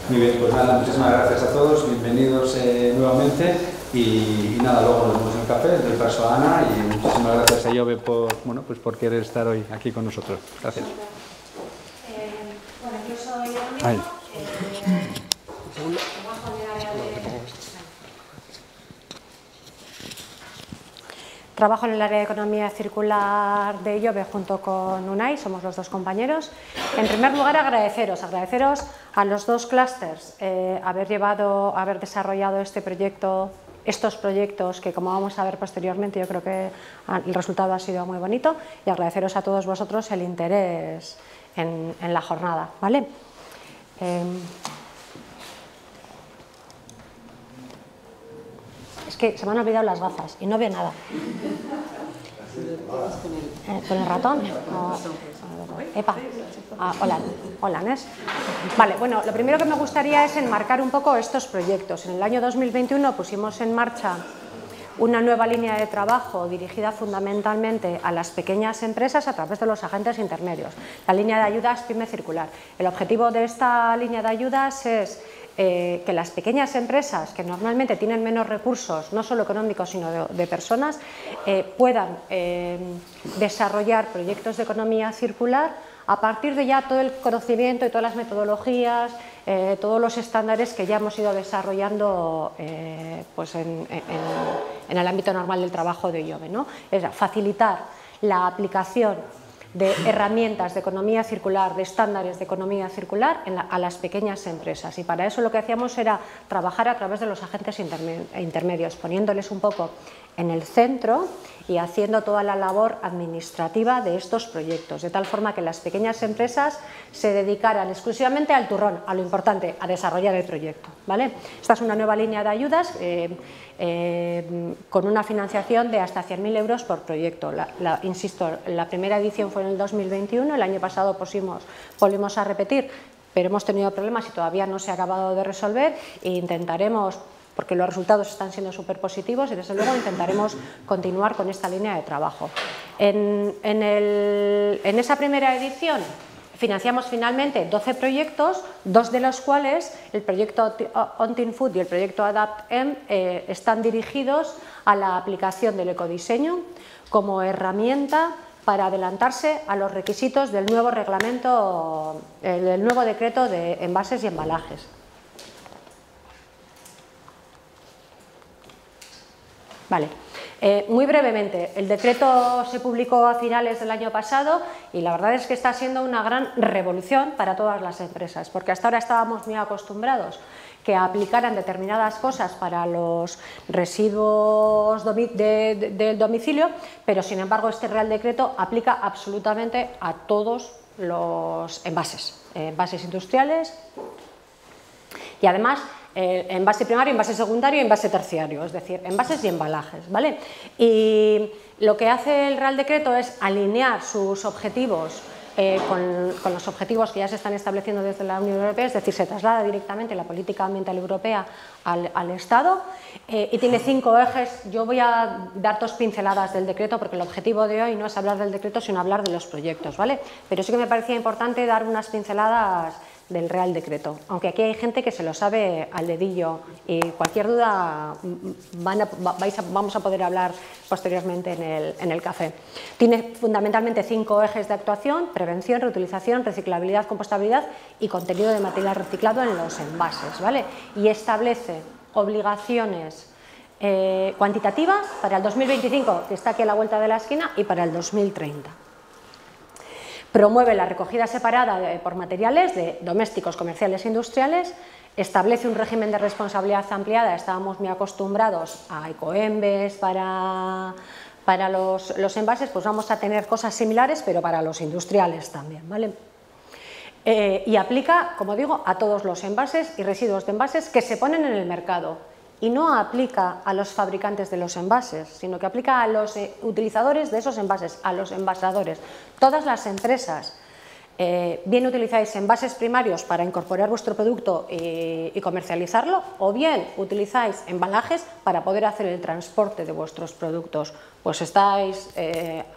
Muy bien, pues nada, muchísimas gracias a todos, bienvenidos nuevamente y nada, luego nos vemos en el café, doy paso a Ana y muchísimas gracias a Iove por querer estar hoy aquí con nosotros. Gracias. Bueno, yo soy Ana. Trabajo en el área de economía circular de Iove junto con Unai, somos los dos compañeros. En primer lugar, agradeceros a los dos clústeres haber desarrollado estos proyectos que, como vamos a ver posteriormente, yo creo que el resultado ha sido muy bonito, y agradeceros a todos vosotros el interés en la jornada, ¿vale? Es que se me han olvidado las gafas y no veo nada. ¿Con el ratón? Epa. Hola, Nes. Vale, bueno, lo primero que me gustaría es enmarcar un poco estos proyectos. En el año 2021 pusimos en marcha una nueva línea de trabajo dirigida fundamentalmente a las pequeñas empresas a través de los agentes intermedios. La línea de ayudas PYME Circular. El objetivo de esta línea de ayudas es que las pequeñas empresas, que normalmente tienen menos recursos, no solo económicos, sino de personas, puedan desarrollar proyectos de economía circular a partir de ya todo el conocimiento y todas las metodologías, todos los estándares que ya hemos ido desarrollando pues en el ámbito normal del trabajo de Iove, ¿no? Es facilitar la aplicación de herramientas de economía circular, de estándares de economía circular a las pequeñas empresas, y para eso lo que hacíamos era trabajar a través de los agentes intermedios, poniéndoles un poco en el centro y haciendo toda la labor administrativa de estos proyectos, de tal forma que las pequeñas empresas se dedicaran exclusivamente al turrón, a lo importante, a desarrollar el proyecto, ¿vale? Esta es una nueva línea de ayudas con una financiación de hasta 100.000 euros por proyecto. Insisto, la primera edición fue en el 2021, el año pasado volvimos a repetir, pero hemos tenido problemas y todavía no se ha acabado de resolver, e intentaremos, porque los resultados están siendo súper positivos, y desde luego intentaremos continuar con esta línea de trabajo. En esa primera edición financiamos finalmente 12 proyectos, 2 de los cuales, el proyecto On-Team Food y el proyecto Adapt-M, están dirigidos a la aplicación del ecodiseño como herramienta para adelantarse a los requisitos del nuevo reglamento, del nuevo decreto de envases y embalajes. Vale. Muy brevemente, el decreto se publicó a finales del año pasado y la verdad es que está siendo una gran revolución para todas las empresas, porque hasta ahora estábamos muy acostumbrados que aplicaran determinadas cosas para los residuos del domicilio, pero sin embargo este Real Decreto aplica absolutamente a todos los envases industriales, y además envase primario, envase secundario y envase terciario, es decir, envases y embalajes, ¿vale? Y lo que hace el Real Decreto es alinear sus objetivos con los objetivos que ya se están estableciendo desde la Unión Europea, es decir, se traslada directamente la política ambiental europea al Estado, y tiene 5 ejes. Yo voy a dar 2 pinceladas del decreto porque el objetivo de hoy no es hablar del decreto sino hablar de los proyectos, ¿vale? Pero sí que me parecía importante dar unas pinceladas del Real Decreto, aunque aquí hay gente que se lo sabe al dedillo, y cualquier duda vamos a poder hablar posteriormente en el café. Tiene fundamentalmente 5 ejes de actuación: prevención, reutilización, reciclabilidad, compostabilidad y contenido de material reciclado en los envases, ¿vale? Y establece obligaciones cuantitativas para el 2025, que está aquí a la vuelta de la esquina, y para el 2030. Promueve la recogida separada por materiales de domésticos, comerciales e industriales, establece un régimen de responsabilidad ampliada. Estábamos muy acostumbrados a ecoembes para los envases, pues vamos a tener cosas similares, pero para los industriales también, ¿vale? Y aplica, como digo, a todos los envases y residuos de envases que se ponen en el mercado. Y no aplica a los fabricantes de los envases, sino que aplica a los utilizadores de esos envases, a los envasadores. Todas las empresas, bien utilizáis envases primarios para incorporar vuestro producto y comercializarlo, o bien utilizáis embalajes para poder hacer el transporte de vuestros productos, pues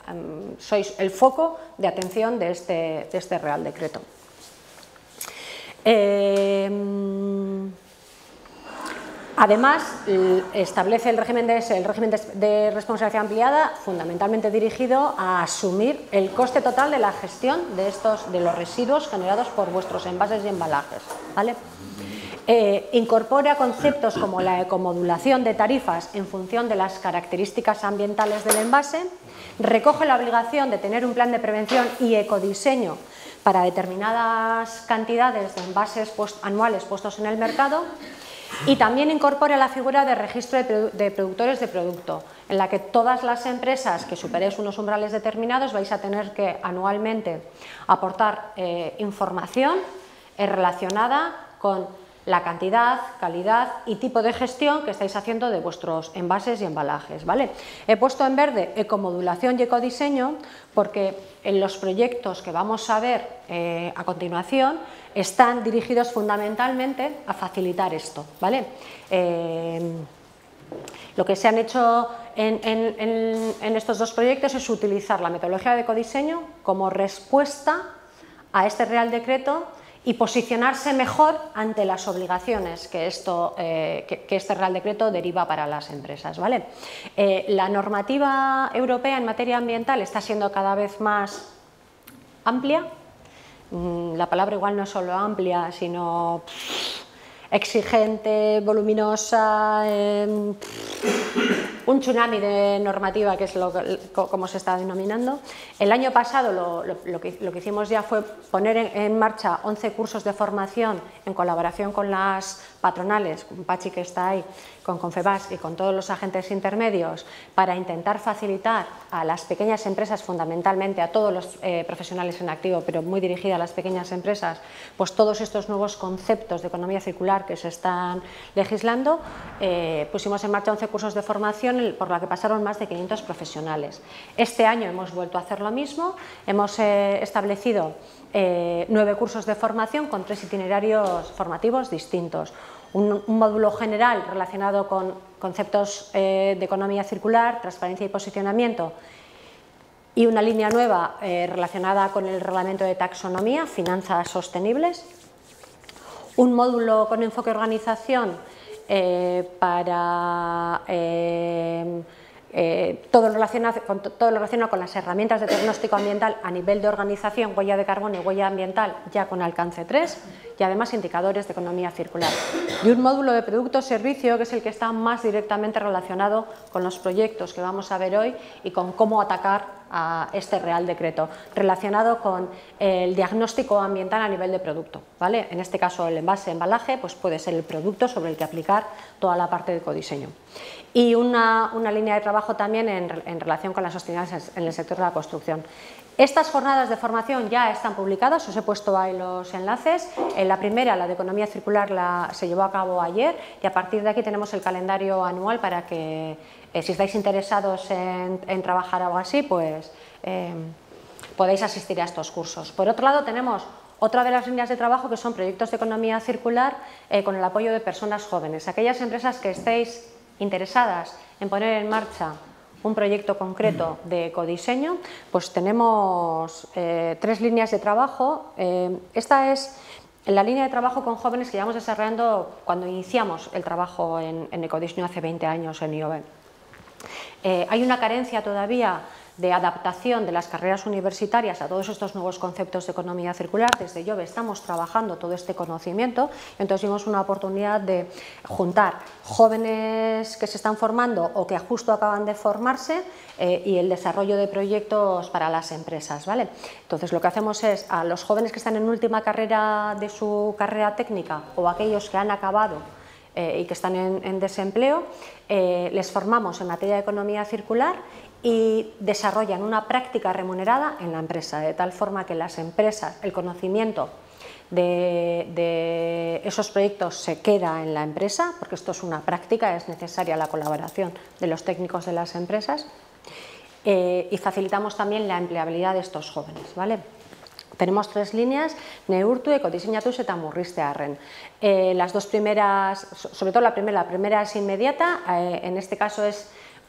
sois el foco de atención de este Real Decreto. Además, establece el régimen de responsabilidad ampliada fundamentalmente dirigido a asumir el coste total de la gestión de los residuos generados por vuestros envases y embalajes, ¿vale? Incorpora conceptos como la ecomodulación de tarifas en función de las características ambientales del envase, recoge la obligación de tener un plan de prevención y ecodiseño para determinadas cantidades de envases anuales puestos en el mercado, y también incorpora la figura de registro de productores de producto, en la que todas las empresas que superéis unos umbrales determinados vais a tener que anualmente aportar información relacionada con la cantidad, calidad y tipo de gestión que estáis haciendo de vuestros envases y embalajes, ¿vale? He puesto en verde ecomodulación y ecodiseño porque en los proyectos que vamos a ver a continuación están dirigidos fundamentalmente a facilitar esto, ¿vale? Lo que se han hecho en estos dos proyectos es utilizar la metodología de ecodiseño como respuesta a este Real Decreto y posicionarse mejor ante las obligaciones que este Real Decreto deriva para las empresas, ¿vale? La normativa europea en materia ambiental está siendo cada vez más amplia. La palabra igual no es solo amplia, sino exigente, voluminosa, un tsunami de normativa, que es como se está denominando. El año pasado lo que hicimos ya fue poner en marcha 11 cursos de formación en colaboración con las patronales, con Pachi que está ahí, con Confebask y con todos los agentes intermedios, para intentar facilitar a las pequeñas empresas, fundamentalmente a todos los profesionales en activo, pero muy dirigida a las pequeñas empresas, pues todos estos nuevos conceptos de economía circular que se están legislando. Pusimos en marcha 11 cursos de formación por la que pasaron más de 500 profesionales. Este año hemos vuelto a hacer lo mismo, hemos establecido 9 cursos de formación con 3 itinerarios formativos distintos. Un módulo general relacionado con conceptos de economía circular, transparencia y posicionamiento, y una línea nueva relacionada con el reglamento de taxonomía, finanzas sostenibles. Un módulo con enfoque organización para todo lo relacionado con las herramientas de diagnóstico ambiental a nivel de organización, huella de carbono y huella ambiental ya con alcance 3, y además indicadores de economía circular. Y un módulo de producto-servicio que es el que está más directamente relacionado con los proyectos que vamos a ver hoy y con cómo atacar a este Real Decreto, relacionado con el diagnóstico ambiental a nivel de producto, ¿vale? En este caso el envase, embalaje, pues puede ser el producto sobre el que aplicar toda la parte de ecodiseño. Y una línea de trabajo también en relación con la sostenibilidad en el sector de la construcción. Estas jornadas de formación ya están publicadas, os he puesto ahí los enlaces. La primera, la de economía circular, se llevó a cabo ayer, y a partir de aquí tenemos el calendario anual para que, si estáis interesados en trabajar algo así, pues podéis asistir a estos cursos. Por otro lado, tenemos otra de las líneas de trabajo que son proyectos de economía circular con el apoyo de personas jóvenes. Aquellas empresas que estéis interesadas en poner en marcha un proyecto concreto de ecodiseño, pues tenemos 3 líneas de trabajo. Esta es la línea de trabajo con jóvenes que llevamos desarrollando cuando iniciamos el trabajo en ecodiseño hace 20 años en IOBE. Hay una carencia todavía de adaptación de las carreras universitarias a todos estos nuevos conceptos de economía circular. Desde IOBE estamos trabajando todo este conocimiento, entonces vimos una oportunidad de juntar jóvenes que se están formando o que justo acaban de formarse y el desarrollo de proyectos para las empresas, ¿vale? Entonces lo que hacemos es a los jóvenes que están en última carrera de su carrera técnica o aquellos que han acabado y que están en desempleo, les formamos en materia de economía circular y desarrollan una práctica remunerada en la empresa, de tal forma que las empresas, el conocimiento de esos proyectos se queda en la empresa, porque esto es una práctica, es necesaria la colaboración de los técnicos de las empresas, y facilitamos también la empleabilidad de estos jóvenes, ¿vale? Tenemos 3 líneas: Neurtu, Ecodiseñatuz eta Murriztearren. Las dos primeras, sobre todo la primera es inmediata, en este caso es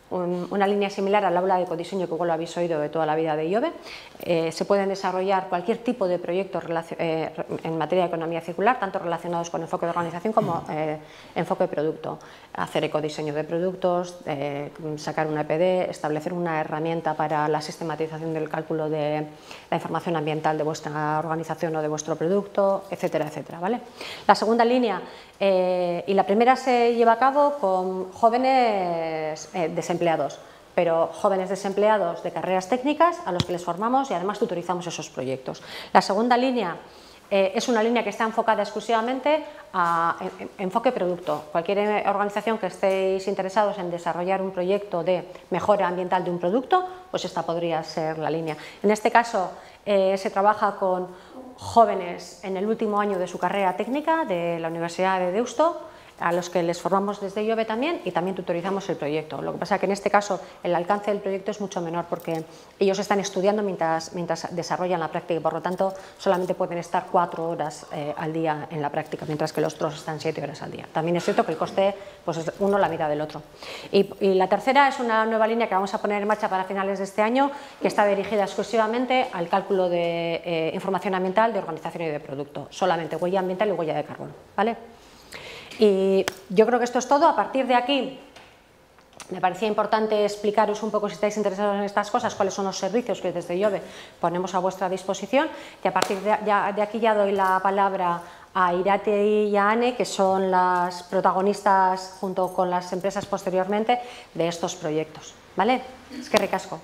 una línea similar al aula de ecodiseño que igual lo habéis oído de toda la vida de IOBE. Se pueden desarrollar cualquier tipo de proyectos en materia de economía circular, tanto relacionados con enfoque de organización como enfoque de producto. Hacer ecodiseño de productos, sacar una EPD, establecer una herramienta para la sistematización del cálculo de la información ambiental de vuestra organización o de vuestro producto, etcétera, etcétera, ¿vale? La segunda línea y la primera se lleva a cabo con jóvenes desempleados, pero jóvenes desempleados de carreras técnicas a los que les formamos y además tutorizamos esos proyectos. La segunda línea es una línea que está enfocada exclusivamente a enfoque producto. Cualquier organización que estéis interesados en desarrollar un proyecto de mejora ambiental de un producto, pues esta podría ser la línea. En este caso se trabaja con jóvenes en el último año de su carrera técnica de la Universidad de Deusto, a los que les formamos desde IOBE también y también tutorizamos el proyecto. Lo que pasa es que en este caso el alcance del proyecto es mucho menor porque ellos están estudiando mientras desarrollan la práctica y por lo tanto solamente pueden estar 4 horas al día en la práctica, mientras que los otros están 7 horas al día. También es cierto que el coste pues, es uno la mitad del otro. Y la tercera es una nueva línea que vamos a poner en marcha para finales de este año, que está dirigida exclusivamente al cálculo de información ambiental de organización y de producto, solamente huella ambiental y huella de carbono, ¿vale? Y yo creo que esto es todo. A partir de aquí me parecía importante explicaros un poco, si estáis interesados en estas cosas, cuáles son los servicios que desde IOBE ponemos a vuestra disposición, y a partir de aquí ya doy la palabra a Irate y a Ane, que son las protagonistas junto con las empresas posteriormente de estos proyectos, ¿vale? Es que ricasco.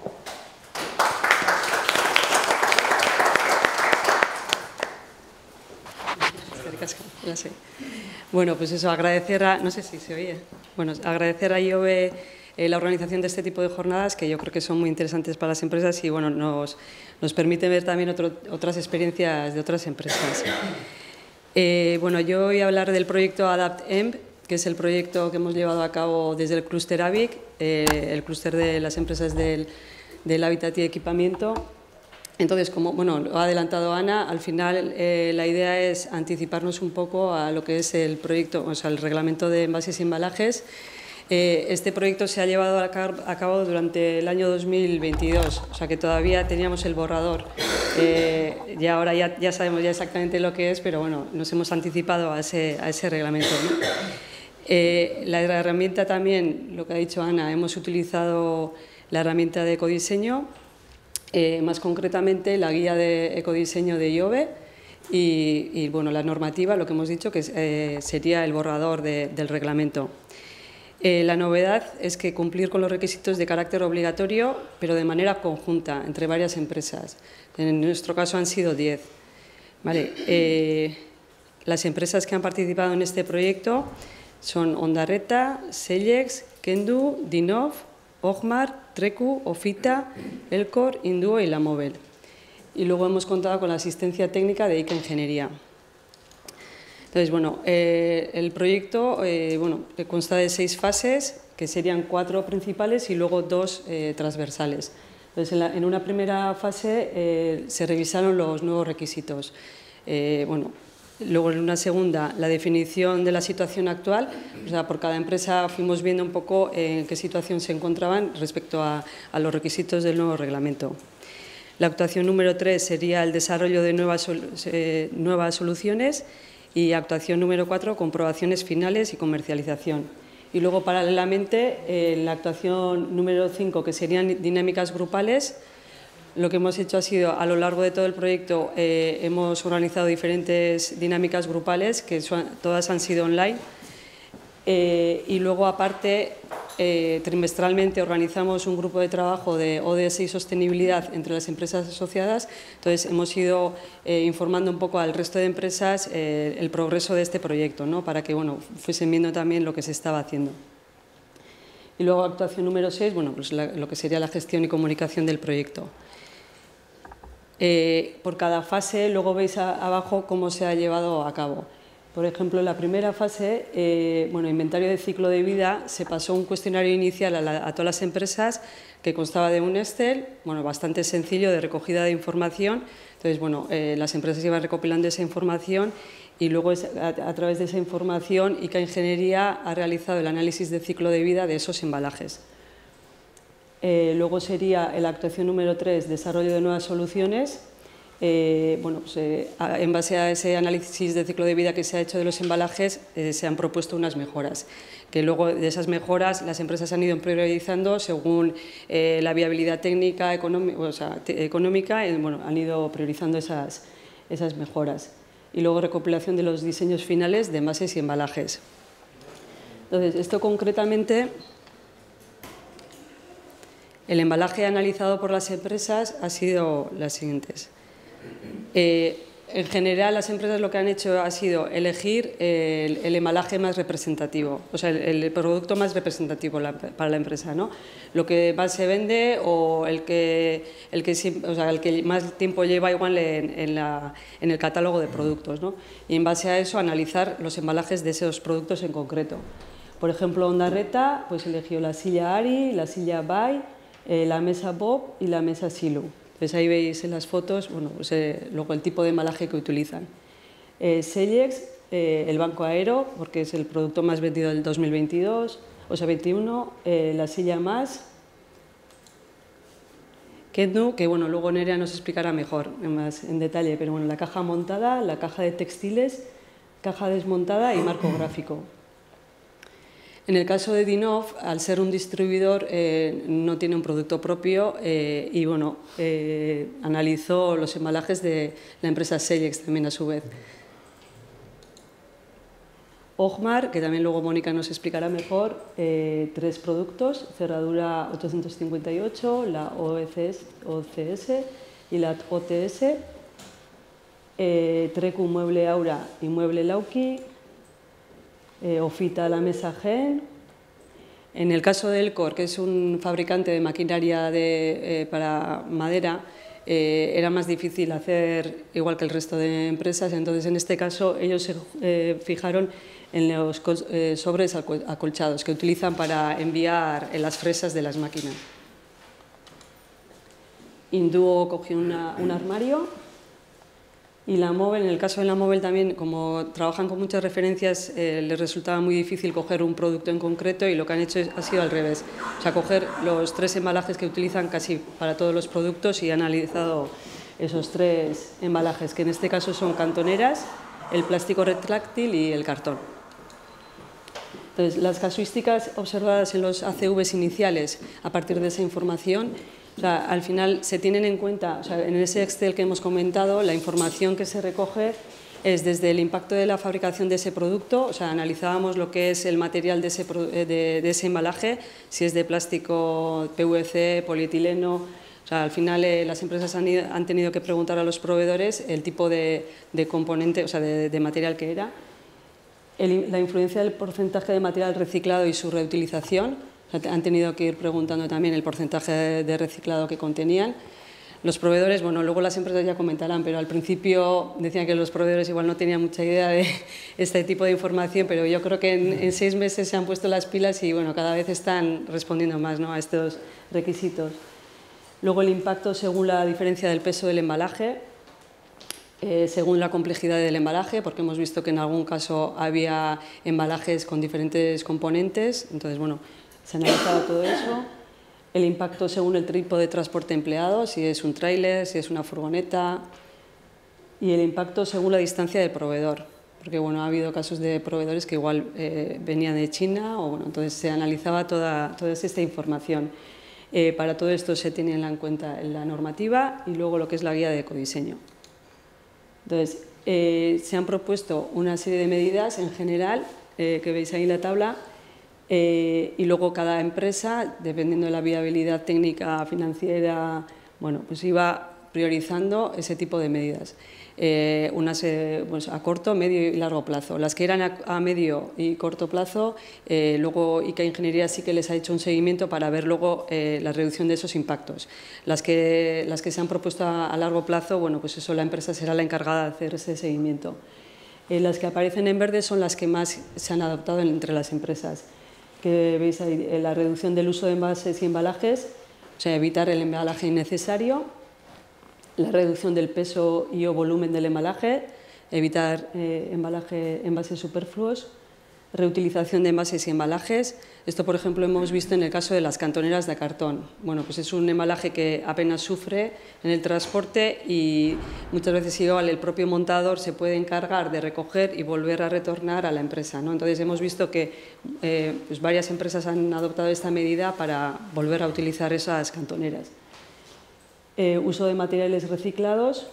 Ya sé. Bueno, pues eso, agradecer a, no sé si se oye, bueno, agradecer a IOBE la organización de este tipo de jornadas, que yo creo que son muy interesantes para las empresas y bueno, nos permite ver también otras experiencias de otras empresas. Bueno, yo voy a hablar del proyecto ADAPT-EMP, que es el proyecto que hemos llevado a cabo desde el clúster AVIC, el clúster de las empresas del hábitat y equipamiento. Entonces, como bueno, lo ha adelantado Ana, al final la idea es anticiparnos un poco a lo que es el proyecto, o sea, el reglamento de envases y embalajes. Este proyecto se ha llevado a cabo durante el año 2022, o sea que todavía teníamos el borrador. Y ahora ya sabemos ya exactamente lo que es, pero bueno, nos hemos anticipado a ese reglamento, ¿no? La herramienta también, lo que ha dicho Ana, hemos utilizado la herramienta de ecodiseño. Más concretamente la guía de ecodiseño de IOBE y bueno, la normativa, lo que hemos dicho que sería el borrador del reglamento. La novedad es que cumplir con los requisitos de carácter obligatorio, pero de manera conjunta entre varias empresas. En nuestro caso han sido 10. Vale. Las empresas que han participado en este proyecto son Ondarreta, Sellex, Kendu, Dinov, Ogmar, Trecu, Ofita, Elcor, Induo y La Móvel. Y luego hemos contado con la asistencia técnica de ICA Ingeniería. Entonces, bueno, el proyecto consta de 6 fases, que serían 4 principales y luego 2 transversales. Entonces, en una primera fase se revisaron los nuevos requisitos. Luego, en una segunda, la definición de la situación actual, o sea, por cada empresa fuimos viendo un poco en qué situación se encontraban respecto a los requisitos del nuevo reglamento. La actuación número 3 sería el desarrollo de nuevas soluciones y actuación número 4, comprobaciones finales y comercialización. Y luego, paralelamente, la actuación número 5, que serían dinámicas grupales. Lo que hemos hecho ha sido, a lo largo de todo el proyecto, hemos organizado diferentes dinámicas grupales, que todas han sido online. Y luego, aparte, trimestralmente organizamos un grupo de trabajo de ODS y sostenibilidad entre las empresas asociadas. Entonces, hemos ido informando un poco al resto de empresas el progreso de este proyecto, ¿no? Para que bueno, fuesen viendo también lo que se estaba haciendo. Y luego, actuación número 6, bueno, pues lo que sería la gestión y comunicación del proyecto. Por cada fase, luego veis abajo cómo se ha llevado a cabo. Por ejemplo, en la primera fase, inventario de ciclo de vida, se pasó un cuestionario inicial a todas las empresas que constaba de un Excel, bastante sencillo de recogida de información. Entonces, las empresas iban recopilando esa información y luego a través de esa información ICA Ingeniería ha realizado el análisis de ciclo de vida de esos embalajes. Luego sería la actuación número 3, desarrollo de nuevas soluciones. Bueno, pues, en base a ese análisis de ciclo de vida que se ha hecho de los embalajes, se han propuesto unas mejoras, que luego de esas mejoras las empresas han ido priorizando según la viabilidad técnica, económica, bueno, han ido priorizando esas mejoras. Y luego recopilación de los diseños finales de envases y embalajes. Entonces, esto concretamente, el embalaje analizado por las empresas ha sido las siguientes. En general, las empresas lo que han hecho ha sido elegir el embalaje más representativo, o sea, el producto más representativo para la empresa, ¿no? Lo que más se vende o el que más tiempo lleva igual en el catálogo de productos, ¿no? Y en base a eso analizar los embalajes de esos productos en concreto. Por ejemplo, Ondarreta pues eligió la silla Ari, la silla Bai, la mesa Bob y la mesa Silu. Entonces ahí veis en las fotos, bueno, pues, luego el tipo de embalaje que utilizan. Sellex, el banco Aero, porque es el producto más vendido del 2022, o sea, 21, la silla Más, Kednu, que bueno, luego Nerea nos explicará mejor, más en detalle, pero bueno, la caja montada, la caja de textiles, caja desmontada y marco gráfico. En el caso de Dinov, al ser un distribuidor, no tiene un producto propio y bueno, analizó los embalajes de la empresa Sellex también a su vez. Ogmar, que también luego Mónica nos explicará mejor, 3 productos, cerradura 858, la OCS y la OTS, Trecu Mueble Aura y Mueble Lauki, Ofita la mesa Gen. En el caso de Elcor, que es un fabricante de maquinaria para madera, era más difícil hacer igual que el resto de empresas, entonces en este caso ellos se fijaron en los sobres acolchados que utilizan para enviar las fresas de las máquinas. Induo cogió un armario. Y la Móvil, en el caso de la Móvil también, como trabajan con muchas referencias, les resultaba muy difícil coger un producto en concreto y lo que han hecho ha sido al revés. O sea, coger los 3 embalajes que utilizan casi para todos los productos y han analizado esos 3 embalajes, que en este caso son cantoneras, el plástico retráctil y el cartón. Entonces, las casuísticas observadas en los ACVs iniciales a partir de esa información, o sea, al final se tienen en cuenta, o sea, en ese Excel que hemos comentado, la información que se recoge es desde el impacto de la fabricación de ese producto, o sea, analizábamos lo que es el material de ese embalaje, si es de plástico, PVC, polietileno. O sea, al final las empresas han tenido que preguntar a los proveedores el tipo de componente, o sea, de material que era, la influencia del porcentaje de material reciclado y su reutilización. Han tenido que ir preguntando también el porcentaje de reciclado que contenían. Los proveedores, bueno, luego las empresas ya comentarán, pero al principio decían que los proveedores igual no tenían mucha idea de este tipo de información, pero yo creo que en 6 meses se han puesto las pilas y bueno, cada vez están respondiendo más, ¿no?, a estos requisitos. Luego el impacto según la diferencia del peso del embalaje, según la complejidad del embalaje, porque hemos visto que en algún caso había embalajes con diferentes componentes, entonces bueno, se ha analizado todo eso. El impacto según el tipo de transporte empleado, si es un tráiler, si es una furgoneta, y el impacto según la distancia del proveedor, porque bueno, ha habido casos de proveedores que igual venían de China, o bueno, entonces se analizaba toda esta información. Para todo esto se tiene en cuenta la normativa y luego lo que es la guía de ecodiseño. Entonces, se han propuesto una serie de medidas en general, que veis ahí en la tabla, y luego cada empresa, dependiendo de la viabilidad técnica, financiera, bueno, pues iba priorizando ese tipo de medidas. Unas pues a corto, medio y largo plazo. Las que eran a medio y corto plazo, luego ICA Ingeniería sí que les ha hecho un seguimiento para ver luego la reducción de esos impactos. Las que se han propuesto a largo plazo, bueno, pues eso la empresa será la encargada de hacer ese seguimiento. Las que aparecen en verde son las que más se han adoptado entre las empresas, que veis ahí, la reducción del uso de envases y embalajes, o sea, evitar el embalaje innecesario, la reducción del peso y o volumen del embalaje, evitar envases superfluos, reutilización de envases y embalajes. Esto, por ejemplo, hemos visto en el caso de las cantoneras de cartón. Bueno, pues es un embalaje que apenas sufre en el transporte y muchas veces igual el propio montador se puede encargar de recoger y volver a retornar a la empresa, ¿no? Entonces hemos visto que pues varias empresas han adoptado esta medida para volver a utilizar esas cantoneras. Uso de materiales reciclados.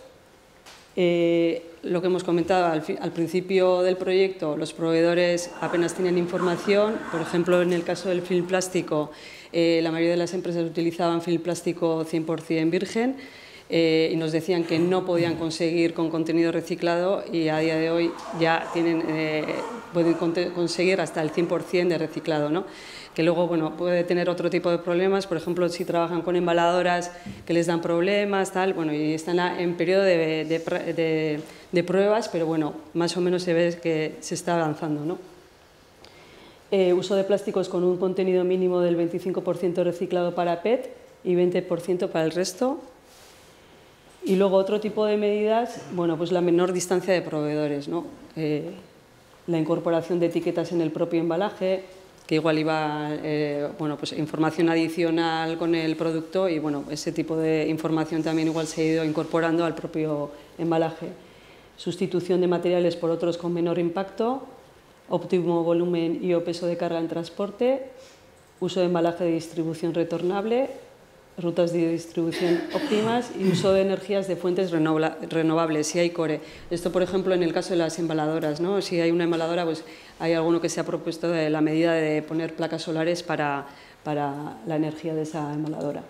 Lo que hemos comentado al principio del proyecto, los proveedores apenas tenían información. Por ejemplo, en el caso del film plástico, la mayoría de las empresas utilizaban film plástico 100% virgen y nos decían que no podían conseguir con contenido reciclado, y a día de hoy ya pueden conseguir hasta el 100% de reciclado, ¿no? Que luego, bueno, puede tener otro tipo de problemas, por ejemplo, si trabajan con embaladoras que les dan problemas, tal, bueno, y están en periodo de pruebas, pero bueno, más o menos se ve que se está avanzando, ¿no? Uso de plásticos con un contenido mínimo del 25% reciclado para PET y 20% para el resto. Y luego otro tipo de medidas, bueno, pues la menor distancia de proveedores, ¿no? La incorporación de etiquetas en el propio embalaje, que igual iba, bueno, pues información adicional con el producto, y bueno, ese tipo de información también igual se ha ido incorporando al propio embalaje. Sustitución de materiales por otros con menor impacto, óptimo volumen y o peso de carga en transporte, uso de embalaje de distribución retornable, rutas de distribución óptimas y uso de energías de fuentes renovables, si hay core. Esto, por ejemplo, en el caso de las embaladoras, ¿no? Si hay una embaladora, pues hay alguno que se ha propuesto de la medida de poner placas solares para la energía de esa embaladora.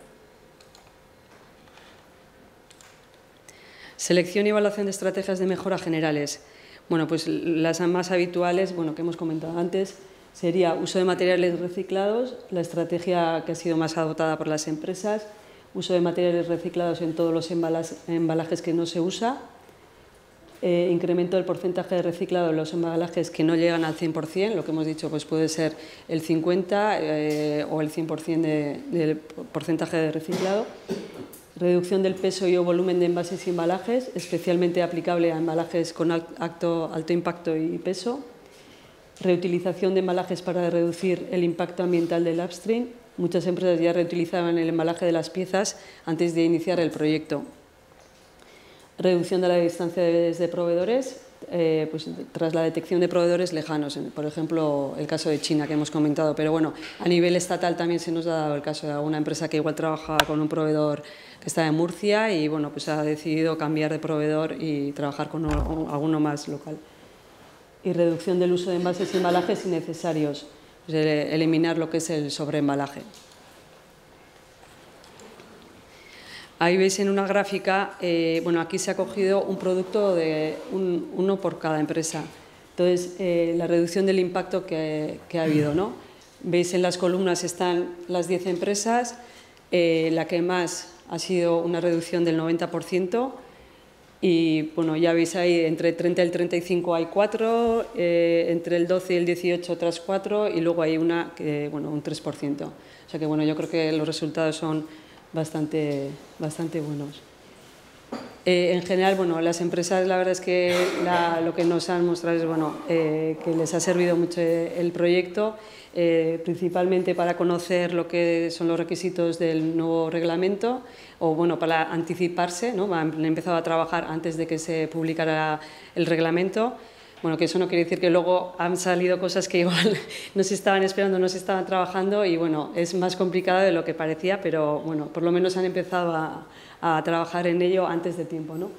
Selección y evaluación de estrategias de mejora generales. Bueno, pues las más habituales, bueno, que hemos comentado antes, sería uso de materiales reciclados, la estrategia que ha sido más adoptada por las empresas, uso de materiales reciclados en todos los embalajes que no se usa, incremento del porcentaje de reciclado en los embalajes que no llegan al 100%, lo que hemos dicho, pues puede ser el 50% o el 100% del porcentaje de reciclado, reducción del peso y o volumen de envases y embalajes, especialmente aplicable a embalajes con alto impacto y peso, reutilización de embalajes para reducir el impacto ambiental del upstream. Muchas empresas ya reutilizaban el embalaje de las piezas antes de iniciar el proyecto. Reducción de la distancia de proveedores, pues tras la detección de proveedores lejanos, por ejemplo, el caso de China que hemos comentado, pero bueno, a nivel estatal también se nos ha dado el caso de alguna empresa que igual trabajaba con un proveedor que está en Murcia y bueno, pues ha decidido cambiar de proveedor y trabajar con alguno más local. Y reducción del uso de envases y embalajes innecesarios, pues eliminar lo que es el sobreembalaje. Ahí veis en una gráfica, bueno, aquí se ha cogido un producto de uno por cada empresa. Entonces, la reducción del impacto que ha habido, ¿no? Veis en las columnas están las 10 empresas, la que más ha sido una reducción del 90%, y bueno, ya veis ahí, entre 30 y el 35 hay 4, entre el 12 y el 18 otras 4, y luego hay una que, bueno, un 3%. O sea que, bueno, yo creo que los resultados son bastante buenos. En general, bueno, las empresas, la verdad es que lo que nos han mostrado es, bueno, que les ha servido mucho el proyecto, principalmente para conocer lo que son los requisitos del nuevo reglamento, o bueno, para anticiparse, ¿no? Han empezado a trabajar antes de que se publicara el reglamento. Bueno, que eso no quiere decir que luego han salido cosas que igual no se estaban esperando, no se estaban trabajando, y bueno, es más complicado de lo que parecía, pero bueno, por lo menos han empezado a trabajar en ello antes de tiempo, ¿no?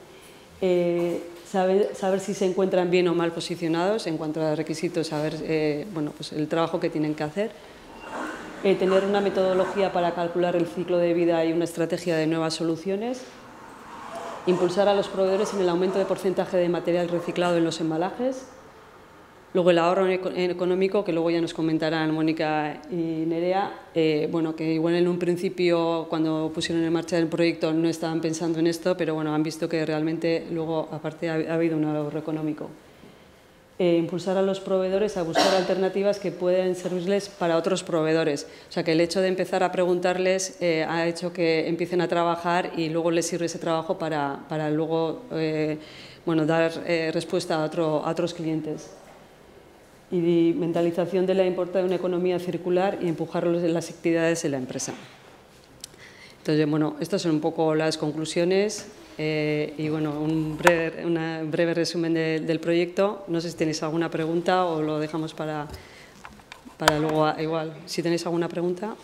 Saber si se encuentran bien o mal posicionados en cuanto a requisitos, saber bueno, pues el trabajo que tienen que hacer. Tener una metodología para calcular el ciclo de vida y una estrategia de nuevas soluciones. Impulsar a los proveedores en el aumento de porcentaje de material reciclado en los embalajes. Luego el ahorro económico, que luego ya nos comentarán Mónica y Nerea, bueno, que igual en un principio cuando pusieron en marcha el proyecto no estaban pensando en esto, pero bueno, han visto que realmente luego aparte ha habido un ahorro económico. Impulsar a los proveedores a buscar alternativas que pueden servirles para otros proveedores. O sea, que el hecho de empezar a preguntarles ha hecho que empiecen a trabajar y luego les sirve ese trabajo para luego bueno, dar respuesta a otros clientes. y mentalización de la importancia de una economía circular y empujarlos en las actividades en la empresa. Entonces, bueno, estas son un poco las conclusiones y, bueno, un breve resumen del proyecto. No sé si tenéis alguna pregunta o lo dejamos para luego, igual, si tenéis alguna pregunta.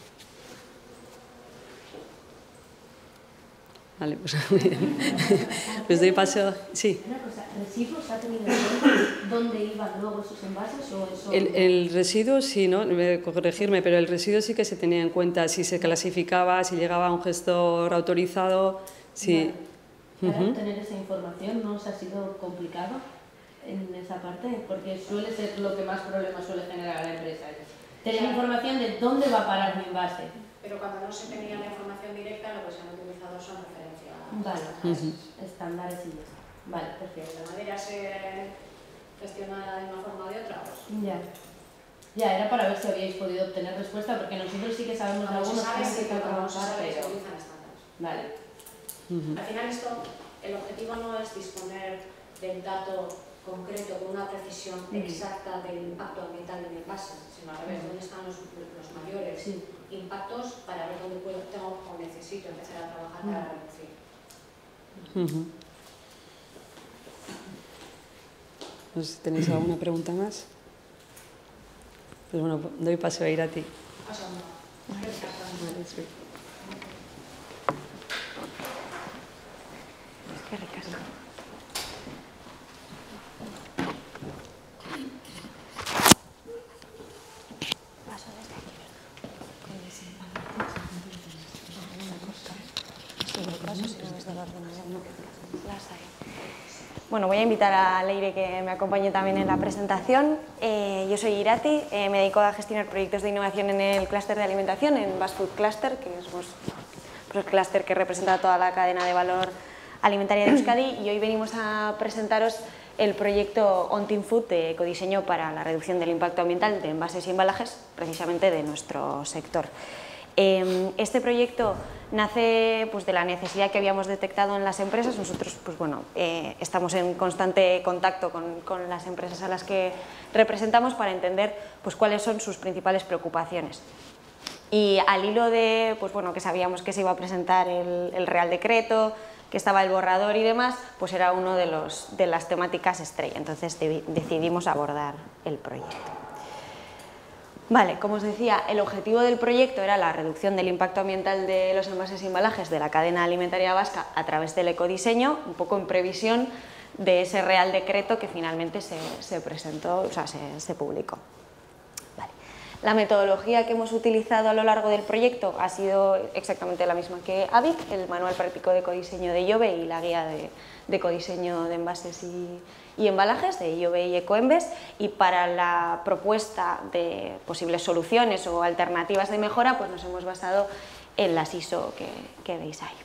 Vale, pues muy bien. Pues doy paso. Sí. Una cosa, ¿residuos ha tenido en cuenta dónde iban luego esos envases o eso? El residuo sí, ¿no? Corregirme, pero el residuo sí que se tenía en cuenta, si se clasificaba, si llegaba a un gestor autorizado, sí. Vale. Para obtener esa información, ¿no os ha sido complicado en esa parte? Porque suele ser lo que más problemas suele generar a la empresa. Tener información de dónde va a parar mi envase. Pero cuando no se tenía la información directa, lo que se han utilizado son referencias. Vale, estándares y ya está. Vale, perfecto. De manera ser gestionada de una forma o de otra, pues... Ya, era para ver si habíais podido obtener respuesta, porque nosotros sí que sabemos de algunos que sí, que pero trabajar, se pero... utilizan estándares. Vale. Al final esto, el objetivo no es disponer del dato concreto con una precisión exacta del impacto ambiental del envase, sino al revés, dónde están los mayores impactos para ver dónde tengo o necesito empezar a trabajar para reducir. No sé si tenéis alguna pregunta más. Pues bueno, doy paso a Irati. Vale, sí. Qué ricas. Bueno, voy a invitar a Leire que me acompañe también en la presentación. Yo soy Irati, me dedico a gestionar proyectos de innovación en el clúster de alimentación, en Basque Food Cluster, que es el clúster que representa toda la cadena de valor alimentaria de Euskadi, y hoy venimos a presentaros el proyecto On Team Food de ecodiseño para la reducción del impacto ambiental de envases y embalajes, precisamente de nuestro sector. Este proyecto nace pues, de la necesidad que habíamos detectado en las empresas. Nosotros pues, bueno, estamos en constante contacto con las empresas a las que representamos para entender pues, cuáles son sus principales preocupaciones. Y al hilo de pues, bueno, que sabíamos que se iba a presentar el Real Decreto, que estaba el borrador y demás, pues era uno de las temáticas estrella. Entonces decidimos abordar el proyecto. Vale, como os decía, el objetivo del proyecto era la reducción del impacto ambiental de los envases y embalajes de la cadena alimentaria vasca a través del ecodiseño, un poco en previsión de ese Real Decreto que finalmente se presentó, o sea, se publicó. Vale. La metodología que hemos utilizado a lo largo del proyecto ha sido exactamente la misma que AVIC, el Manual Práctico de Ecodiseño de IOBE y la Guía de Ecodiseño de Envases y Embalajes de IOBE y Ecoembes, y para la propuesta de posibles soluciones o alternativas de mejora pues nos hemos basado en las ISO que veis ahí.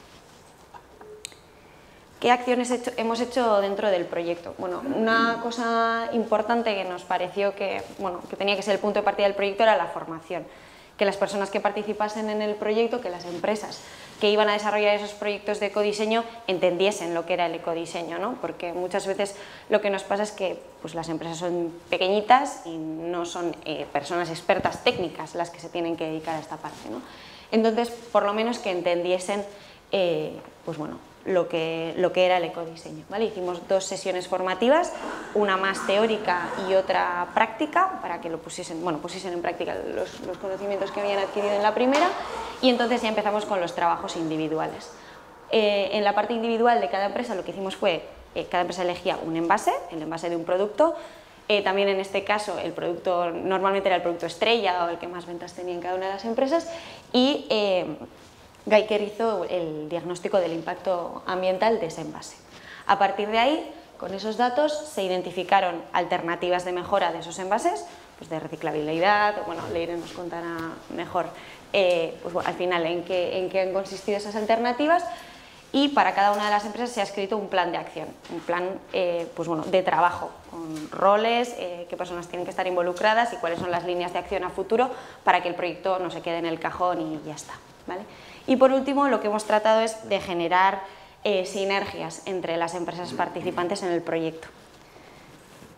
¿Qué acciones hemos hecho dentro del proyecto? Bueno, una cosa importante que nos pareció que tenía que ser el punto de partida del proyecto era la formación. Que las personas que participasen en el proyecto, que las empresas que iban a desarrollar esos proyectos de ecodiseño entendiesen lo que era el ecodiseño, ¿no? Porque muchas veces lo que nos pasa es que pues, las empresas son pequeñitas y no son personas expertas técnicas las que se tienen que dedicar a esta parte, ¿no? Entonces, por lo menos que entendiesen pues, bueno, lo que era el ecodiseño, ¿vale? Hicimos 2 sesiones formativas, una más teórica y otra práctica, para que lo pusiesen en práctica los conocimientos que habían adquirido en la primera, y entonces ya empezamos con los trabajos individuales. En la parte individual de cada empresa lo que hicimos fue, cada empresa elegía un envase, el envase de un producto. También en este caso el producto normalmente era el producto estrella o el que más ventas tenía en cada una de las empresas, y Geiker hizo el diagnóstico del impacto ambiental de ese envase. A partir de ahí, con esos datos, se identificaron alternativas de mejora de esos envases, pues de reciclabilidad. Bueno, Leire nos contará mejor pues bueno, al final en qué han consistido esas alternativas, y para cada una de las empresas se ha escrito un plan de acción, un plan pues bueno, de trabajo, con roles, qué personas tienen que estar involucradas y cuáles son las líneas de acción a futuro para que el proyecto no se quede en el cajón y ya está, ¿vale? Y por último, lo que hemos tratado es de generar sinergias entre las empresas participantes en el proyecto.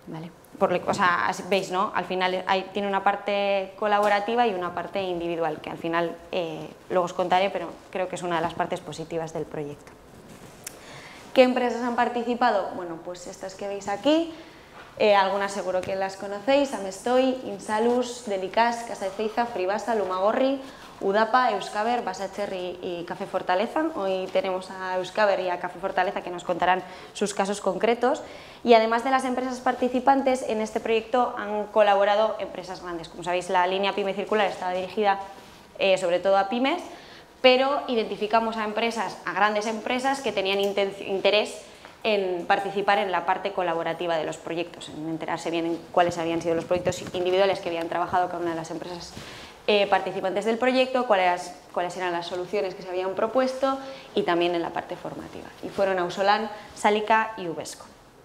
¿vale? O sea, veis, ¿no? Al final tiene una parte colaborativa y una parte individual, que al final luego os contaré, pero creo que es una de las partes positivas del proyecto. ¿Qué empresas han participado? Bueno, pues estas que veis aquí, algunas seguro que las conocéis: Amestoy, Insalus, Delicas, Casa de Ceiza, Fribasa, Lumagorri, Udapa, Euskaber, Basacherry y Café Fortaleza. Hoy tenemos a Euskaber y a Café Fortaleza que nos contarán sus casos concretos. Y además de las empresas participantes, en este proyecto han colaborado empresas grandes. Como sabéis, la línea PYME Circular estaba dirigida sobre todo a pymes, pero identificamos a grandes empresas que tenían interés en participar en la parte colaborativa de los proyectos, en enterarse bien en cuáles habían sido los proyectos individuales que habían trabajado cada una de las empresas participantes del proyecto, cuáles eran las soluciones que se habían propuesto, y también en la parte formativa. Y fueron Ausolan, Sálica y Uvesco.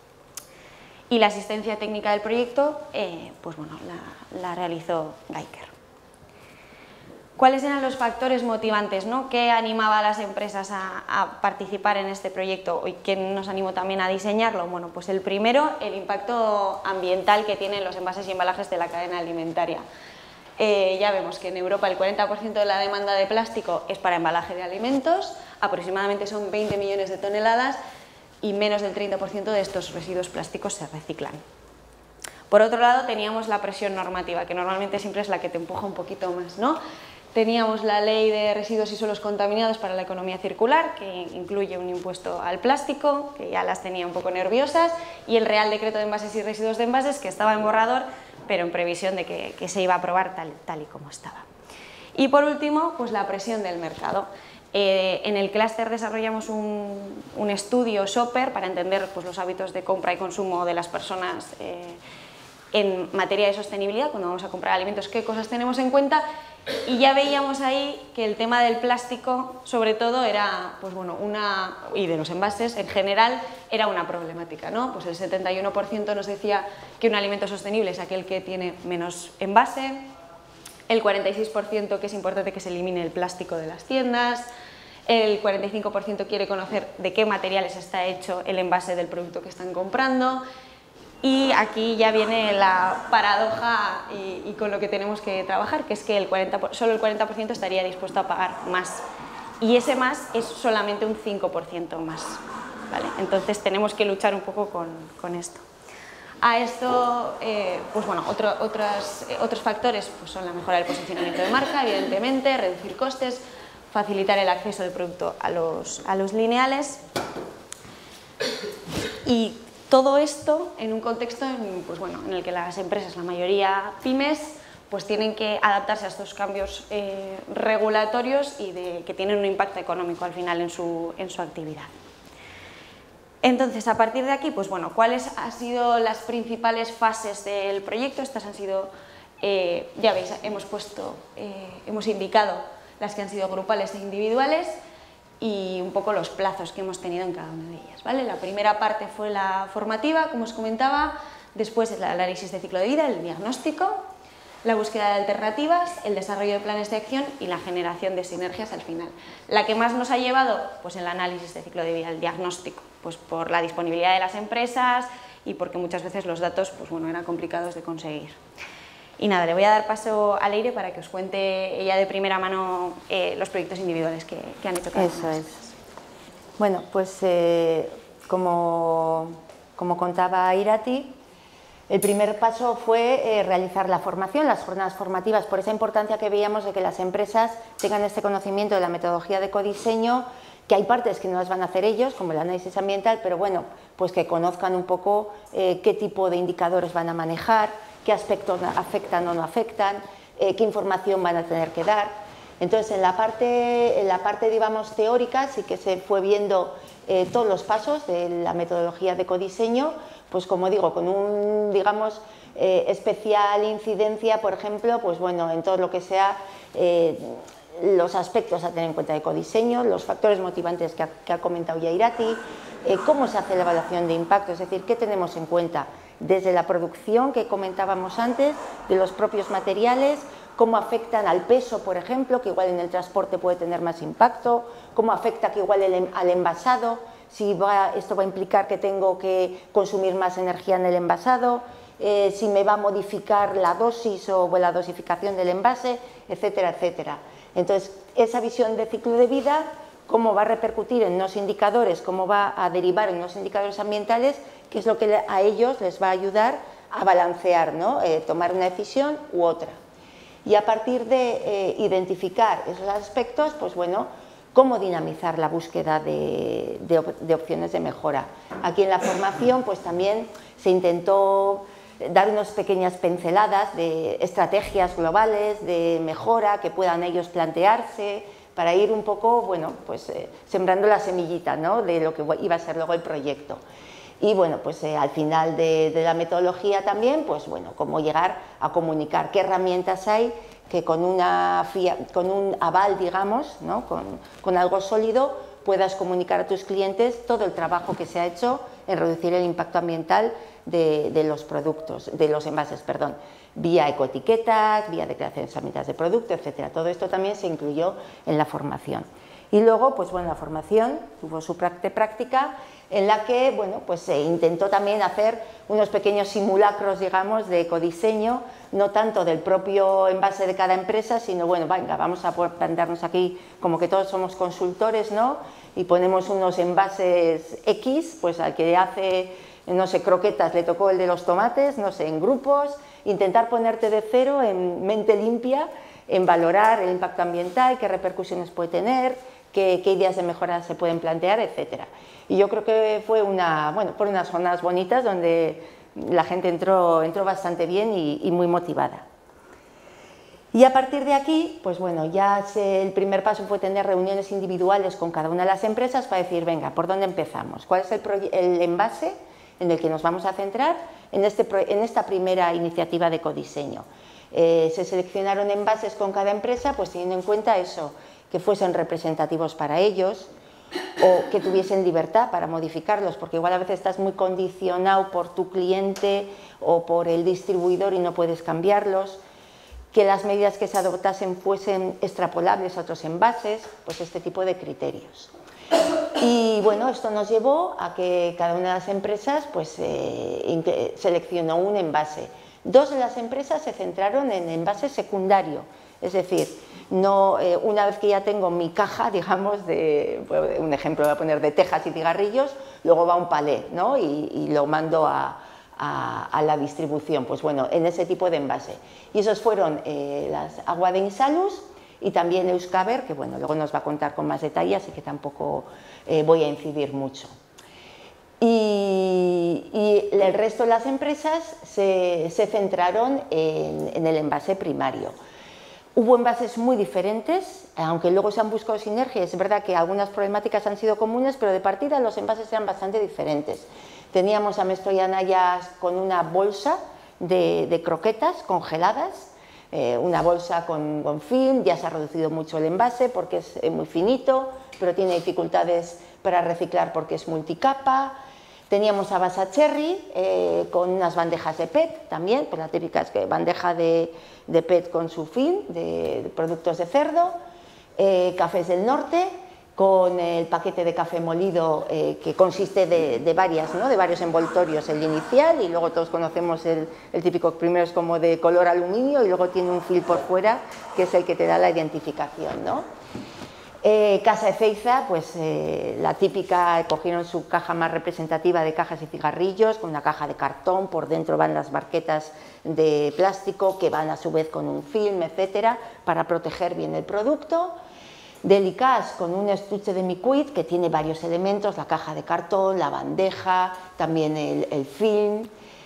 Y la asistencia técnica del proyecto, pues bueno, la realizó Geiker. ¿Cuáles eran los factores motivantes, ¿no? ¿Qué animaba a las empresas a participar en este proyecto y qué nos animó también a diseñarlo? Bueno, pues el primero, el impacto ambiental que tienen los envases y embalajes de la cadena alimentaria. Ya vemos que en Europa el 40% de la demanda de plástico es para embalaje de alimentos, aproximadamente son 20 millones de toneladas, y menos del 30% de estos residuos plásticos se reciclan. Por otro lado, teníamos la presión normativa, que normalmente siempre es la que te empuja un poquito más, ¿no? Teníamos la Ley de Residuos y Suelos Contaminados para la Economía Circular, que incluye un impuesto al plástico, que ya las tenía un poco nerviosas, y el Real Decreto de Envases y Residuos de Envases, que estaba en borrador, pero en previsión de que se iba a aprobar tal y como estaba. Y por último, pues la presión del mercado. En el clúster desarrollamos un estudio Shopper para entender pues, los hábitos de compra y consumo de las personas en materia de sostenibilidad, cuando vamos a comprar alimentos, qué cosas tenemos en cuenta, y ya veíamos ahí que el tema del plástico, sobre todo, era, pues bueno, y de los envases en general, era una problemática, ¿no? Pues el 71% nos decía que un alimento sostenible es aquel que tiene menos envase, el 46% que es importante que se elimine el plástico de las tiendas, el 45% quiere conocer de qué materiales está hecho el envase del producto que están comprando. Y aquí ya viene la paradoja y con lo que tenemos que trabajar, que es que solo el 40% estaría dispuesto a pagar más. Y ese más es solamente un 5% más, ¿vale? Entonces tenemos que luchar un poco con esto. A esto, pues bueno, otros factores pues son la mejora del posicionamiento de marca, evidentemente, reducir costes, facilitar el acceso del producto a los lineales. Y todo esto en un contexto pues bueno, en el que las empresas, la mayoría pymes, pues tienen que adaptarse a estos cambios regulatorios y que tienen un impacto económico al final en su actividad. Entonces, a partir de aquí, pues bueno, ¿cuáles han sido las principales fases del proyecto? Estas han sido, ya veis, hemos indicado las que han sido grupales e individuales, y un poco los plazos que hemos tenido en cada una de ellas, ¿vale? La primera parte fue la formativa, como os comentaba, después el análisis de ciclo de vida, el diagnóstico, la búsqueda de alternativas, el desarrollo de planes de acción y la generación de sinergias al final. La que más nos ha llevado, pues el análisis de ciclo de vida, el diagnóstico, pues por la disponibilidad de las empresas y porque muchas veces los datos, pues bueno, eran complicados de conseguir. Y nada, le voy a dar paso a Leire para que os cuente ella de primera mano los proyectos individuales que han hecho cada uno. Eso es. Bueno, pues como contaba Irati, el primer paso fue realizar la formación, las jornadas formativas, por esa importancia que veíamos de que las empresas tengan este conocimiento de la metodología de ecodiseño, que hay partes que no las van a hacer ellos, como el análisis ambiental, pero bueno, pues que conozcan un poco qué tipo de indicadores van a manejar, qué aspectos afectan o no afectan, qué información van a tener que dar. Entonces, en la parte digamos, teórica, sí que se fue viendo todos los pasos de la metodología de ecodiseño, pues como digo, con un, digamos, especial incidencia, por ejemplo, pues bueno, en todo lo que sea los aspectos a tener en cuenta de ecodiseño, los factores motivantes que ha comentado ya Irati, cómo se hace la evaluación de impacto, es decir, qué tenemos en cuenta desde la producción que comentábamos antes, de los propios materiales, cómo afectan al peso, por ejemplo, que igual en el transporte puede tener más impacto, cómo afecta que igual al envasado, si esto va a implicar que tengo que consumir más energía en el envasado, si me va a modificar la dosis o la dosificación del envase, etcétera, etcétera. Entonces, esa visión de ciclo de vida, cómo va a repercutir en unos indicadores, cómo va a derivar en unos indicadores ambientales, que es lo que a ellos les va a ayudar a balancear, ¿no? Tomar una decisión u otra. Y a partir de identificar esos aspectos, pues bueno, cómo dinamizar la búsqueda de opciones de mejora. Aquí en la formación pues también se intentó dar unas pequeñas pinceladas de estrategias globales de mejora que puedan ellos plantearse para ir un poco, bueno, pues sembrando la semillita, ¿no?, de lo que iba a ser luego el proyecto. Y bueno, pues al final de la metodología también, pues bueno, cómo llegar a comunicar, qué herramientas hay que con un aval, digamos, ¿no?, con algo sólido, puedas comunicar a tus clientes todo el trabajo que se ha hecho en reducir el impacto ambiental de los productos, de los envases, perdón, vía ecoetiquetas, vía declaraciones ambientales de producto, etcétera. Todo esto también se incluyó en la formación. Y luego, pues bueno, la formación tuvo su parte práctica en la que, bueno, pues se intentó también hacer unos pequeños simulacros, digamos, de ecodiseño, no tanto del propio envase de cada empresa, sino, bueno, venga, vamos a plantearnos aquí como que todos somos consultores, ¿no?, y ponemos unos envases X, pues al que hace, no sé, croquetas, le tocó el de los tomates, no sé, en grupos, intentar ponerte de cero, en mente limpia, en valorar el impacto ambiental, qué repercusiones puede tener, qué ideas de mejora se pueden plantear, etcétera. Y yo creo que fue por unas jornadas bonitas donde la gente entró bastante bien y muy motivada. Y a partir de aquí, pues bueno, ya el primer paso fue tener reuniones individuales con cada una de las empresas para decir, venga, ¿por dónde empezamos? ¿Cuál es el envase en el que nos vamos a centrar en esta primera iniciativa de ecodiseño? Se seleccionaron envases con cada empresa, pues teniendo en cuenta eso, que fuesen representativos para ellos o que tuviesen libertad para modificarlos, porque igual a veces estás muy condicionado por tu cliente o por el distribuidor y no puedes cambiarlos, que las medidas que se adoptasen fuesen extrapolables a otros envases, pues este tipo de criterios. Y bueno, esto nos llevó a que cada una de las empresas pues seleccionó un envase. Dos de las empresas se centraron en envase secundario, es decir, no, una vez que ya tengo mi caja, digamos, un ejemplo voy a poner de tejas y cigarrillos, luego va un palé, ¿no?, y lo mando a la distribución, pues bueno, en ese tipo de envase. Y esos fueron las Agua de Insalus y también Euskaber, que bueno, luego nos va a contar con más detalle, así que tampoco voy a incidir mucho. Y el resto de las empresas se centraron en el envase primario. Hubo envases muy diferentes, aunque luego se han buscado sinergias. Es verdad que algunas problemáticas han sido comunes, pero de partida los envases eran bastante diferentes. Teníamos a Mesto y Anaya con una bolsa de croquetas congeladas, una bolsa con film, ya se ha reducido mucho el envase porque es muy finito, pero tiene dificultades para reciclar porque es multicapa. Teníamos a Basa Cherry con unas bandejas de PET también, pues la típica es que bandeja de PET con su film de productos de cerdo, Cafés del Norte con el paquete de café molido que consiste de varios envoltorios, el inicial y luego todos conocemos el típico, primero es como de color aluminio y luego tiene un film por fuera que es el que te da la identificación, ¿no? Casa Ezeiza, pues la típica, cogieron su caja más representativa de cajas y cigarrillos con una caja de cartón, por dentro van las barquetas de plástico que van a su vez con un film, etcétera, para proteger bien el producto. Delicas con un estuche de Miquid que tiene varios elementos, la caja de cartón, la bandeja, también el film.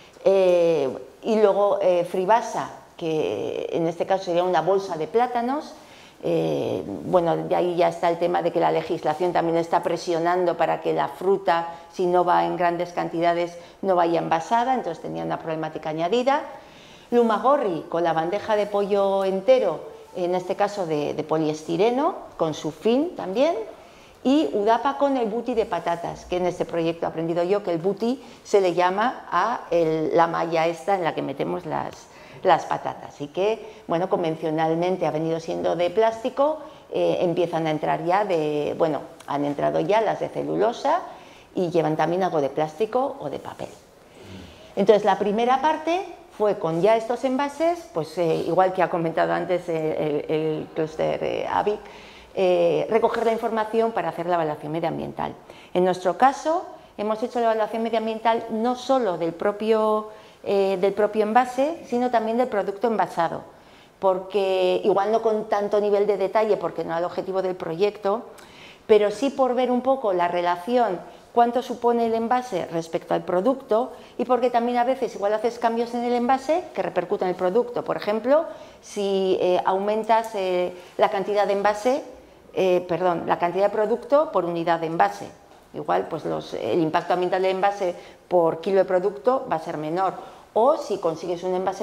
Y luego Fribasa, que en este caso sería una bolsa de plátanos. Bueno, de ahí ya está el tema de que la legislación también está presionando para que la fruta, si no va en grandes cantidades, no vaya envasada, entonces tenía una problemática añadida. Lumagorri con la bandeja de pollo entero, en este caso de poliestireno, con su film también. Y Udapa con el buti de patatas, que en este proyecto he aprendido yo que el buti se le llama a la malla esta en la que metemos las patatas, y que, bueno, convencionalmente ha venido siendo de plástico, empiezan a entrar ya han entrado ya las de celulosa y llevan también algo de plástico o de papel. Entonces, la primera parte fue con ya estos envases, pues igual que ha comentado antes el clúster AVIC, recoger la información para hacer la evaluación medioambiental. En nuestro caso, hemos hecho la evaluación medioambiental no solo del propio envase, sino también del producto envasado, porque igual no con tanto nivel de detalle, porque no era el objetivo del proyecto, pero sí por ver un poco la relación, cuánto supone el envase respecto al producto, y porque también a veces igual haces cambios en el envase que repercuten en el producto. Por ejemplo, si aumentas la cantidad de envase, la cantidad de producto por unidad de envase. Igual pues el impacto ambiental del envase por kilo de producto va a ser menor. O si consigues un envase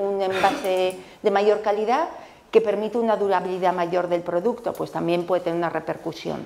de mayor calidad que permite una durabilidad mayor del producto, pues también puede tener una repercusión.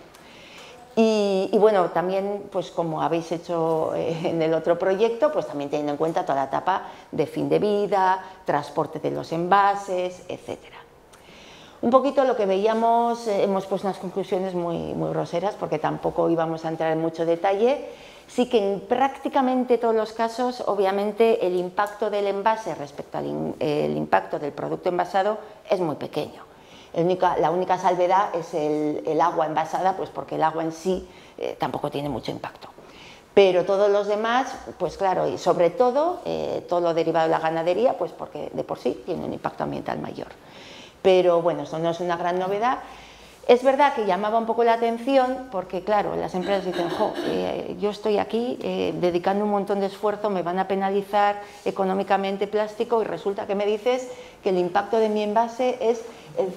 Y bueno, también, pues como habéis hecho en el otro proyecto, pues también teniendo en cuenta toda la etapa de fin de vida, transporte de los envases, etcétera. Un poquito lo que veíamos, hemos puesto unas conclusiones muy groseras porque tampoco íbamos a entrar en mucho detalle. Sí que en prácticamente todos los casos, obviamente, el impacto del envase respecto al impacto del producto envasado es muy pequeño. La única salvedad es el agua envasada, pues porque el agua en sí tampoco tiene mucho impacto. Pero todos los demás, pues claro, y sobre todo todo lo derivado de la ganadería, pues porque de por sí tiene un impacto ambiental mayor. Pero bueno, eso no es una gran novedad. Es verdad que llamaba un poco la atención porque, claro, las empresas dicen, yo estoy aquí dedicando un montón de esfuerzo, me van a penalizar económicamente plástico y resulta que me dices que el impacto de mi envase es el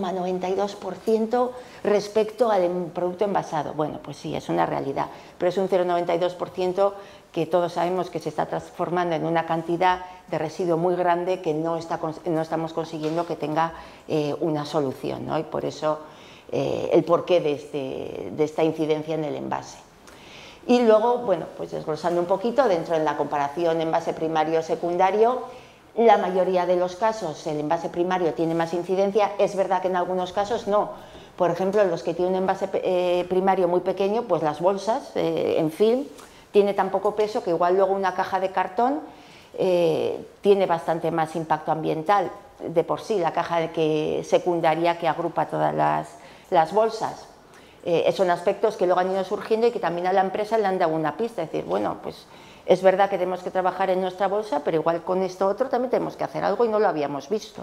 0,92% respecto al producto envasado. Bueno, pues sí, es una realidad, pero es un 0,92% que todos sabemos que se está transformando en una cantidad de residuo muy grande que no estamos consiguiendo que tenga una solución, ¿no? Y por eso el porqué de esta incidencia en el envase. Y luego, bueno, pues desglosando un poquito, dentro de la comparación envase primario-secundario, la mayoría de los casos el envase primario tiene más incidencia, es verdad que en algunos casos no. Por ejemplo, los que tienen un envase primario muy pequeño, pues las bolsas en film, tiene tan poco peso que igual luego una caja de cartón tiene bastante más impacto ambiental de por sí, la caja secundaria que agrupa todas las bolsas. Son aspectos que luego han ido surgiendo y que también a la empresa le han dado una pista, es decir, bueno, pues es verdad que tenemos que trabajar en nuestra bolsa, pero igual con esto otro también tenemos que hacer algo y no lo habíamos visto.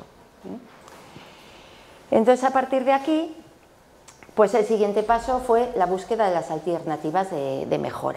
Entonces, a partir de aquí, pues el siguiente paso fue la búsqueda de las alternativas de mejora.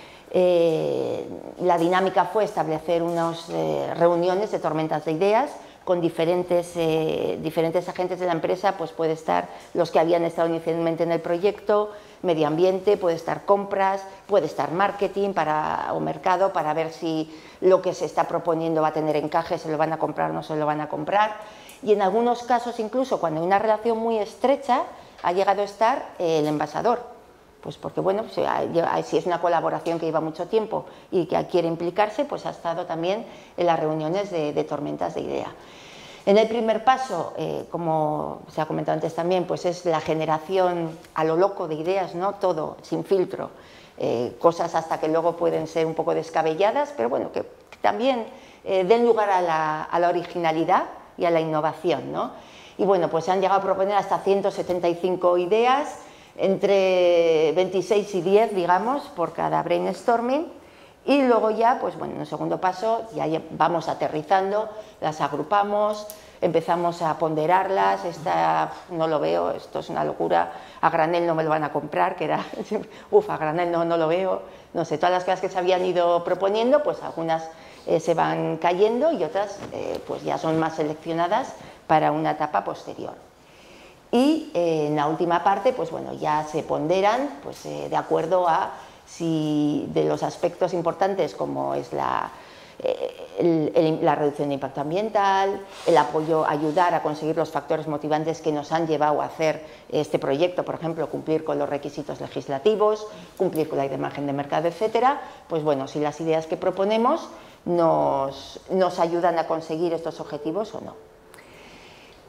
La dinámica fue establecer unas reuniones de tormentas de ideas con diferentes agentes de la empresa, pues puede estar los que habían estado inicialmente en el proyecto, medio ambiente, puede estar compras, puede estar marketing o mercado para ver si lo que se está proponiendo va a tener encaje, se lo van a comprar o no se lo van a comprar. Y en algunos casos, incluso cuando hay una relación muy estrecha, ha llegado a estar el envasador. Pues porque, bueno, si es una colaboración que lleva mucho tiempo y que quiere implicarse, pues ha estado también en las reuniones de tormentas de idea. En el primer paso, como se ha comentado antes también, pues es la generación a lo loco de ideas, ¿no? Todo sin filtro, cosas hasta que luego pueden ser un poco descabelladas, pero bueno, que también den lugar a la originalidad y a la innovación, ¿no? Y bueno, pues se han llegado a proponer hasta 175 ideas, entre 26 y 10, digamos, por cada brainstorming, y luego ya, pues bueno, en el segundo paso ya vamos aterrizando, las agrupamos, empezamos a ponderarlas, esta no lo veo, esto es una locura, a granel no me lo van a comprar, que era, a granel no lo veo, no sé, todas las cosas que se habían ido proponiendo, pues algunas se van cayendo y otras pues ya son más seleccionadas para una etapa posterior. Y en la última parte, pues bueno, ya se ponderan pues, de acuerdo a si de los aspectos importantes como es la reducción de impacto ambiental, el apoyo, ayudar a conseguir los factores motivantes que nos han llevado a hacer este proyecto, por ejemplo, cumplir con los requisitos legislativos, cumplir con la imagen de mercado, etcétera, pues bueno, si las ideas que proponemos nos ayudan a conseguir estos objetivos o no.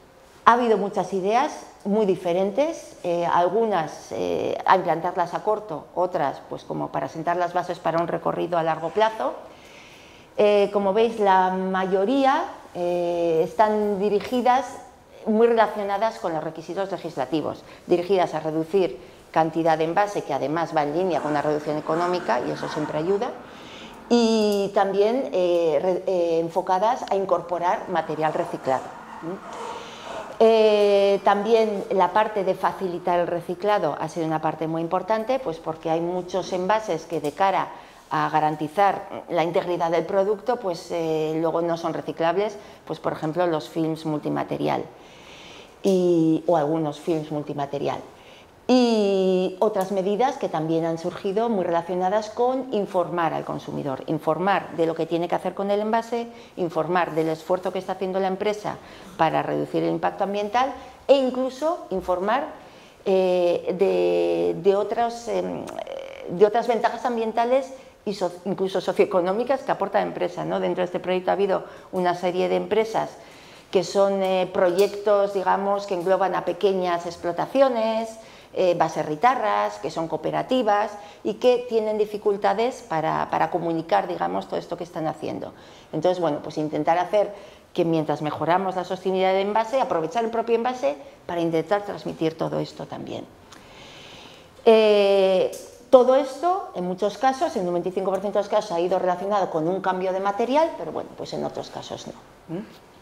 Ha habido muchas ideas muy diferentes, algunas a implantarlas a corto, otras pues como para sentar las bases para un recorrido a largo plazo. Como veis, la mayoría están dirigidas, muy relacionadas con los requisitos legislativos, dirigidas a reducir cantidad de envase, que además va en línea con la reducción económica, y eso siempre ayuda, y también enfocadas a incorporar material reciclado. También la parte de facilitar el reciclado ha sido una parte muy importante, pues porque hay muchos envases que de cara a garantizar la integridad del producto, pues luego no son reciclables, pues por ejemplo los films multimaterial o algunos films multimaterial. Y otras medidas que también han surgido muy relacionadas con informar al consumidor, informar de lo que tiene que hacer con el envase, informar del esfuerzo que está haciendo la empresa para reducir el impacto ambiental e incluso informar de otras ventajas ambientales y incluso socioeconómicas que aporta la empresa, ¿no? Dentro de este proyecto ha habido una serie de empresas que son proyectos, digamos, que engloban a pequeñas explotaciones, baserritarras, que son cooperativas y que tienen dificultades para comunicar, digamos, todo esto que están haciendo. Entonces, bueno, pues intentar hacer que mientras mejoramos la sostenibilidad del envase, aprovechar el propio envase para intentar transmitir todo esto también. Todo esto, en muchos casos, en un 95% de los casos, ha ido relacionado con un cambio de material, pero bueno, pues en otros casos no.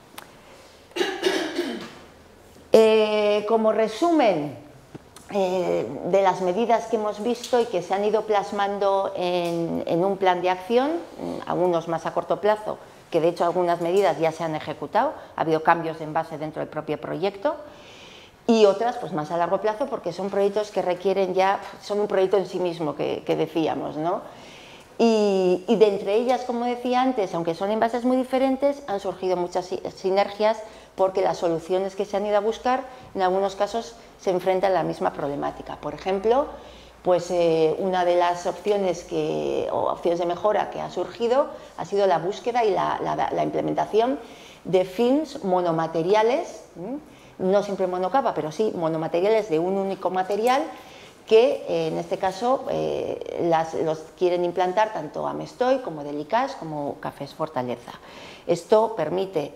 Como resumen de las medidas que hemos visto y que se han ido plasmando en un plan de acción, algunos más a corto plazo, que de hecho algunas medidas ya se han ejecutado, ha habido cambios de envase dentro del propio proyecto, y otras pues más a largo plazo porque son proyectos que requieren ya, son un proyecto en sí mismo que decíamos, ¿no? Y de entre ellas, como decía antes, aunque son envases muy diferentes, han surgido muchas sinergias porque las soluciones que se han ido a buscar en algunos casos se enfrentan a la misma problemática. Por ejemplo, pues una de las opciones opciones de mejora que ha surgido ha sido la búsqueda y la implementación de films monomateriales, no siempre monocapa, pero sí monomateriales de un único material que en este caso los quieren implantar tanto Amestoy como Delicas como Cafés Fortaleza. Esto permite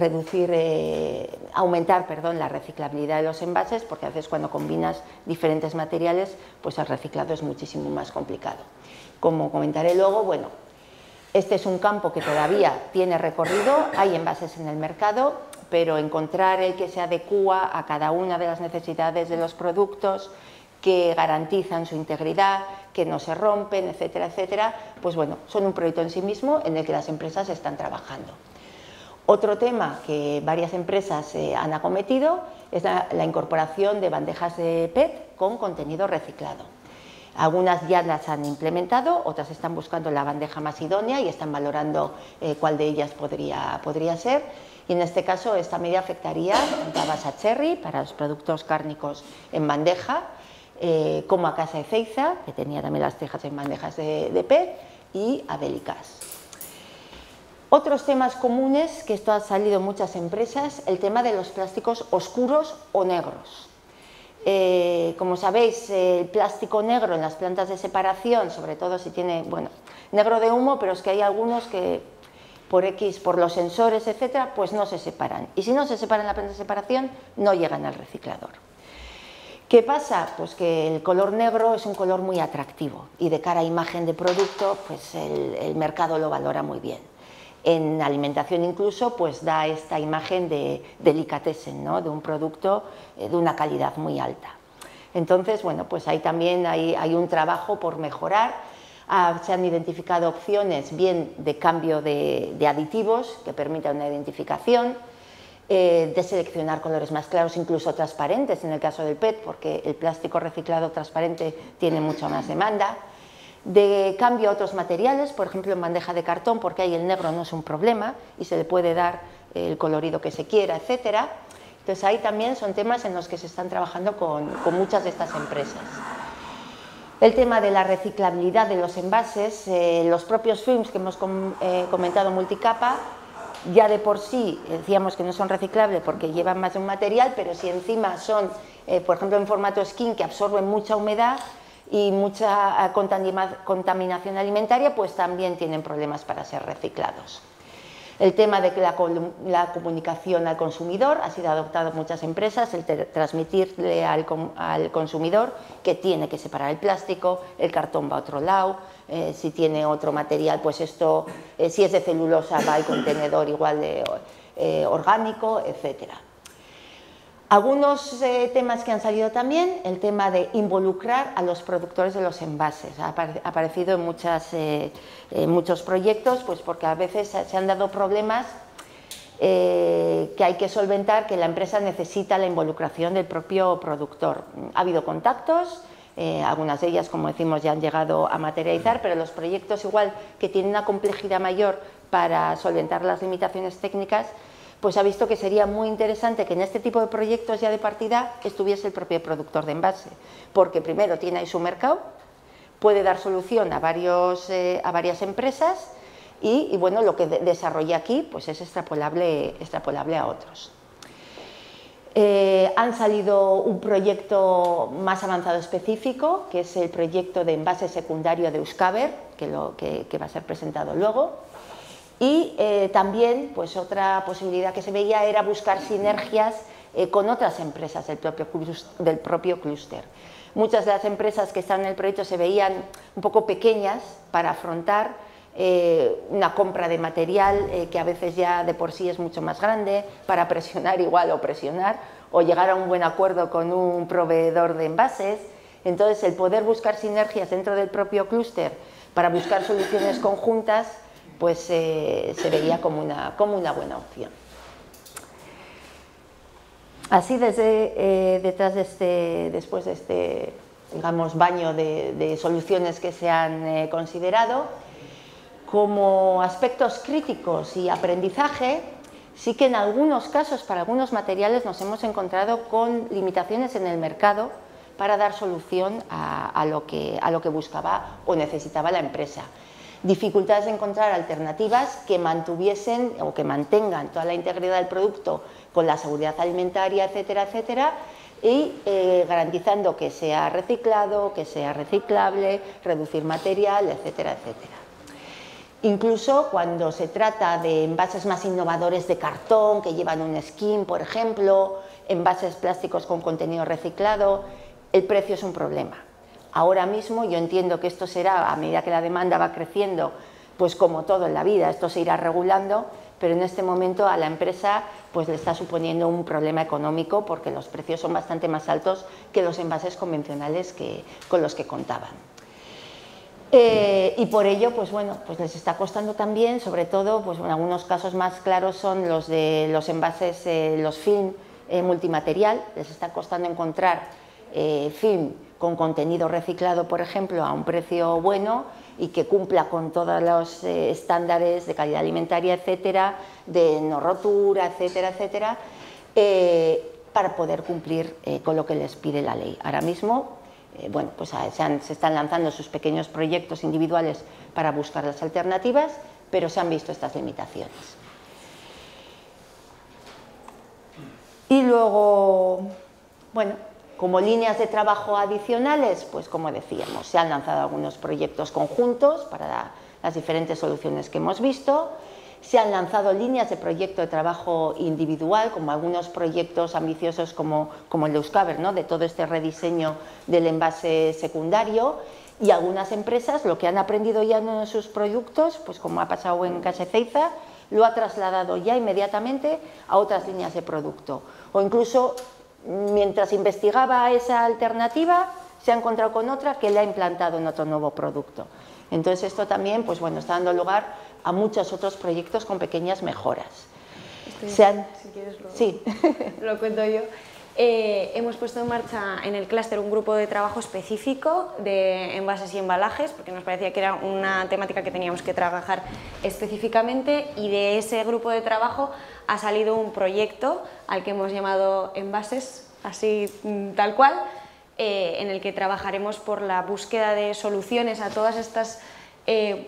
aumentar la reciclabilidad de los envases, porque a veces cuando combinas diferentes materiales, pues el reciclado es muchísimo más complicado. Como comentaré luego, bueno, este es un campo que todavía tiene recorrido, hay envases en el mercado, pero encontrar el que se adecúa a cada una de las necesidades de los productos, que garantizan su integridad, que no se rompen, etcétera, etcétera, pues bueno, son un proyecto en sí mismo en el que las empresas están trabajando. Otro tema que varias empresas han acometido es la incorporación de bandejas de PET con contenido reciclado. Algunas ya las han implementado, otras están buscando la bandeja más idónea y están valorando cuál de ellas podría ser. Y en este caso esta medida afectaría tanto a Basa Cherry para los productos cárnicos en bandeja, como a Casa Ezeiza, que tenía también las cejas en bandejas de PET, y a Delicas. Otros temas comunes, que esto ha salido en muchas empresas, el tema de los plásticos oscuros o negros. Como sabéis, el plástico negro en las plantas de separación, sobre todo si tiene, bueno, negro de humo, pero es que hay algunos que por los sensores, etcétera, pues no se separan. Y si no se separan en la planta de separación, no llegan al reciclador. ¿Qué pasa? Pues que el color negro es un color muy atractivo y de cara a imagen de producto, pues el mercado lo valora muy bien. En alimentación incluso, pues da esta imagen de delicatessen, ¿no? De un producto de una calidad muy alta. Entonces, bueno, pues ahí también hay un trabajo por mejorar. Se han identificado opciones bien de cambio de aditivos que permitan una identificación, de seleccionar colores más claros, incluso transparentes en el caso del PET, porque el plástico reciclado transparente tiene mucha más demanda, de cambio a otros materiales, por ejemplo en bandeja de cartón, porque ahí el negro no es un problema y se le puede dar el colorido que se quiera, etcétera. Entonces ahí también son temas en los que se están trabajando con muchas de estas empresas. El tema de la reciclabilidad de los envases, los propios films que hemos comentado multicapa, ya de por sí decíamos que no son reciclables porque llevan más de un material, pero si encima son, por ejemplo, en formato skin, que absorben mucha humedad y mucha contaminación alimentaria, pues también tienen problemas para ser reciclados. El tema de que la comunicación al consumidor ha sido adoptado en muchas empresas, el transmitirle al consumidor que tiene que separar el plástico, el cartón va a otro lado, si tiene otro material, pues esto, si es de celulosa va al contenedor igual de orgánico, etcétera. Algunos temas que han salido también, el tema de involucrar a los productores de los envases. Ha aparecido en muchos proyectos, pues porque a veces se han dado problemas que hay que solventar, que la empresa necesita la involucración del propio productor. Ha habido contactos, algunas de ellas, como decimos, ya han llegado a materializar, pero los proyectos igual que tienen una complejidad mayor para solventar las limitaciones técnicas, pues ha visto que sería muy interesante que en este tipo de proyectos ya de partida estuviese el propio productor de envase, porque primero tiene ahí su mercado, puede dar solución a varias empresas y bueno, lo que desarrolla aquí pues es extrapolable a otros. Han salido un proyecto más avanzado específico, que es el proyecto de envase secundario de Euskaber, que va a ser presentado luego. Y también, pues otra posibilidad que se veía era buscar sinergias con otras empresas del propio clúster. Muchas de las empresas que están en el proyecto se veían un poco pequeñas para afrontar una compra de material que a veces ya de por sí es mucho más grande, para presionar igual o llegar a un buen acuerdo con un proveedor de envases. Entonces, el poder buscar sinergias dentro del propio clúster para buscar soluciones conjuntas, pues se veía como una buena opción. Así, después de este, digamos, baño de soluciones que se han considerado, como aspectos críticos y aprendizaje, sí que en algunos casos, para algunos materiales, nos hemos encontrado con limitaciones en el mercado para dar solución a lo que buscaba o necesitaba la empresa. Dificultades de encontrar alternativas que mantuviesen o que mantengan toda la integridad del producto con la seguridad alimentaria, etcétera, etcétera, y garantizando que sea reciclado, que sea reciclable, reducir material, etcétera, etcétera. Incluso cuando se trata de envases más innovadores de cartón, que llevan un skin, por ejemplo, envases plásticos con contenido reciclado, el precio es un problema. Ahora mismo yo entiendo que esto será, a medida que la demanda va creciendo, pues como todo en la vida, esto se irá regulando, pero en este momento a la empresa pues le está suponiendo un problema económico porque los precios son bastante más altos que los envases convencionales con los que contaban. Y por ello, pues bueno, pues les está costando también, sobre todo, pues en algunos casos más claros son los de los envases, los film multimaterial, les está costando encontrar film con contenido reciclado, por ejemplo, a un precio bueno y que cumpla con todos los estándares de calidad alimentaria, etcétera, de no rotura, etcétera, etcétera, para poder cumplir con lo que les pide la ley. Ahora mismo, bueno, pues se están lanzando sus pequeños proyectos individuales para buscar las alternativas, pero se han visto estas limitaciones. Y luego, bueno, como líneas de trabajo adicionales, pues como decíamos, se han lanzado algunos proyectos conjuntos para las diferentes soluciones que hemos visto, se han lanzado líneas de proyecto de trabajo individual, como algunos proyectos ambiciosos como el de Euskaber, ¿no?, de todo este rediseño del envase secundario, y algunas empresas lo que han aprendido ya en sus productos, pues como ha pasado en Caixa Ezeiza, lo ha trasladado ya inmediatamente a otras líneas de producto, o incluso mientras investigaba esa alternativa se ha encontrado con otra que la ha implantado en otro nuevo producto. Entonces esto también, pues bueno, está dando lugar a muchos otros proyectos con pequeñas mejoras. Si quieres lo cuento yo. Hemos puesto en marcha en el clúster un grupo de trabajo específico de envases y embalajes, porque nos parecía que era una temática que teníamos que trabajar específicamente, y de ese grupo de trabajo ha salido un proyecto al que hemos llamado Envases, así tal cual, en el que trabajaremos por la búsqueda de soluciones a todas estas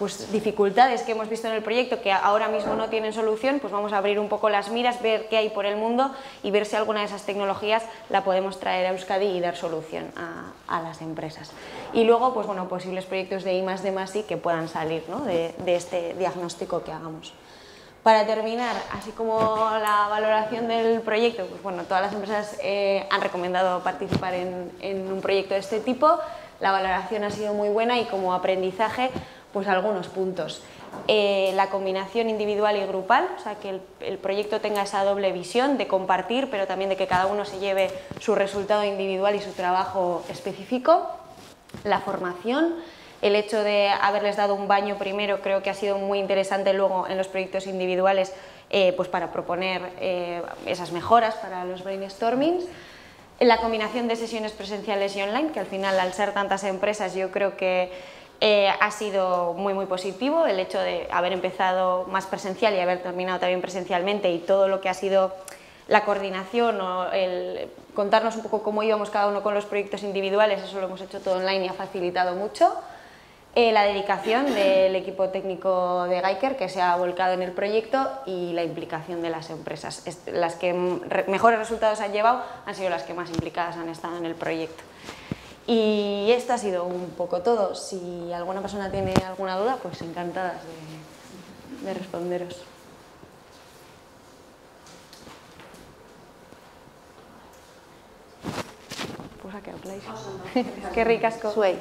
pues, dificultades que hemos visto en el proyecto que ahora mismo no tienen solución, pues vamos a abrir un poco las miras, ver qué hay por el mundo y ver si alguna de esas tecnologías la podemos traer a Euskadi y dar solución a las empresas. Y luego, pues bueno, posibles proyectos de I+D+I que puedan salir, ¿no?, de este diagnóstico que hagamos. Para terminar, así como la valoración del proyecto, pues bueno, todas las empresas han recomendado participar en un proyecto de este tipo. La valoración ha sido muy buena y como aprendizaje, pues algunos puntos. La combinación individual y grupal, o sea, que el proyecto tenga esa doble visión de compartir, pero también de que cada uno se lleve su resultado individual y su trabajo específico. La formación. El hecho de haberles dado un baño primero creo que ha sido muy interesante luego en los proyectos individuales pues para proponer esas mejoras para los brainstormings. La combinación de sesiones presenciales y online, que al final al ser tantas empresas yo creo que ha sido muy positivo el hecho de haber empezado más presencial y haber terminado también presencialmente y todo lo que ha sido la coordinación o el contarnos un poco cómo íbamos cada uno con los proyectos individuales, eso lo hemos hecho todo online y ha facilitado mucho. La dedicación del equipo técnico de Geiker que se ha volcado en el proyecto y la implicación de las empresas. Las que mejores resultados han llevado han sido las que más implicadas han estado en el proyecto. Y esto ha sido un poco todo. Si alguna persona tiene alguna duda, pues encantadas de responderos. Pues ha quedado clarísimo. Qué ricasco. Zuei.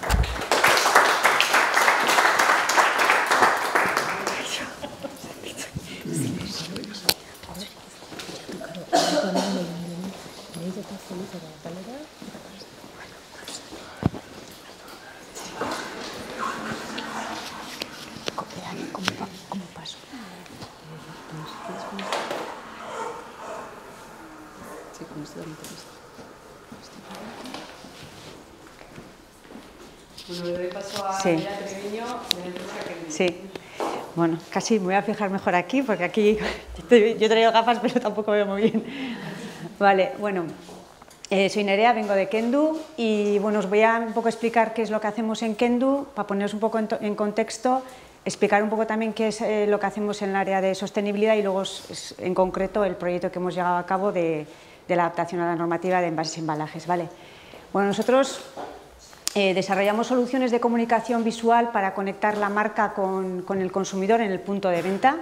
Bueno, le doy paso a Sí. Nerea Treviño, de la empresa Kendu. Sí, bueno, casi me voy a fijar mejor aquí porque aquí yo he traído gafas pero tampoco veo muy bien. Vale, bueno, soy Nerea, vengo de Kendu y bueno, os voy a un poco explicar qué es lo que hacemos en Kendu, para poneros un poco en contexto, explicar un poco también qué es lo que hacemos en el área de sostenibilidad y luego en concreto el proyecto que hemos llevado a cabo de la adaptación a la normativa de envases y embalajes. ¿Vale? Bueno, nosotros desarrollamos soluciones de comunicación visual para conectar la marca con el consumidor en el punto de venta.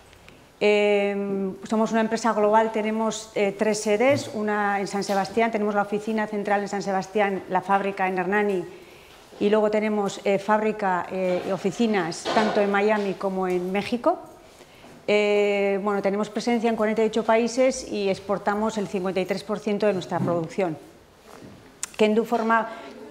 Somos una empresa global, tenemos 3 sedes, una en San Sebastián, tenemos la oficina central en San Sebastián, la fábrica en Hernani y luego tenemos fábrica y oficinas tanto en Miami como en México. Bueno, tenemos presencia en 48 países y exportamos el 53% de nuestra producción. Kendu forma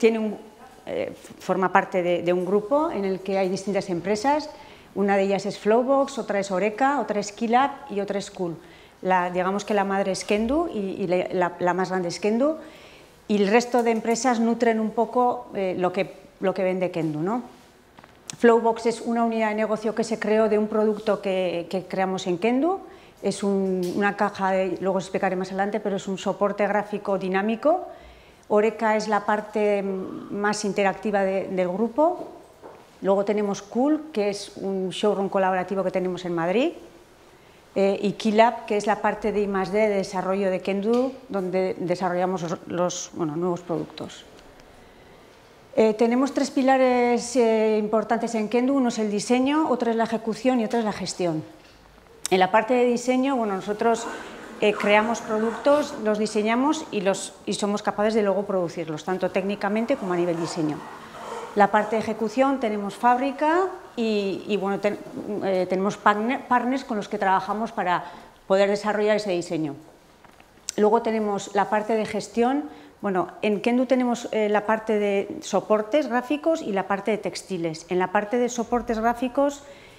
parte de un grupo en el que hay distintas empresas. Una de ellas es Flowbox, otra es Oreca, otra es Keylab y otra es Cool. Digamos que la madre es Kendu y la más grande es Kendu. Y el resto de empresas nutren un poco lo que vende Kendu, ¿no? Flowbox es una unidad de negocio que se creó de un producto que creamos en Kendu. Es una caja, luego os explicaré más adelante, pero es un soporte gráfico dinámico. Oreca es la parte más interactiva del grupo. Luego tenemos Cool, que es un showroom colaborativo que tenemos en Madrid. Y Keylab, que es la parte de I+D de desarrollo de Kendu, donde desarrollamos los nuevos productos. Tenemos 3 pilares importantes en Kendu. Uno es el diseño, otro es la ejecución y otro es la gestión. En la parte de diseño, bueno, nosotros creamos productos, los diseñamos y somos capaces de luego producirlos, tanto técnicamente como a nivel diseño. La parte de ejecución tenemos fábrica y bueno, tenemos partners con los que trabajamos para poder desarrollar ese diseño. Luego tenemos la parte de gestión. Bueno, en Kendu tenemos la parte de soportes gráficos y la parte de textiles. En la parte de soportes gráficos,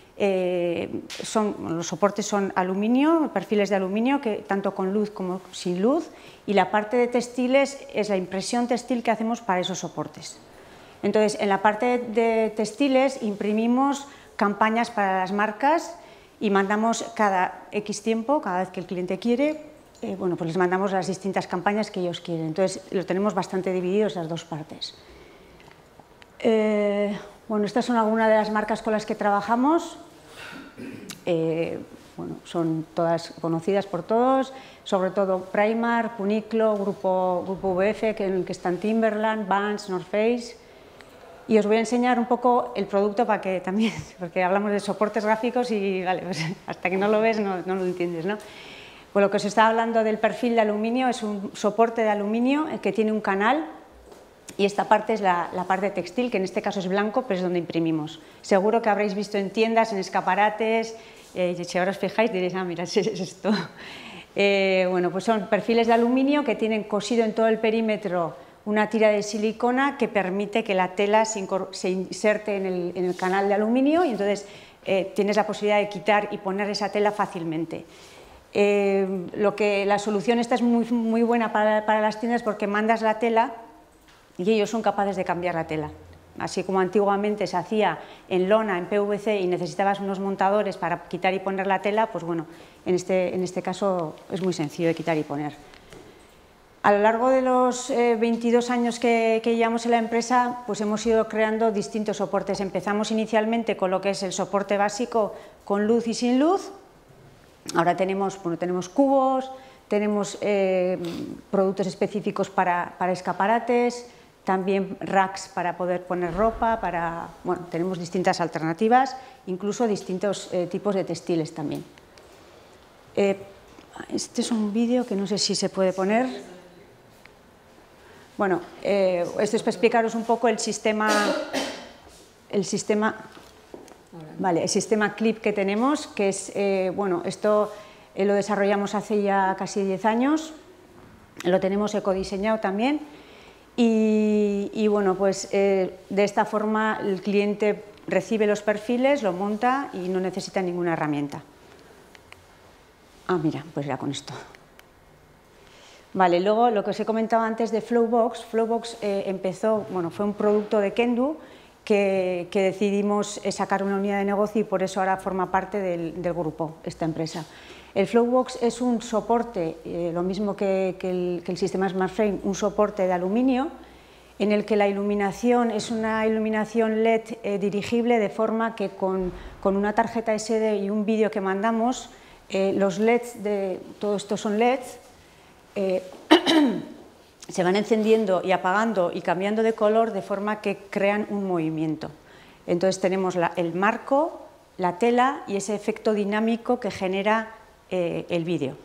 los soportes son aluminio, perfiles de aluminio, que tanto con luz como sin luz, y la parte de textiles es la impresión textil que hacemos para esos soportes. Entonces, en la parte de textiles imprimimos campañas para las marcas y mandamos cada X tiempo, cada vez que el cliente quiere, bueno, pues les mandamos las distintas campañas que ellos quieren. Entonces, lo tenemos bastante dividido esas dos partes. Bueno, estas son algunas de las marcas con las que trabajamos. Bueno, son todas conocidas por todos, sobre todo Primark, Uniqlo, Grupo VF, en el que están Timberland, Vans, North Face. Y os voy a enseñar un poco el producto para que también, porque hablamos de soportes gráficos y vale, pues hasta que no lo ves no lo entiendes, ¿no? Pues lo que os estaba hablando del perfil de aluminio es un soporte de aluminio que tiene un canal y esta parte es la parte textil, que en este caso es blanco, pero es donde imprimimos. Seguro que habréis visto en tiendas, en escaparates, si ahora os fijáis diréis, ah, mira, es esto. Bueno, pues son perfiles de aluminio que tienen cosido en todo el perímetro una tira de silicona que permite que la tela se inserte en el canal de aluminio y entonces tienes la posibilidad de quitar y poner esa tela fácilmente. La solución esta es muy buena para las tiendas porque mandas la tela y ellos son capaces de cambiar la tela. Así como antiguamente se hacía en lona, en PVC y necesitabas unos montadores para quitar y poner la tela, pues bueno, en este caso es muy sencillo de quitar y poner. A lo largo de los 22 años que llevamos en la empresa, pues hemos ido creando distintos soportes. Empezamos inicialmente con lo que es el soporte básico con luz y sin luz. Ahora tenemos cubos, tenemos productos específicos para escaparates, también racks para poder poner ropa, bueno, tenemos distintas alternativas, incluso distintos tipos de textiles también. Este es un vídeo que no sé si se puede poner. Bueno, esto es para explicaros un poco el sistema clip que tenemos, que es, bueno, esto lo desarrollamos hace ya casi 10 años, lo tenemos ecodiseñado también y bueno, pues de esta forma el cliente recibe los perfiles, lo monta y no necesita ninguna herramienta. Ah, mira, pues ya con esto. Vale, luego lo que os he comentado antes de Flowbox, empezó, bueno, fue un producto de Kendu que decidimos sacar una unidad de negocio y por eso ahora forma parte del grupo, esta empresa. El Flowbox es un soporte, lo mismo que el sistema SmartFrame, un soporte de aluminio en el que la iluminación es una iluminación LED dirigible de forma que con una tarjeta SD y un vídeo que mandamos, los LEDs, todo esto son LEDs, se van encendiendo y apagando y cambiando de color de forma que crean un movimiento. Entonces tenemos el marco, la tela y ese efecto dinámico que genera el vídeo.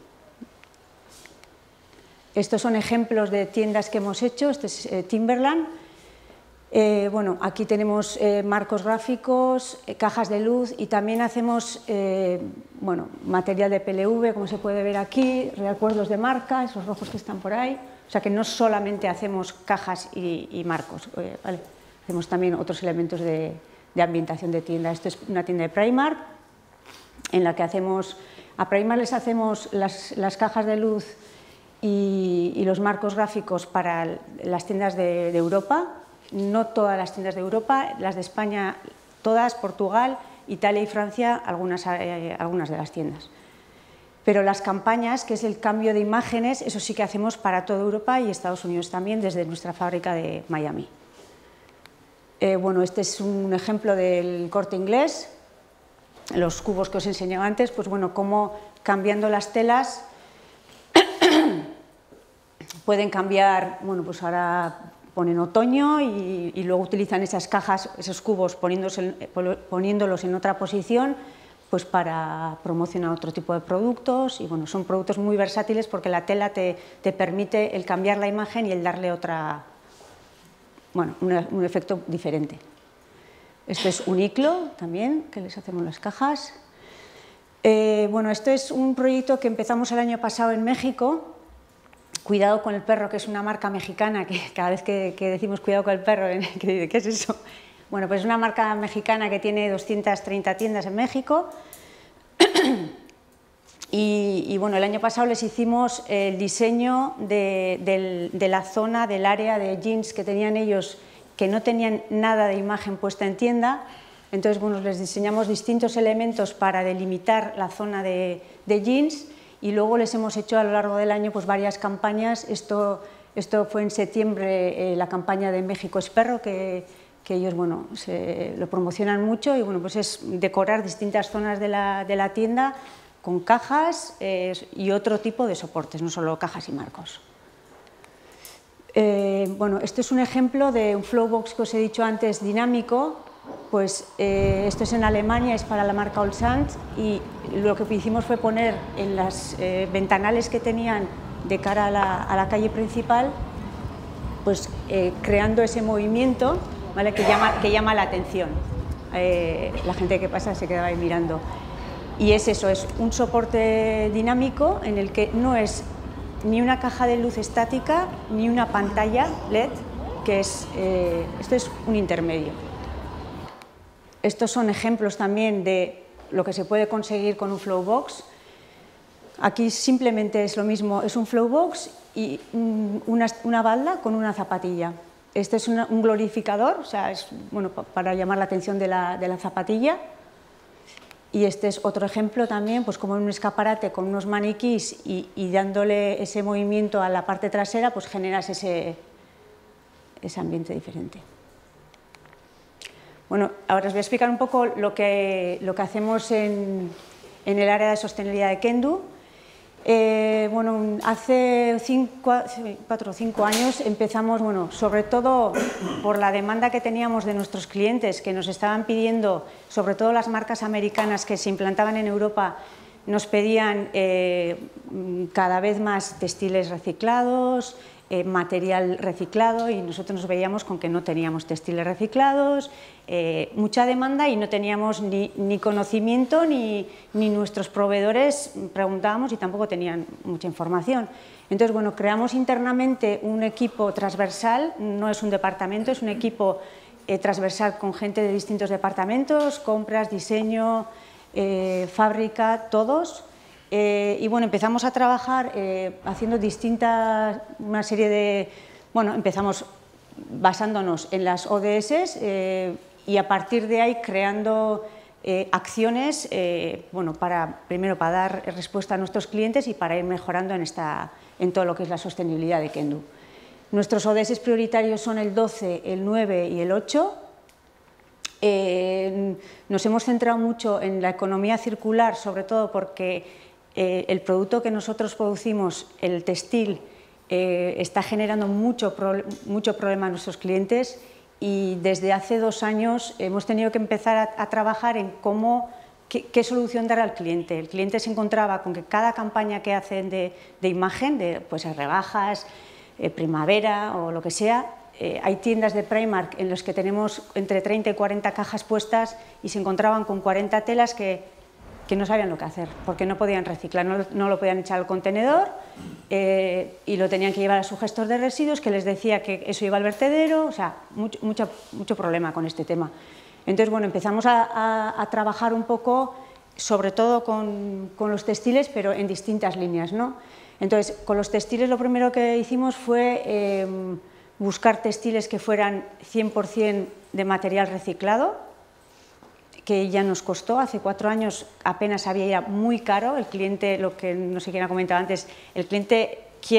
Estos son ejemplos de tiendas que hemos hecho, este es Timberland. Bueno, aquí tenemos marcos gráficos, cajas de luz y también hacemos bueno, material de PLV, como se puede ver aquí, recuerdos de marca, esos rojos que están por ahí. O sea que no solamente hacemos cajas y marcos, ¿vale? Hacemos también otros elementos de ambientación de tienda. Esto es una tienda de Primark, en la que a Primark les hacemos las cajas de luz y los marcos gráficos para las tiendas de Europa. No todas las tiendas de Europa, las de España todas, Portugal, Italia y Francia, algunas de las tiendas. Pero las campañas, que es el cambio de imágenes, eso sí que hacemos para toda Europa y Estados Unidos también, desde nuestra fábrica de Miami. Bueno, este es un ejemplo del Corte Inglés, los cubos que os enseñaba antes, pues bueno, cómo cambiando las telas pueden cambiar, bueno, pues ahora ponen otoño y luego utilizan esas cajas, esos cubos, poniéndolos en otra posición, pues para promocionar otro tipo de productos y bueno, son productos muy versátiles porque la tela te permite el cambiar la imagen y el darle un efecto diferente. Esto es Uniqlo también, que les hacemos las cajas. Bueno, esto es un proyecto que empezamos el año pasado en México. Cuidado con el perro, que es una marca mexicana, que cada vez que decimos cuidado con el perro, ¿qué es eso? Bueno, pues es una marca mexicana que tiene 230 tiendas en México y bueno, el año pasado les hicimos el diseño de la zona, del área de jeans que tenían ellos, que no tenían nada de imagen puesta en tienda. Entonces, bueno, les diseñamos distintos elementos para delimitar la zona de jeans. Y luego les hemos hecho a lo largo del año pues, varias campañas. Esto fue en septiembre, la campaña de México es perro, que que ellos bueno, lo promocionan mucho y bueno, pues es decorar distintas zonas de la tienda con cajas y otro tipo de soportes, no solo cajas y marcos. Bueno, este es un ejemplo de un Flowbox que os he dicho antes dinámico. Pues esto es en Alemania, es para la marca Olsand y lo que hicimos fue poner en las ventanales que tenían de cara a la calle principal, pues creando ese movimiento, ¿vale? que llama la atención. La gente que pasa se quedaba ahí mirando. Y es eso, es un soporte dinámico en el que no es ni una caja de luz estática ni una pantalla LED, que es, esto es un intermedio. Estos son ejemplos también de lo que se puede conseguir con un Flowbox. Aquí simplemente es lo mismo, es un Flowbox y una balda con una zapatilla. Este es un glorificador, o sea, es bueno, para llamar la atención de la zapatilla. Y este es otro ejemplo también, pues como en un escaparate con unos maniquís y dándole ese movimiento a la parte trasera, pues generas ese ambiente diferente. Bueno, ahora os voy a explicar un poco lo que hacemos en el área de sostenibilidad de Kendu. Bueno, hace 4 o 5 años empezamos, bueno, sobre todo por la demanda que teníamos de nuestros clientes, que nos estaban pidiendo, sobre todo las marcas americanas que se implantaban en Europa, nos pedían cada vez más textiles reciclados, material reciclado, y nosotros nos veíamos con que no teníamos textiles reciclados, mucha demanda y no teníamos ni conocimiento ni nuestros proveedores preguntábamos y tampoco tenían mucha información. Entonces, bueno, creamos internamente un equipo transversal, no es un departamento, es un equipo transversal con gente de distintos departamentos, compras, diseño, fábrica, todos. Y bueno, empezamos a trabajar haciendo una serie de... Bueno, empezamos basándonos en las ODS y a partir de ahí creando acciones, bueno, primero para dar respuesta a nuestros clientes y para ir mejorando en todo lo que es la sostenibilidad de Kendu. Nuestros ODS prioritarios son el 12, el 9 y el 8. Nos hemos centrado mucho en la economía circular, sobre todo porque el producto que nosotros producimos, el textil, está generando mucho problema a nuestros clientes y desde hace 2 años hemos tenido que empezar a trabajar en qué solución dar al cliente. El cliente se encontraba con que cada campaña que hacen de imagen, pues rebajas, primavera o lo que sea, hay tiendas de Primark en las que tenemos entre 30 y 40 cajas puestas y se encontraban con 40 telas que no sabían lo que hacer, porque no podían reciclar, no lo podían echar al contenedor y lo tenían que llevar a su gestor de residuos, que les decía que eso iba al vertedero, o sea, mucho problema con este tema. Entonces, bueno, empezamos a trabajar un poco, sobre todo con los textiles, pero en distintas líneas, ¿no? Entonces, con los textiles lo primero que hicimos fue buscar textiles que fueran 100% de material reciclado, que ya nos costó, hace 4 años apenas había, ya muy caro, el cliente, lo que no sé quién ha comentado antes, el cliente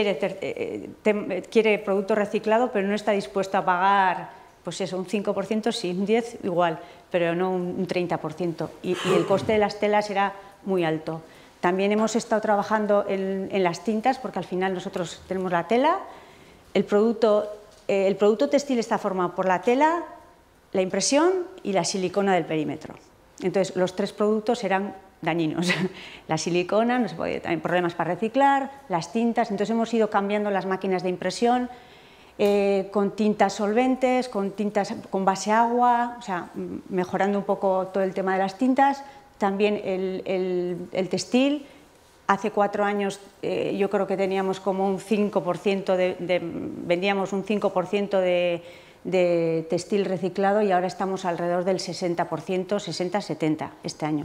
quiere producto reciclado, pero no está dispuesto a pagar, pues eso, un 5%, sí, un 10% igual, pero no un 30%, y el coste de las telas era muy alto. También hemos estado trabajando en las tintas, porque al final nosotros tenemos la tela, el producto textil está formado por la tela, la impresión y la silicona del perímetro. Entonces, los 3 productos eran dañinos. La silicona, no se podía, también problemas para reciclar, las tintas, entonces hemos ido cambiando las máquinas de impresión con tintas solventes, con tintas con base agua, o sea, mejorando un poco todo el tema de las tintas. También el textil, hace 4 años yo creo que teníamos como un 5%, vendíamos un 5% de textil reciclado y ahora estamos alrededor del 60%, 60-70% este año.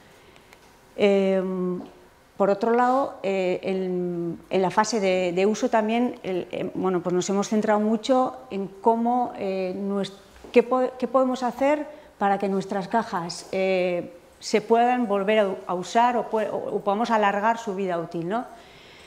Por otro lado, en la fase de uso también, bueno, pues nos hemos centrado mucho en qué podemos hacer para que nuestras cajas se puedan volver a usar o podamos alargar su vida útil, ¿no?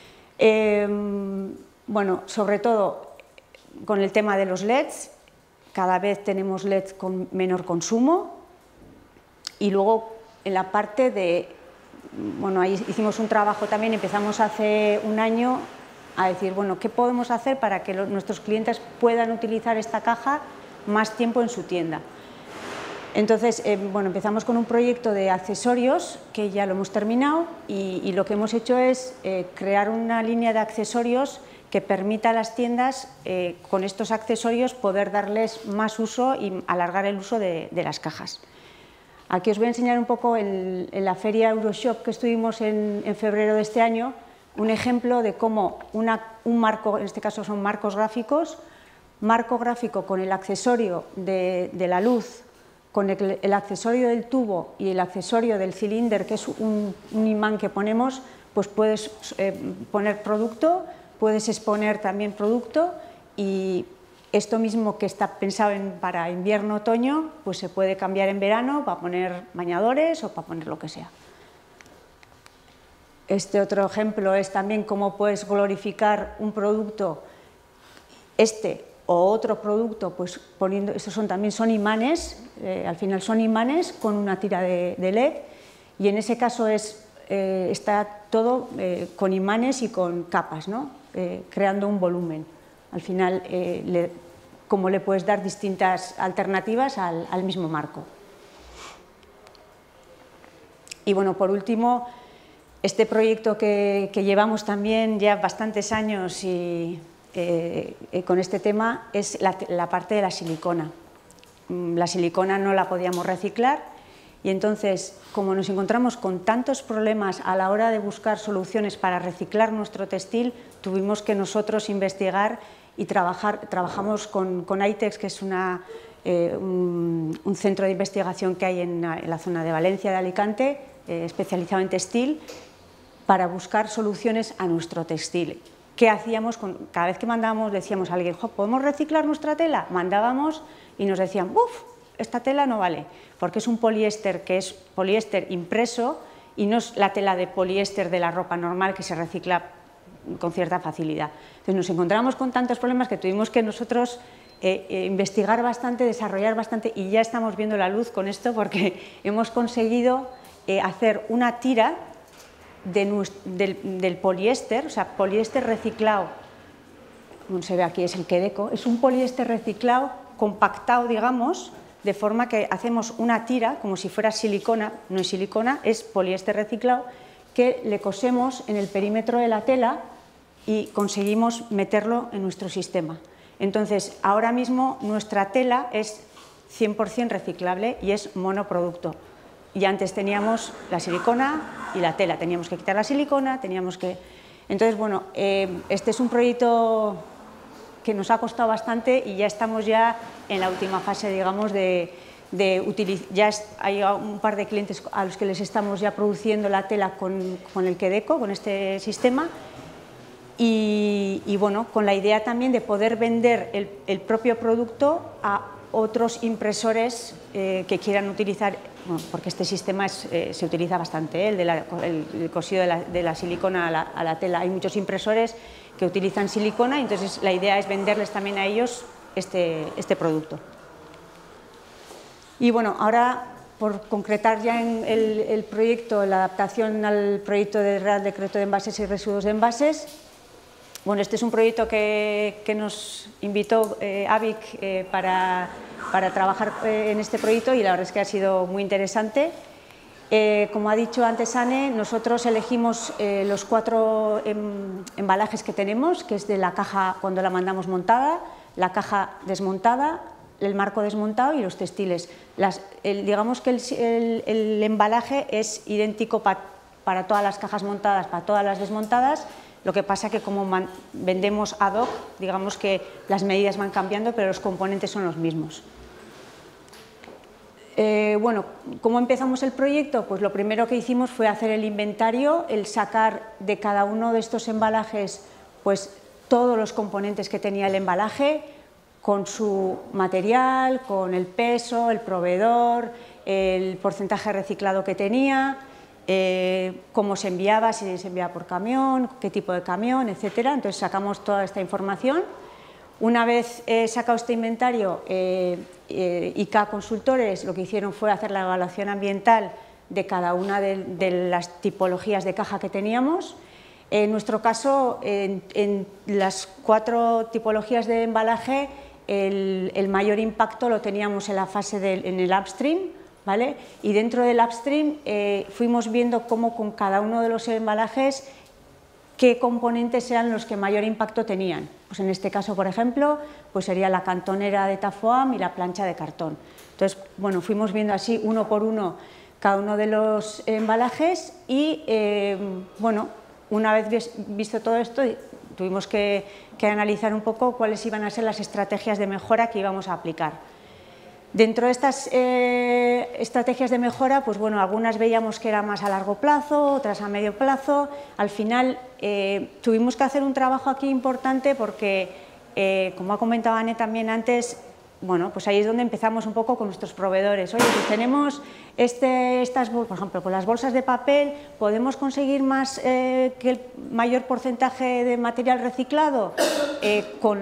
Bueno, sobre todo con el tema de los LEDs. cada vez tenemos LED con menor consumo. Y luego en la parte de, bueno, ahí hicimos un trabajo también, empezamos hace un año a decir, bueno, ¿qué podemos hacer para que nuestros clientes puedan utilizar esta caja más tiempo en su tienda? Entonces, bueno, empezamos con un proyecto de accesorios que ya lo hemos terminado y lo que hemos hecho es crear una línea de accesorios que permita a las tiendas con estos accesorios poder darles más uso y alargar el uso de las cajas. Aquí os voy a enseñar un poco en la feria Euroshop que estuvimos en febrero de este año, un ejemplo de cómo un marco, en este caso son marcos gráficos, marco gráfico con el accesorio de la luz, con el accesorio del tubo y el accesorio del cilindro, que es un imán que ponemos, pues puedes poner producto, puedes exponer también producto y esto mismo que está pensado para invierno-otoño, pues se puede cambiar en verano para poner bañadores o para poner lo que sea. Este otro ejemplo es también cómo puedes glorificar un producto, o otro producto, pues poniendo, estos también son imanes, al final son imanes con una tira de LED y en ese caso está todo con imanes y con capas, ¿no? Creando un volumen. Al final, cómo le puedes dar distintas alternativas al mismo marco. Y bueno, por último, este proyecto que llevamos también ya bastantes años y con este tema es la parte de la silicona. La silicona no la podíamos reciclar y entonces, como nos encontramos con tantos problemas a la hora de buscar soluciones para reciclar nuestro textil, tuvimos que nosotros investigar y trabajamos con ITEX, que es un centro de investigación que hay en la zona de Valencia, de Alicante, especializado en textil, para buscar soluciones a nuestro textil. ¿Qué hacíamos? Cada vez que mandábamos, decíamos a alguien, ¿podemos reciclar nuestra tela? Mandábamos y nos decían, ¡uf! Esta tela no vale, porque es un poliéster que es poliéster impreso y no es la tela de poliéster de la ropa normal que se recicla con cierta facilidad. Entonces nos encontramos con tantos problemas que tuvimos que nosotros investigar bastante, desarrollar bastante y ya estamos viendo la luz con esto porque hemos conseguido hacer una tira del poliéster, o sea, poliéster reciclado, como se ve aquí es el Quedeco, es un poliéster reciclado, compactado, digamos, de forma que hacemos una tira como si fuera silicona, no es silicona, es poliéster reciclado, que le cosemos en el perímetro de la tela y conseguimos meterlo en nuestro sistema. Entonces, ahora mismo nuestra tela es 100% reciclable y es monoproducto. Y antes teníamos la silicona y la tela, teníamos que quitar la silicona, teníamos que... Entonces, bueno, este es un proyecto que nos ha costado bastante y ya estamos en la última fase, digamos, ya hay un par de clientes a los que les estamos ya produciendo la tela con el Quedeco, con este sistema, y bueno, con la idea también de poder vender el propio producto a otros impresores que quieran utilizar, bueno, porque este sistema se utiliza bastante, el cosido de la silicona a la tela. Hay muchos impresores que utilizan silicona y entonces la idea es venderles también a ellos este producto. Y bueno, ahora por concretar ya en el proyecto, la adaptación al proyecto de Real Decreto de Envases y Residuos de Envases. Bueno, este es un proyecto que nos invitó AVIC para trabajar en este proyecto y la verdad es que ha sido muy interesante. Como ha dicho antes Anne, nosotros elegimos los 4 embalajes que tenemos, que es de la caja cuando la mandamos montada, la caja desmontada, el marco desmontado y los textiles. Digamos que el embalaje es idéntico para todas las cajas montadas, para todas las desmontadas. Lo que pasa que como vendemos ad hoc, digamos que las medidas van cambiando, pero los componentes son los mismos. Bueno, ¿cómo empezamos el proyecto? Pues lo primero que hicimos fue hacer el inventario, el sacar de cada uno de estos embalajes pues, todos los componentes que tenía el embalaje, con su material, con el peso, el proveedor, el porcentaje reciclado que tenía, cómo se enviaba, si se enviaba por camión, qué tipo de camión, etcétera. Entonces sacamos toda esta información. Una vez sacado este inventario, IK Consultores lo que hicieron fue hacer la evaluación ambiental de cada una de las tipologías de caja que teníamos. En nuestro caso, en las 4 tipologías de embalaje, el mayor impacto lo teníamos en la fase en el upstream, ¿vale? Y dentro del upstream fuimos viendo cómo con cada uno de los embalajes qué componentes eran los que mayor impacto tenían. Pues en este caso, por ejemplo, pues sería la cantonera de Tafoam y la plancha de cartón. Entonces, bueno, fuimos viendo así uno por uno cada uno de los embalajes y, bueno, una vez visto todo esto, tuvimos que analizar un poco cuáles iban a ser las estrategias de mejora que íbamos a aplicar. Dentro de estas estrategias de mejora, pues bueno, algunas veíamos que eran más a largo plazo, otras a medio plazo. Al final tuvimos que hacer un trabajo aquí importante porque, como ha comentado Anne también antes, bueno, pues ahí es donde empezamos un poco con nuestros proveedores. Oye, pues tenemos por ejemplo, con las bolsas de papel, ¿podemos conseguir que el mayor porcentaje de material reciclado? Con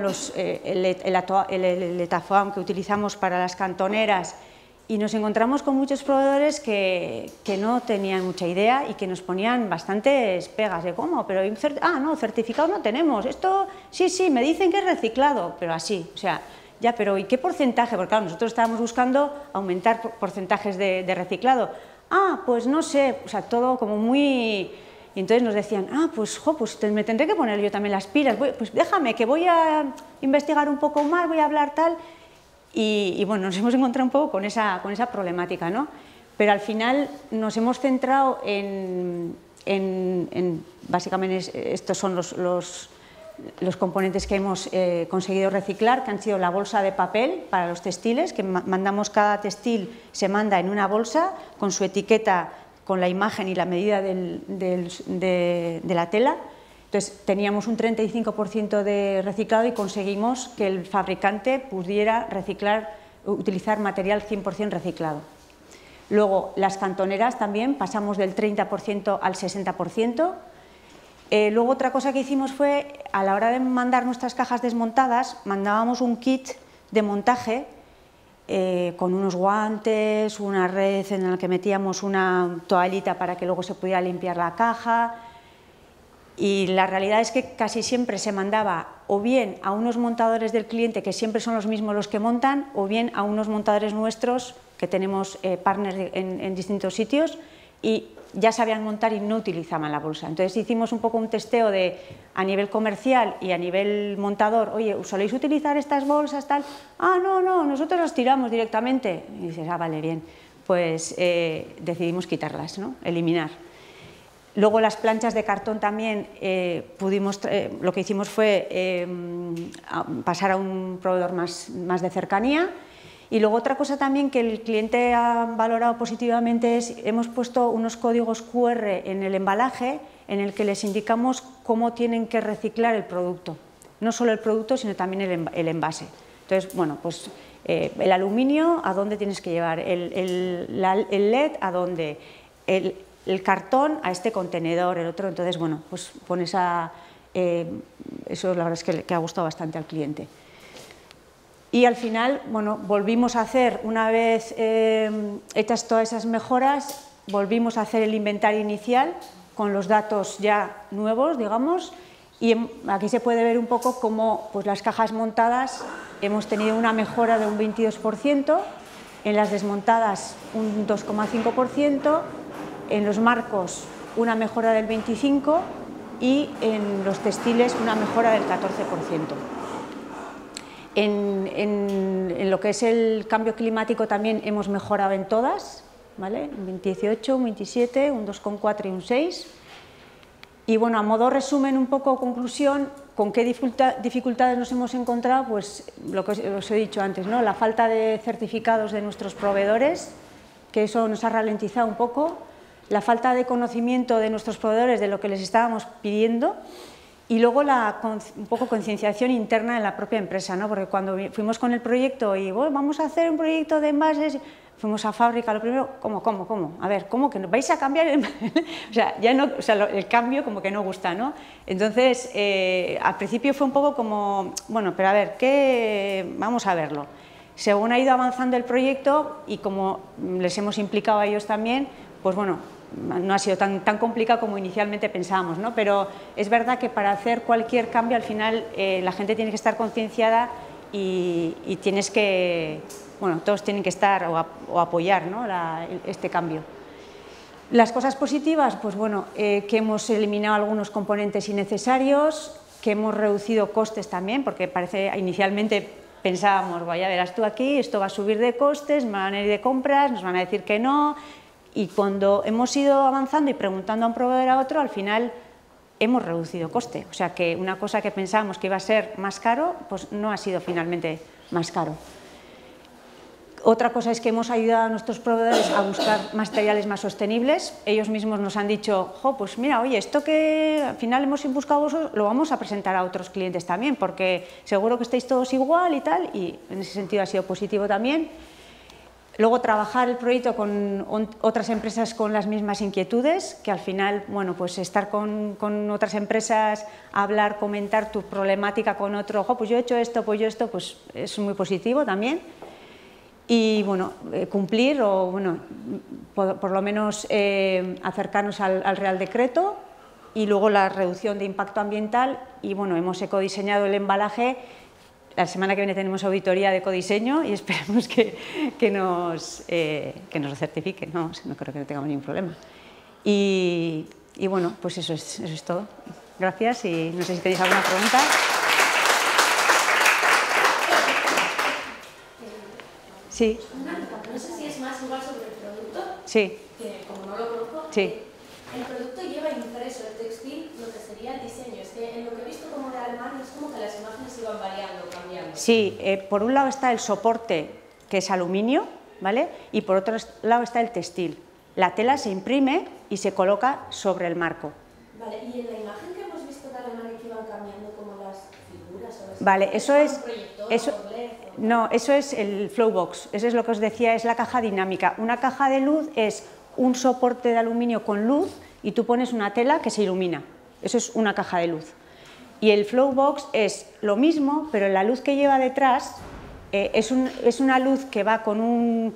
el Etafoam que utilizamos para las cantoneras, y nos encontramos con muchos proveedores que no tenían mucha idea y que nos ponían bastantes pegas de ¿cómo? Pero no, certificado no tenemos, esto sí, me dicen que es reciclado, pero así, o sea, ya, pero ¿y qué porcentaje? Porque claro, nosotros estábamos buscando aumentar porcentajes de reciclado. Pues no sé, o sea, todo como muy... Y entonces nos decían, pues me tendré que poner yo también las pilas, pues déjame que voy a investigar un poco más, voy a hablar tal... Y bueno, nos hemos encontrado un poco con esa problemática, ¿no? Pero al final nos hemos centrado básicamente estos son los componentes que hemos conseguido reciclar, que han sido la bolsa de papel para los textiles, que mandamos cada textil, se manda en una bolsa con su etiqueta, con la imagen y la medida de la tela. Entonces teníamos un 35% de reciclado y conseguimos que el fabricante pudiera utilizar material 100% reciclado. Luego las cantoneras también pasamos del 30% al 60%. Luego otra cosa que hicimos fue, a la hora de mandar nuestras cajas desmontadas, mandábamos un kit de montaje con unos guantes, una red en la que metíamos una toallita para que luego se pudiera limpiar la caja. Y la realidad es que casi siempre se mandaba o bien a unos montadores del cliente, que siempre son los mismos los que montan, o bien a unos montadores nuestros, que tenemos partners en distintos sitios, y ya sabían montar y no utilizaban la bolsa. Entonces hicimos un poco un testeo a nivel comercial y a nivel montador. Oye, ¿soléis utilizar estas bolsas tal? No, nosotros las tiramos directamente. Y dices, vale, bien. Pues decidimos quitarlas, ¿no? Eliminar. Luego las planchas de cartón también lo que hicimos fue pasar a un proveedor más de cercanía. Y luego otra cosa también que el cliente ha valorado positivamente es, hemos puesto unos códigos QR en el embalaje en el que les indicamos cómo tienen que reciclar el producto. No solo el producto, sino también el envase. Entonces, bueno, pues el aluminio, ¿a dónde tienes que llevar? El LED, ¿a dónde? El cartón a este contenedor, el otro, entonces, bueno, pues con eso la verdad es que ha gustado bastante al cliente. Y al final, bueno, volvimos a hacer, una vez hechas todas esas mejoras, volvimos a hacer el inventario inicial con los datos ya nuevos, digamos, y aquí se puede ver un poco cómo pues, las cajas montadas hemos tenido una mejora de un 22%, en las desmontadas un 2,5%, en los marcos una mejora del 25% y en los textiles una mejora del 14%. En lo que es el cambio climático también hemos mejorado en todas, ¿vale? Un 18, un 27, un 2,4 y un 6. Y bueno, a modo resumen, un poco conclusión, ¿con qué dificultades nos hemos encontrado? Pues lo que os he dicho antes, ¿no? La falta de certificados de nuestros proveedores, que eso nos ha ralentizado un poco, la falta de conocimiento de nuestros proveedores de lo que les estábamos pidiendo, y luego un poco concienciación interna en la propia empresa, ¿no? Porque cuando fuimos con el proyecto y bueno, vamos a hacer un proyecto de envases, fuimos a fábrica, lo primero, ¿cómo? A ver, ¿cómo que no? ¿Vais a cambiar? O sea, ya no, o sea, el cambio como que no gusta, ¿no? Entonces, al principio fue un poco como, bueno, pero a ver, vamos a verlo. Según ha ido avanzando el proyecto y como les hemos implicado a ellos también, pues bueno, no ha sido tan complicado como inicialmente pensábamos, ¿no? Pero es verdad que para hacer cualquier cambio al final la gente tiene que estar concienciada y tienes que, bueno, todos tienen que estar o apoyar, ¿no? este cambio. Las cosas positivas, pues bueno, que hemos eliminado algunos componentes innecesarios, que hemos reducido costes también, porque parece inicialmente pensábamos, vaya, verás tú aquí, esto va a subir de costes, me van a ir de compras, nos van a decir que no, y cuando hemos ido avanzando y preguntando a un proveedor a otro, al final hemos reducido coste. O sea que una cosa que pensábamos que iba a ser más caro, pues no ha sido finalmente más caro. Otra cosa es que hemos ayudado a nuestros proveedores a buscar materiales más sostenibles. Ellos mismos nos han dicho, pues mira, oye, esto que al final hemos buscado vosotros, lo vamos a presentar a otros clientes también, porque seguro que estáis todos igual y tal, y en ese sentido ha sido positivo también. Luego, trabajar el proyecto con otras empresas con las mismas inquietudes, que al final, bueno, pues estar con otras empresas, hablar, comentar tu problemática con otro, pues yo he hecho esto, pues yo esto, pues es muy positivo también. Y, bueno, cumplir o, bueno, por lo menos acercarnos al Real Decreto y luego la reducción de impacto ambiental y, bueno, hemos ecodiseñado el embalaje. La semana que viene tenemos auditoría de ecodiseño y esperamos que nos lo certifiquen, no creo que no tengamos ningún problema. Y bueno, pues eso es todo. Gracias y no sé si tenéis alguna pregunta. Sí. No sé si es más igual sobre el producto, sí. Que como no lo conozco, sí. El producto lleva impreso el textil, lo que sería el diseño. Es que en lo que he visto como de Alemania es como que las imágenes iban variando, cambiando. Sí, por un lado está el soporte, que es aluminio, ¿vale? Y por otro lado está el textil. La tela se imprime y se coloca sobre el marco. Vale, y en la imagen que hemos visto de Alemania que iban cambiando como las figuras o las... Vale, eso es... No, eso es el Flowbox, eso es lo que os decía, es la caja dinámica. Una caja de luz es un soporte de aluminio con luz y tú pones una tela que se ilumina. Eso es una caja de luz. Y el Flowbox es lo mismo, pero la luz que lleva detrás es una luz que va con un...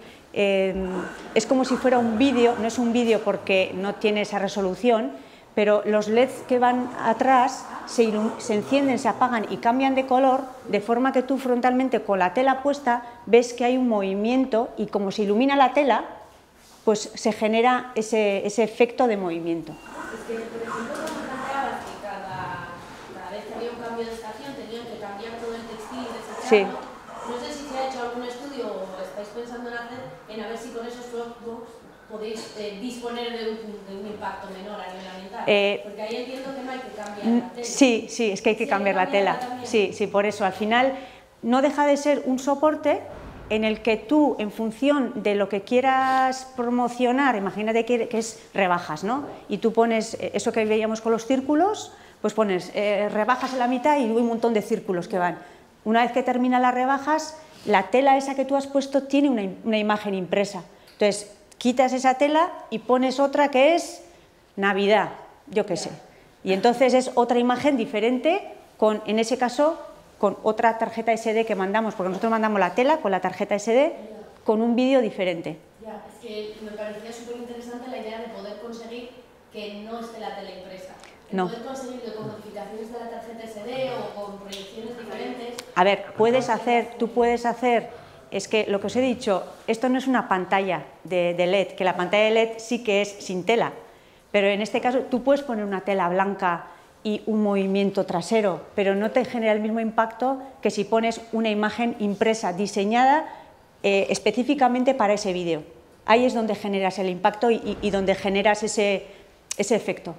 es como si fuera un vídeo, no es un vídeo porque no tiene esa resolución, pero los LEDs que van atrás se encienden, se apagan y cambian de color, de forma que tú frontalmente con la tela puesta ves que hay un movimiento y como se ilumina la tela, pues se genera ese efecto de movimiento. Es que, por ejemplo, como planteabas que cada vez que había un cambio de estación tenían que cambiar todo el textil y desecharlo. Sí. No sé si se ha hecho algún estudio o estáis pensando en hacer, en a ver si con esos Flowbox podéis disponer de un impacto menor a nivel ambiental. Porque ahí entiendo que no hay que cambiar la tela. Sí, es que hay que cambiar la tela. Sí, por eso. Al final no deja de ser un soporte en el que tú, en función de lo que quieras promocionar, imagínate que es rebajas, ¿no? Y tú pones eso que veíamos con los círculos, pues pones rebajas en la mitad y un montón de círculos que van. Una vez que terminan las rebajas, la tela esa que tú has puesto tiene una imagen impresa. Entonces, quitas esa tela y pones otra que es Navidad, yo qué sé. Y entonces es otra imagen diferente, en ese caso, con otra tarjeta SD que mandamos, porque nosotros mandamos la tela con la tarjeta SD con un vídeo diferente. Ya, es que me parecía súper interesante la idea de poder conseguir que no esté la tela impresa. No. Poder conseguirlo con modificaciones de la tarjeta SD o con proyecciones diferentes. A ver, tú puedes hacer... Es que lo que os he dicho, esto no es una pantalla de LED, que la pantalla de LED sí que es sin tela, pero en este caso tú puedes poner una tela blanca y un movimiento trasero, pero no te genera el mismo impacto que si pones una imagen impresa, diseñada específicamente para ese vídeo. Ahí es donde generas el impacto y donde generas ese efecto.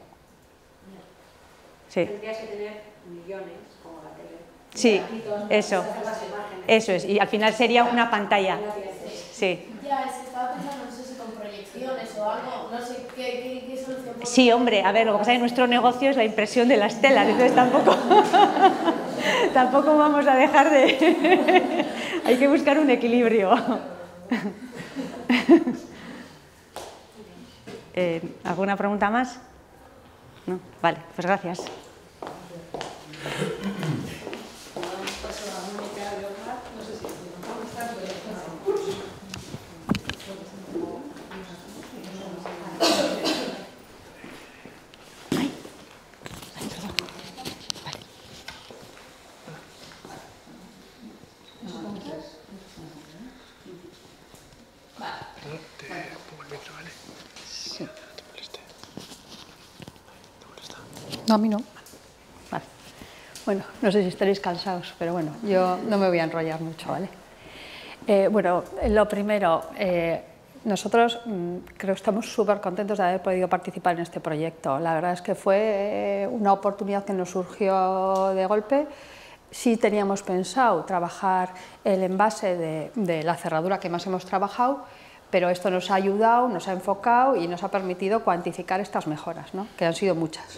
Sí. Tendrías que tener millones, como la tele. Sí, eso es, y al final sería una pantalla. Sí. Ya, es que estaba pensando, no sé si con proyecciones o algo, no sé qué solución. Sí, hombre, a ver, lo que pasa es que nuestro negocio es la impresión de las telas, entonces tampoco vamos a dejar de... Hay que buscar un equilibrio. ¿Alguna pregunta más? ¿No? Vale, pues gracias. No, a mí no. Vale. Bueno, no sé si estaréis cansados, pero bueno, yo no me voy a enrollar mucho, ¿vale? Bueno, lo primero, nosotros creo que estamos súper contentos de haber podido participar en este proyecto. La verdad es que fue una oportunidad que nos surgió de golpe. Sí teníamos pensado trabajar el envase de la cerradura que más hemos trabajado, pero esto nos ha ayudado, nos ha enfocado y nos ha permitido cuantificar estas mejoras, ¿no? Que han sido muchas.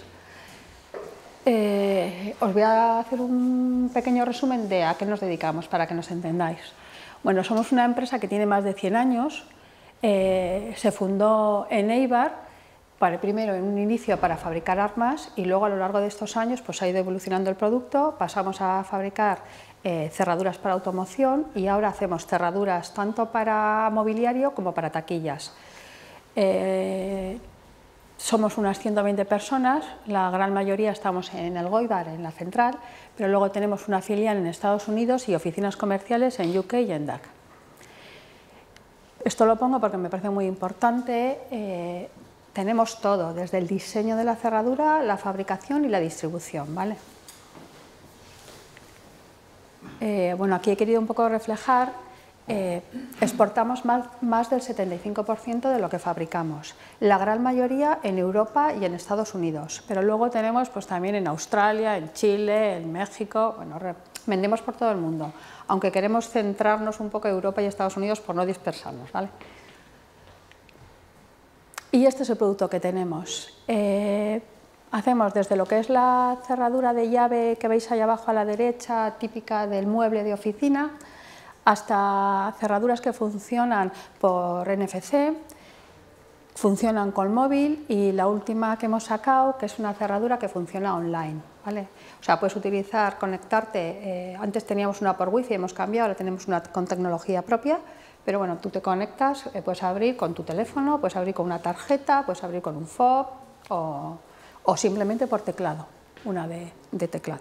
Os voy a hacer un pequeño resumen de a qué nos dedicamos para que nos entendáis. Bueno, somos una empresa que tiene más de 100 años, se fundó en Eibar, primero en un inicio para fabricar armas y luego a lo largo de estos años pues, ha ido evolucionando el producto, pasamos a fabricar cerraduras para automoción y ahora hacemos cerraduras tanto para mobiliario como para taquillas. Somos unas 120 personas, la gran mayoría estamos en el Goibar, en la central, pero luego tenemos una filial en Estados Unidos y oficinas comerciales en UK y en DAC. Esto lo pongo porque me parece muy importante. Tenemos todo, desde el diseño de la cerradura, la fabricación y la distribución, ¿vale? Bueno, aquí he querido un poco reflejar. Exportamos más del 75% de lo que fabricamos, la gran mayoría en Europa y en Estados Unidos, pero luego tenemos pues, también en Australia, en Chile, en México, bueno, vendemos por todo el mundo, aunque queremos centrarnos un poco en Europa y Estados Unidos por no dispersarnos, ¿vale? Y este es el producto que tenemos. Hacemos desde lo que es la cerradura de llave que veis ahí abajo a la derecha, típica del mueble de oficina, hasta cerraduras que funcionan por NFC, funcionan con móvil y la última que hemos sacado, que es una cerradura que funciona online, ¿vale? O sea, puedes utilizar, conectarte, antes teníamos una por wifi, hemos cambiado, ahora tenemos una con tecnología propia, pero bueno, tú te conectas, puedes abrir con tu teléfono, puedes abrir con una tarjeta, puedes abrir con un fob o simplemente por teclado, una de teclado.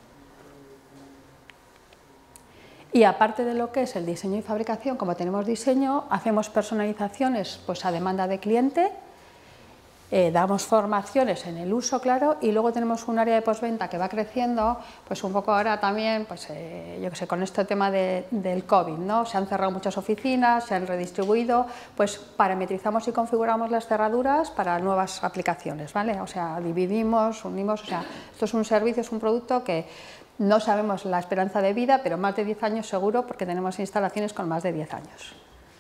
Y aparte de lo que es el diseño y fabricación, como tenemos diseño, hacemos personalizaciones pues, a demanda de cliente, damos formaciones en el uso, claro, y luego tenemos un área de postventa que va creciendo, pues un poco ahora también, pues yo que sé, con este tema del COVID, ¿no? Se han cerrado muchas oficinas, se han redistribuido, pues parametrizamos y configuramos las cerraduras para nuevas aplicaciones, ¿vale? O sea, dividimos, unimos, o sea, esto es un servicio, es un producto que no sabemos la esperanza de vida, pero más de 10 años seguro, porque tenemos instalaciones con más de 10 años.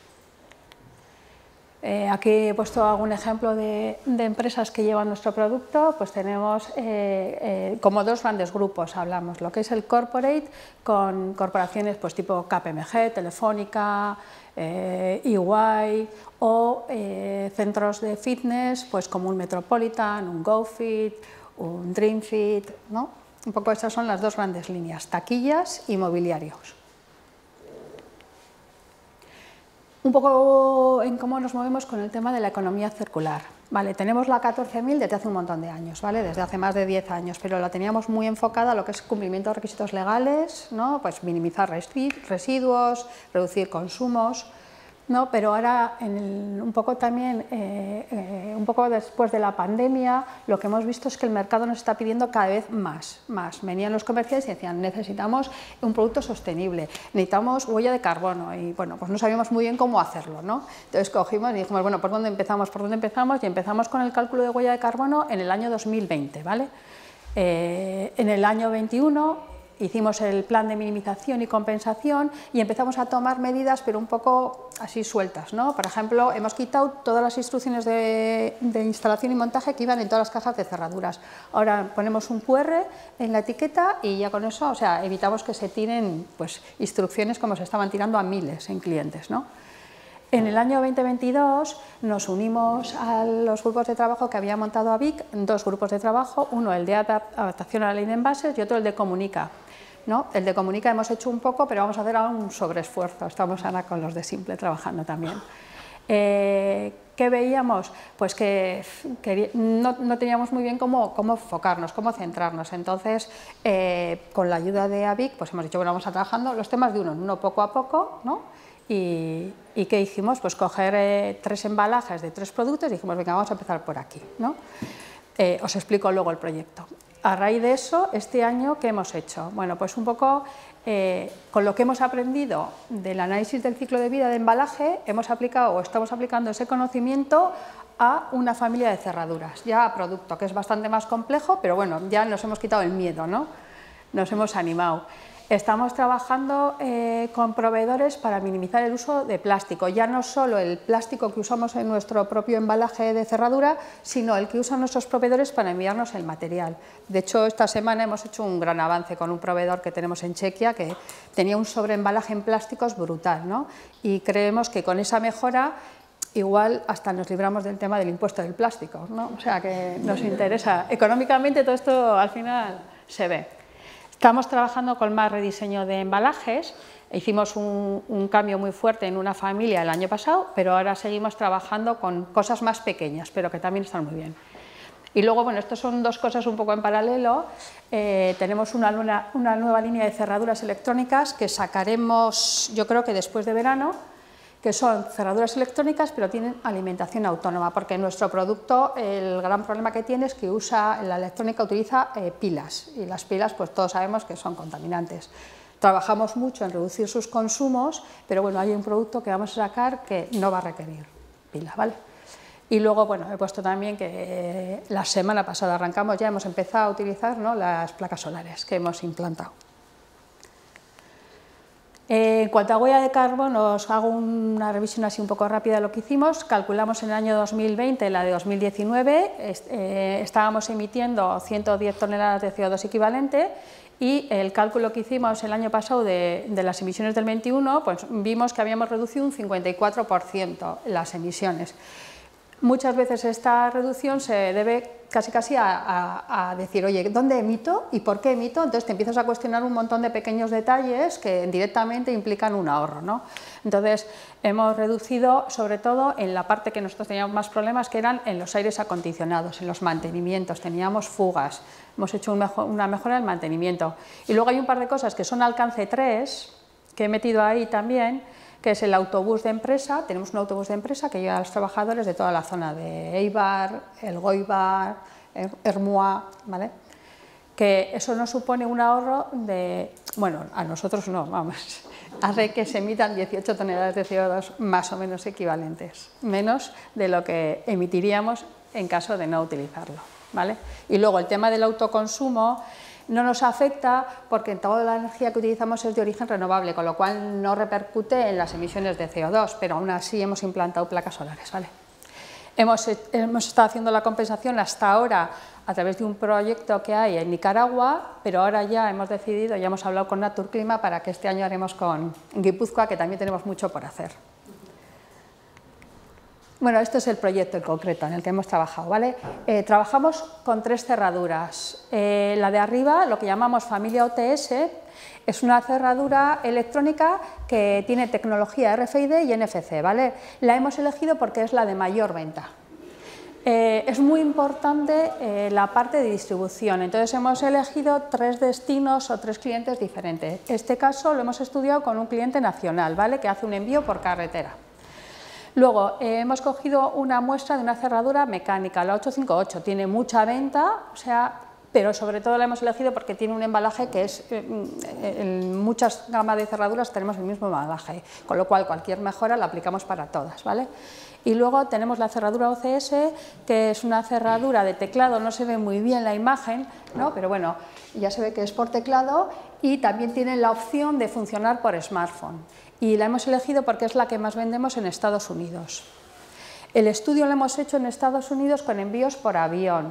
Aquí he puesto algún ejemplo de empresas que llevan nuestro producto, pues tenemos como dos grandes grupos, hablamos, lo que es el corporate, con corporaciones pues tipo KPMG, Telefónica, EY, o centros de fitness, pues como un Metropolitan, un GoFit, un DreamFit, ¿no? Un poco estas son las dos grandes líneas, taquillas y mobiliarios. Un poco en cómo nos movemos con el tema de la economía circular. Vale, tenemos la 14.000 desde hace un montón de años, ¿vale? Desde hace más de 10 años, pero la teníamos muy enfocada a lo que es cumplimiento de requisitos legales, ¿no? Pues minimizar residuos, reducir consumos, ¿no? Pero ahora, un poco también, un poco después de la pandemia, lo que hemos visto es que el mercado nos está pidiendo cada vez más. Venían los comerciales y decían, necesitamos un producto sostenible, necesitamos huella de carbono, y bueno, pues no sabíamos muy bien cómo hacerlo, ¿no? Entonces cogimos y dijimos, bueno, ¿por dónde empezamos? ¿Por dónde empezamos? Y empezamos con el cálculo de huella de carbono en el año 2020, ¿vale? En el año 21 hicimos el plan de minimización y compensación y empezamos a tomar medidas, pero un poco así sueltas, ¿no? Por ejemplo, hemos quitado todas las instrucciones de instalación y montaje que iban en todas las cajas de cerraduras. Ahora ponemos un QR en la etiqueta y ya con eso, o sea, evitamos que se tiren pues, instrucciones como se estaban tirando a miles en clientes, ¿no? En el año 2022 nos unimos a los grupos de trabajo que había montado AVIC, 2 grupos de trabajo, uno el de adaptación a la ley de envases y otro el de Comunica, ¿no? El de Comunica hemos hecho un poco, pero vamos a hacer ahora un sobreesfuerzo, estamos ahora con los de Simple trabajando también. ¿Qué veíamos? Pues que no teníamos muy bien cómo enfocarnos, cómo centrarnos. Entonces, con la ayuda de AVIC, pues hemos dicho, bueno, vamos a trabajando los temas de uno poco a poco, ¿no? ¿Y qué hicimos? Pues coger 3 embalajes de 3 productos y dijimos, venga, vamos a empezar por aquí, ¿no? Os explico luego el proyecto. A raíz de eso, este año, ¿qué hemos hecho? Bueno, pues un poco con lo que hemos aprendido del análisis del ciclo de vida de embalaje, hemos aplicado o estamos aplicando ese conocimiento a una familia de cerraduras, ya a producto, que es bastante más complejo, pero bueno, ya nos hemos quitado el miedo, ¿no? Nos hemos animado. Estamos trabajando con proveedores para minimizar el uso de plástico, ya no solo el plástico que usamos en nuestro propio embalaje de cerradura, sino el que usan nuestros proveedores para enviarnos el material. De hecho, esta semana hemos hecho un gran avance con un proveedor que tenemos en Chequia, que tenía un sobreembalaje en plásticos brutal, ¿no? Y creemos que con esa mejora igual hasta nos libramos del tema del impuesto del plástico, ¿no? O sea que nos interesa. Económicamente todo esto al final se ve. Estamos trabajando con más rediseño de embalajes, hicimos un cambio muy fuerte en una familia el año pasado, pero ahora seguimos trabajando con cosas más pequeñas, pero que también están muy bien. Y luego, bueno, estas son 2 cosas un poco en paralelo, tenemos una nueva línea de cerraduras electrónicas que sacaremos, yo creo que después de verano, que son cerraduras electrónicas pero tienen alimentación autónoma, porque nuestro producto el gran problema que tiene es que la electrónica utiliza pilas, y las pilas pues todos sabemos que son contaminantes. Trabajamos mucho en reducir sus consumos, pero bueno, hay un producto que vamos a sacar que no va a requerir pila, ¿vale? Y luego, bueno, he puesto también que la semana pasada arrancamos, ya hemos empezado a utilizar, ¿no?, las placas solares que hemos implantado. En cuanto a huella de carbono, os hago una revisión así un poco rápida de lo que hicimos. Calculamos en el año 2020 la de 2019, estábamos emitiendo 110 toneladas de CO2 equivalente, y el cálculo que hicimos el año pasado de las emisiones del 21, pues vimos que habíamos reducido un 54% las emisiones. Muchas veces esta reducción se debe casi a decir, oye, ¿dónde emito y por qué emito? Entonces te empiezas a cuestionar un montón de pequeños detalles que directamente implican un ahorro, ¿no? Entonces hemos reducido sobre todo en la parte que nosotros teníamos más problemas, que eran en los aires acondicionados, en los mantenimientos, teníamos fugas, hemos hecho una mejora en el mantenimiento. Y luego hay un par de cosas que son alcance 3, que he metido ahí también, que es el autobús de empresa. Tenemos un autobús de empresa que lleva a los trabajadores de toda la zona de Eibar, Elgoibar, Ermua, ¿vale? Que eso nos supone un ahorro de, bueno, a nosotros no, vamos, hace que se emitan 18 toneladas de CO2 más o menos equivalentes, menos de lo que emitiríamos en caso de no utilizarlo, ¿vale? Y luego el tema del autoconsumo no nos afecta porque toda la energía que utilizamos es de origen renovable, con lo cual no repercute en las emisiones de CO2, pero aún así hemos implantado placas solares, ¿vale? Hemos estado haciendo la compensación hasta ahora a través de un proyecto que hay en Nicaragua, pero ahora ya hemos decidido, ya hemos hablado con Naturclima para que este año haremos con Guipúzcoa, que también tenemos mucho por hacer. Bueno, este es el proyecto en concreto en el que hemos trabajado, ¿vale? Trabajamos con 3 cerraduras. La de arriba, lo que llamamos familia OTS, es una cerradura electrónica que tiene tecnología RFID y NFC, ¿vale? La hemos elegido porque es la de mayor venta. Es muy importante la parte de distribución, entonces hemos elegido 3 destinos o 3 clientes diferentes. Este caso lo hemos estudiado con un cliente nacional, ¿vale?, que hace un envío por carretera. Luego, hemos cogido una muestra de una cerradura mecánica, la 858, tiene mucha venta, o sea, pero sobre todo la hemos elegido porque tiene un embalaje que es, en muchas gamas de cerraduras tenemos el mismo embalaje, con lo cual cualquier mejora la aplicamos para todas, ¿vale? Y luego tenemos la cerradura OCS, que es una cerradura de teclado, no se ve muy bien la imagen, ¿no?, pero bueno, ya se ve que es por teclado, y también tiene la opción de funcionar por smartphone. Y la hemos elegido porque es la que más vendemos en Estados Unidos. El estudio lo hemos hecho en Estados Unidos con envíos por avión.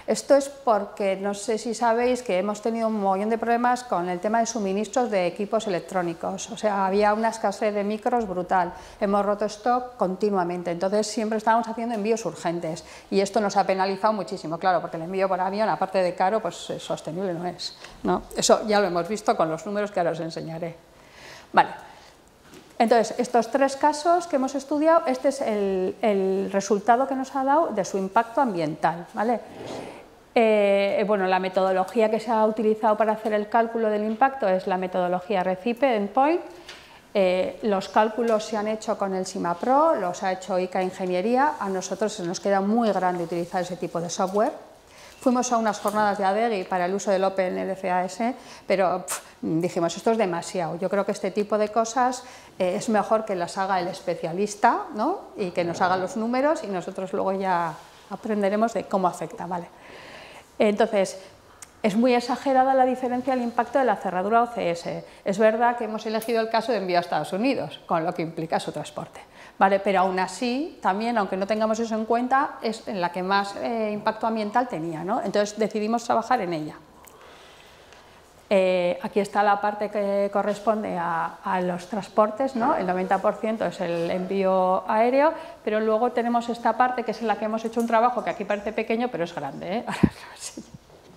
Esto es porque, no sé si sabéis, que hemos tenido un montón de problemas con el tema de suministros de equipos electrónicos. O sea, había una escasez de micros brutal. Hemos roto stock continuamente. Entonces, siempre estábamos haciendo envíos urgentes. Y esto nos ha penalizado muchísimo, claro, porque el envío por avión, aparte de caro, pues sostenible no es, ¿no? Eso ya lo hemos visto con los números que ahora os enseñaré. Vale. Entonces, estos 3 casos que hemos estudiado, este es el resultado que nos ha dado de su impacto ambiental, ¿vale? Bueno, la metodología que se ha utilizado para hacer el cálculo del impacto es la metodología Recipe Endpoint. Los cálculos se han hecho con el SIMAPRO, los ha hecho ICA Ingeniería. A nosotros se nos queda muy grande utilizar ese tipo de software. Fuimos a unas jornadas de ADEGI para el uso del OpenLCAS, pero dijimos, esto es demasiado. Yo creo que este tipo de cosas es mejor que las haga el especialista, ¿no? Y que nos haga los números y nosotros luego ya aprenderemos de cómo afecta, ¿vale? Entonces, es muy exagerada la diferencia del impacto de la cerradura OCS. Es verdad que hemos elegido el caso de envío a Estados Unidos, con lo que implica su transporte, ¿vale? Pero aún así, también, aunque no tengamos eso en cuenta, es en la que más impacto ambiental tenía, ¿no? Entonces decidimos trabajar en ella. Aquí está la parte que corresponde a los transportes, ¿no? El 90% es el envío aéreo, pero luego tenemos esta parte que es en la que hemos hecho un trabajo que aquí parece pequeño, pero es grande, ¿eh? Ahora os lo enseño.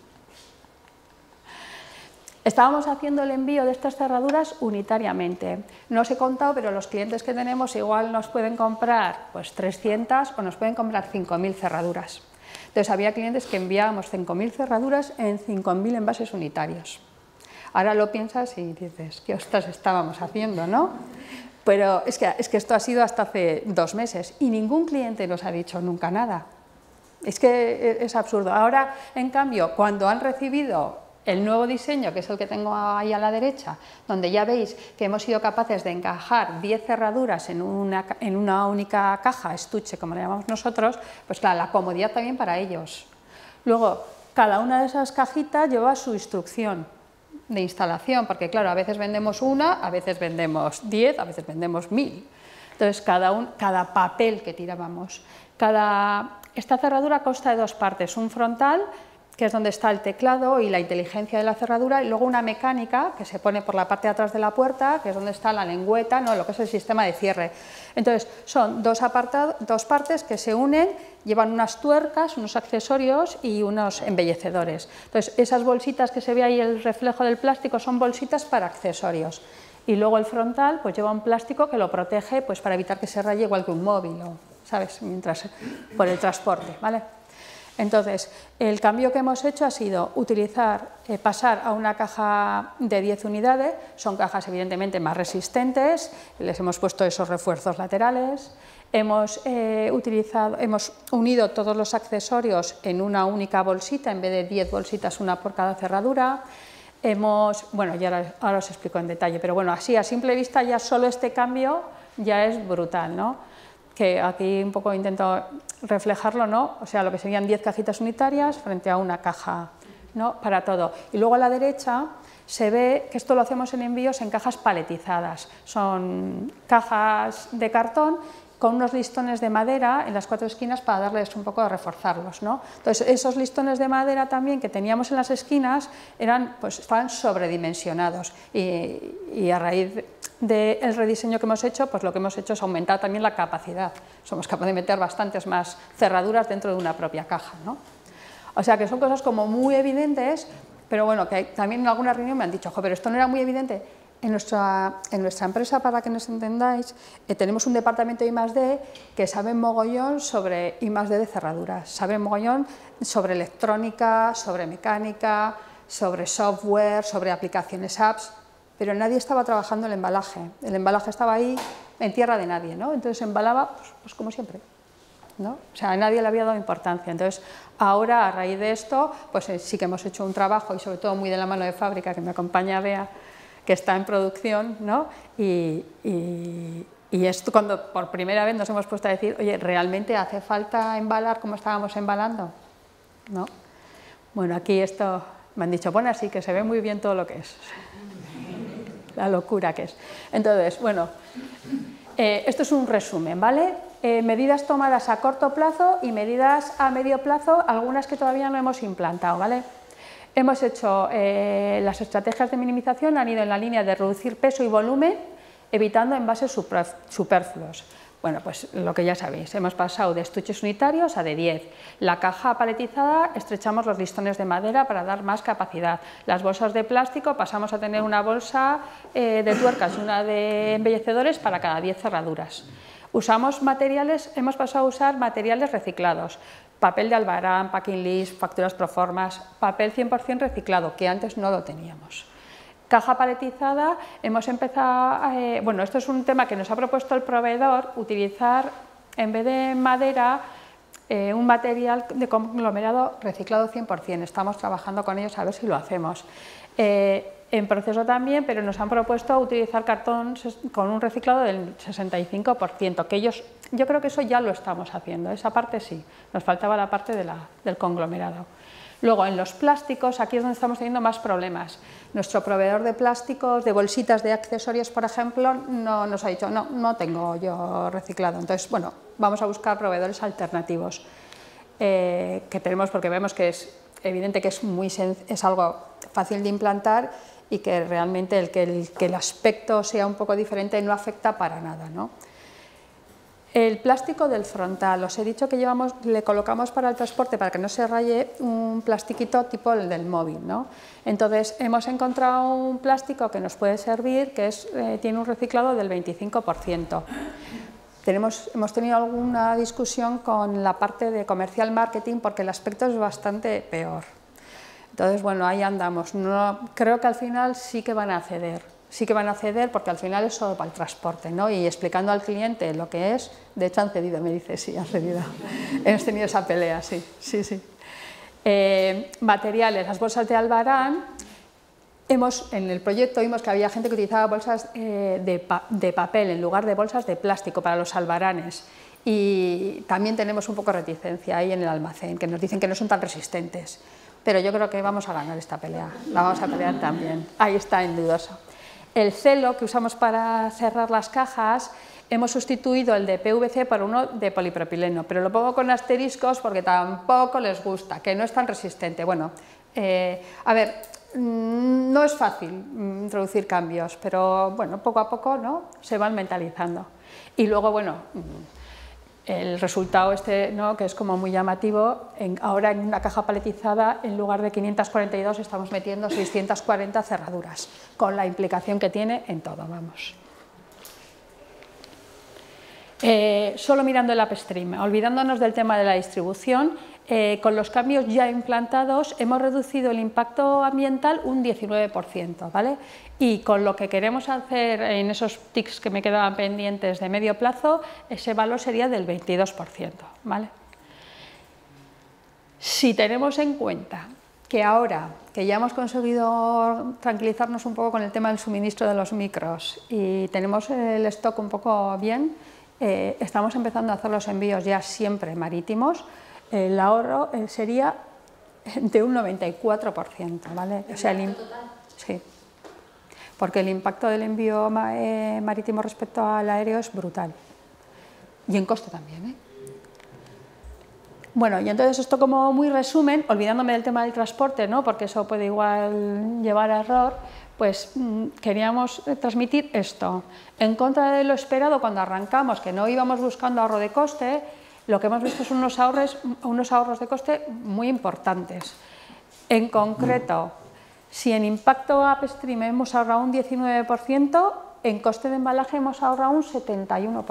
Estábamos haciendo el envío de estas cerraduras unitariamente. No os he contado, pero los clientes que tenemos igual nos pueden comprar pues 300 o nos pueden comprar 5.000 cerraduras. Entonces había clientes que enviábamos 5.000 cerraduras en 5.000 envases unitarios. Ahora lo piensas y dices, ¿qué ostras estábamos haciendo, no? Pero es que esto ha sido hasta hace 2 meses y ningún cliente nos ha dicho nunca nada. Es que es absurdo. Ahora, en cambio, cuando han recibido el nuevo diseño, que es el que tengo ahí a la derecha, donde ya veis que hemos sido capaces de encajar 10 cerraduras en una única caja, estuche, como le llamamos nosotros, pues claro, la comodidad también para ellos. Luego, cada una de esas cajitas lleva su instrucción de instalación, porque claro, a veces vendemos una, a veces vendemos 10, a veces vendemos 1000. Entonces, cada papel que tirábamos. Esta cerradura consta de 2 partes, un frontal, que es donde está el teclado y la inteligencia de la cerradura, y luego una mecánica que se pone por la parte de atrás de la puerta, que es donde está la lengüeta, ¿no? Lo que es el sistema de cierre. Entonces, son dos partes que se unen, llevan unas tuercas, unos accesorios y unos embellecedores. Entonces, esas bolsitas que se ve ahí, el reflejo del plástico, son bolsitas para accesorios. Y luego el frontal pues lleva un plástico que lo protege pues, para evitar que se raye igual que un móvil, ¿sabes? Por el transporte, ¿vale? Entonces, el cambio que hemos hecho ha sido pasar a una caja de 10 unidades, son cajas evidentemente más resistentes, les hemos puesto esos refuerzos laterales, hemos unido todos los accesorios en una única bolsita, en vez de 10 bolsitas, una por cada cerradura. Bueno, ya ahora os explico en detalle, pero bueno, así a simple vista ya solo este cambio ya es brutal, ¿no? Que aquí un poco intento reflejarlo, ¿no? O sea, lo que serían 10 cajitas unitarias frente a una caja, ¿no? Para todo. Y luego a la derecha se ve que esto lo hacemos en envíos en cajas paletizadas. Son cajas de cartón con unos listones de madera en las 4 esquinas para darles un poco de reforzarlos, ¿no? Entonces, esos listones de madera también que teníamos en las esquinas estaban sobredimensionados y a raíz del rediseño que hemos hecho, pues lo que hemos hecho es aumentar también la capacidad. Somos capaces de meter bastantes más cerraduras dentro de una propia caja, ¿no? O sea que son cosas como muy evidentes, pero bueno, que también en alguna reunión me han dicho, pero esto no era muy evidente. En nuestra empresa, para que nos entendáis, tenemos un departamento de I+D que sabe mogollón sobre I+D de cerraduras, sabe mogollón sobre electrónica, sobre mecánica, sobre software, sobre aplicaciones apps, pero nadie estaba trabajando el embalaje estaba ahí en tierra de nadie, ¿no? Entonces embalaba pues como siempre, ¿no? O sea, a nadie le había dado importancia. Entonces, ahora, a raíz de esto, pues sí que hemos hecho un trabajo, y sobre todo muy de la mano de fábrica, que me acompaña Bea, que está en producción, ¿no? Y esto cuando por primera vez nos hemos puesto a decir, oye, ¿realmente hace falta embalar como estábamos embalando? ¿No? Bueno, aquí esto me han dicho, bueno, así que se ve muy bien todo lo que es, la locura que es. Entonces, bueno, esto es un resumen, ¿vale? medidas tomadas a corto plazo y medidas a medio plazo, algunas que todavía no hemos implantado, ¿vale? Hemos hecho las estrategias de minimización, han ido en la línea de reducir peso y volumen, evitando envases superfluos. Bueno, pues lo que ya sabéis, hemos pasado de estuches unitarios a de 10. La caja paletizada, estrechamos los listones de madera para dar más capacidad. Las bolsas de plástico, pasamos a tener una bolsa de tuercas y una de embellecedores para cada 10 cerraduras. Usamos materiales, hemos pasado a usar materiales reciclados. Papel de albarán, packing list, facturas proformas, papel 100% reciclado, que antes no lo teníamos. Caja paletizada, hemos empezado, bueno, esto es un tema que nos ha propuesto el proveedor, utilizar en vez de madera un material de conglomerado reciclado 100%. Estamos trabajando con ellos a ver si lo hacemos. En proceso también, pero nos han propuesto utilizar cartón con un reciclado del 65%, que ellos, yo creo que eso ya lo estamos haciendo, esa parte sí, nos faltaba la parte del conglomerado. Luego, en los plásticos, aquí es donde estamos teniendo más problemas. Nuestro proveedor de plásticos, de bolsitas de accesorios, por ejemplo, nos ha dicho, no tengo yo reciclado. Entonces, bueno, vamos a buscar proveedores alternativos que tenemos, porque vemos que es evidente que es algo fácil de implantar y que realmente que el aspecto sea un poco diferente no afecta para nada, ¿no? El plástico del frontal, os he dicho que le colocamos para el transporte para que no se raye un plastiquito tipo el del móvil, ¿no? Entonces hemos encontrado un plástico que nos puede servir, que tiene un reciclado del 25%. Hemos tenido alguna discusión con la parte de comercial marketing porque el aspecto es bastante peor. Entonces, bueno, ahí andamos. Creo que al final sí que van a ceder. Sí que van a ceder porque al final es solo para el transporte, ¿no? Y explicando al cliente lo que es, de hecho han cedido, me dice, sí, han cedido. Hemos tenido esa pelea, sí. Materiales, las bolsas de albarán, en el proyecto vimos que había gente que utilizaba bolsas de papel en lugar de bolsas de plástico para los albaranes. Y también tenemos un poco de reticencia ahí en el almacén, que nos dicen que no son tan resistentes. Pero yo creo que vamos a ganar esta pelea, la vamos a pelear también. Ahí está en dudoso. El celo que usamos para cerrar las cajas, hemos sustituido el de PVC por uno de polipropileno, pero lo pongo con asteriscos porque tampoco les gusta, que no es tan resistente. Bueno, a ver, no es fácil introducir cambios, pero bueno, poco a poco, ¿no?, se van mentalizando. Y luego, bueno, el resultado ¿no?, que es como muy llamativo, ahora en una caja paletizada, en lugar de 542, estamos metiendo 640 cerraduras, con la implicación que tiene en todo, vamos. Solo mirando el upstream, olvidándonos del tema de la distribución, con los cambios ya implantados hemos reducido el impacto ambiental un 19%, ¿vale? Y con lo que queremos hacer en esos TICs que me quedaban pendientes de medio plazo, ese valor sería del 22%, ¿vale? Si tenemos en cuenta que ahora que ya hemos conseguido tranquilizarnos un poco con el tema del suministro de los micros y tenemos el stock un poco bien, estamos empezando a hacer los envíos ya siempre marítimos, el ahorro sería de un 94%, ¿vale? O sea, sí, porque el impacto del envío marítimo respecto al aéreo es brutal. Y en coste también, ¿eh? Bueno, y entonces esto como muy resumen, olvidándome del tema del transporte, ¿no?, porque eso puede igual llevar a error, pues queríamos transmitir esto. En contra de lo esperado cuando arrancamos, que no íbamos buscando ahorro de coste, lo que hemos visto son unos ahorros de coste muy importantes. En concreto, si en impacto upstream hemos ahorrado un 19%, en coste de embalaje hemos ahorrado un 71%.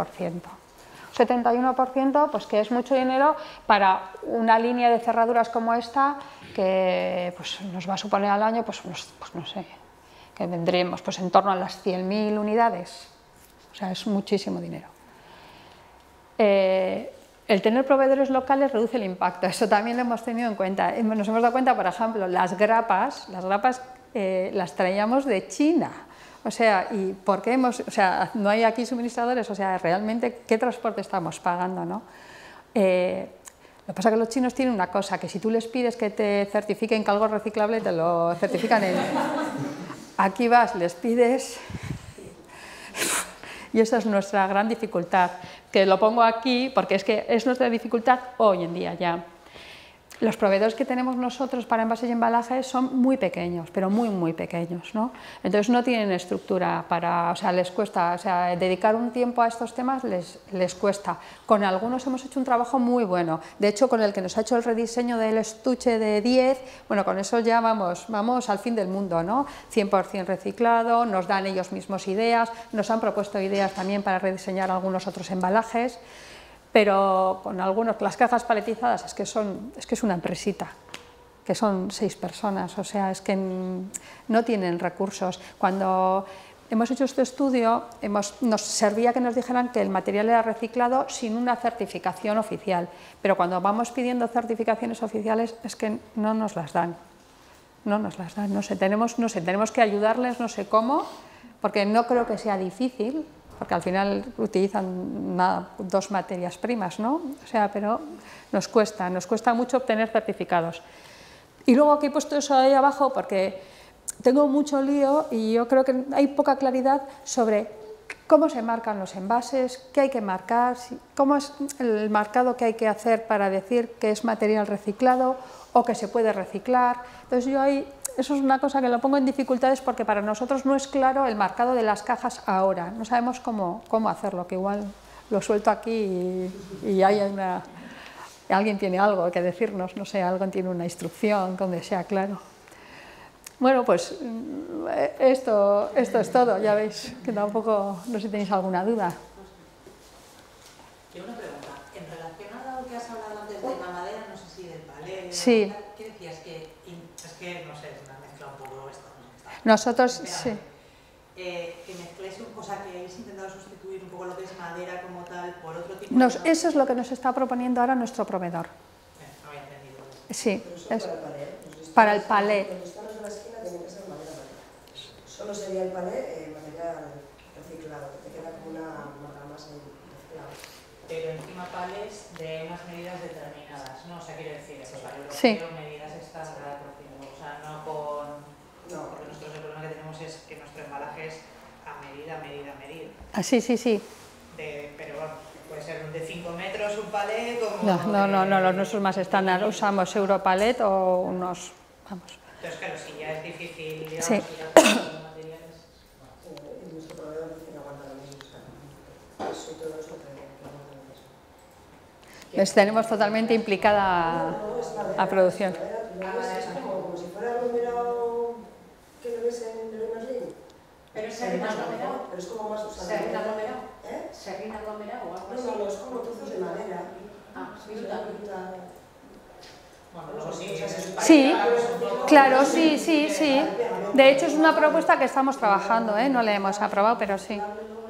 71%, pues que es mucho dinero para una línea de cerraduras como esta, que pues, nos va a suponer al año, pues no sé, que vendremos pues, en torno a las 100.000 unidades. O sea, es muchísimo dinero. El tener proveedores locales reduce el impacto, eso también lo hemos tenido en cuenta. Nos hemos dado cuenta, por ejemplo, las grapas las traíamos de China. O sea, ¿y por qué no hay aquí suministradores? O sea, realmente, ¿qué transporte estamos pagando, no? Lo que pasa es que los chinos tienen una cosa, que si tú les pides que te certifiquen que algo es reciclable, te lo certifican en... Aquí vas, les pides... Y esa es nuestra gran dificultad, que lo pongo aquí porque es que es nuestra dificultad hoy en día ya. Los proveedores que tenemos nosotros para envases y embalajes son muy pequeños, pero muy pequeños, ¿no? Entonces no tienen estructura para, o sea, les cuesta, o sea, dedicar un tiempo a estos temas les cuesta. Con algunos hemos hecho un trabajo muy bueno, de hecho con el que nos ha hecho el rediseño del estuche de 10, bueno, con eso ya vamos al fin del mundo, ¿no? 100% reciclado, nos dan ellos mismos ideas, nos han propuesto ideas también para rediseñar algunos otros embalajes. Pero con algunos, las cajas paletizadas es que es una empresita, que son 6 personas, o sea, es que no tienen recursos. Cuando hemos hecho este estudio, nos servía que nos dijeran que el material era reciclado sin una certificación oficial, pero cuando vamos pidiendo certificaciones oficiales es que no nos las dan, no sé, tenemos que ayudarles, no sé cómo, porque no creo que sea difícil, porque al final utilizan 2 materias primas, ¿no? O sea, pero nos cuesta mucho obtener certificados. Y luego aquí he puesto eso ahí abajo porque tengo mucho lío y yo creo que hay poca claridad sobre cómo se marcan los envases, qué hay que marcar, cómo es el marcado que hay que hacer para decir que es material reciclado o que se puede reciclar. Entonces yo ahí, eso es una cosa que lo pongo en dificultades porque para nosotros no es claro el marcado de las cajas ahora, no sabemos cómo hacerlo, que igual lo suelto aquí y alguien tiene algo que decirnos, no sé, alguien tiene una instrucción donde sea claro. Bueno, pues esto es todo, ya veis, que tampoco, no sé si tenéis alguna duda. Yo una pregunta, en relación a lo que has hablado antes de la madera, no sé si del palé, sí. ¿Qué decías? Es que, no sé, me ha mezclado un poco esto. Nosotros, sí. Que mezcléis una cosa que habéis intentado sustituir un poco lo que es madera como tal por otro tipo de... Eso es lo que nos está proponiendo ahora nuestro proveedor. No había entendido. Sí. Es para el palé. Cuando estamos en la esquina tiene que ser madera barata. Solo sería el palé material reciclado, que te queda como una masa reciclada. Pero encima palés de unas medidas determinadas, ¿no? O sea, quiero decir, sí. medidas estándar, o sea, no con... No, porque nosotros el problema que tenemos es que nuestro embalaje es a medida. Ah, sí. Pero bueno, puede ser de 5 metros un palé como... No, los nuestros más estándar, usamos Europalet o unos... Vamos. Entonces, claro, si ya es difícil, digamos, sí. los materiales... Y nuestro proveedor dice que aguanta lo mismo, eso y todo eso Les tenemos totalmente implicada a producción. Es como si fuera aglomerado que lo ves en el Merlín. Pero es serrín aglomerado. Pero es como más usado. ¿Serrín aglomerado? ¿Eh? ¿Serrín aglomerado o algo así? No, es como trozos de madera. Viruta. Sí, claro, sí. De hecho es una propuesta que estamos trabajando, no la hemos aprobado, pero sí.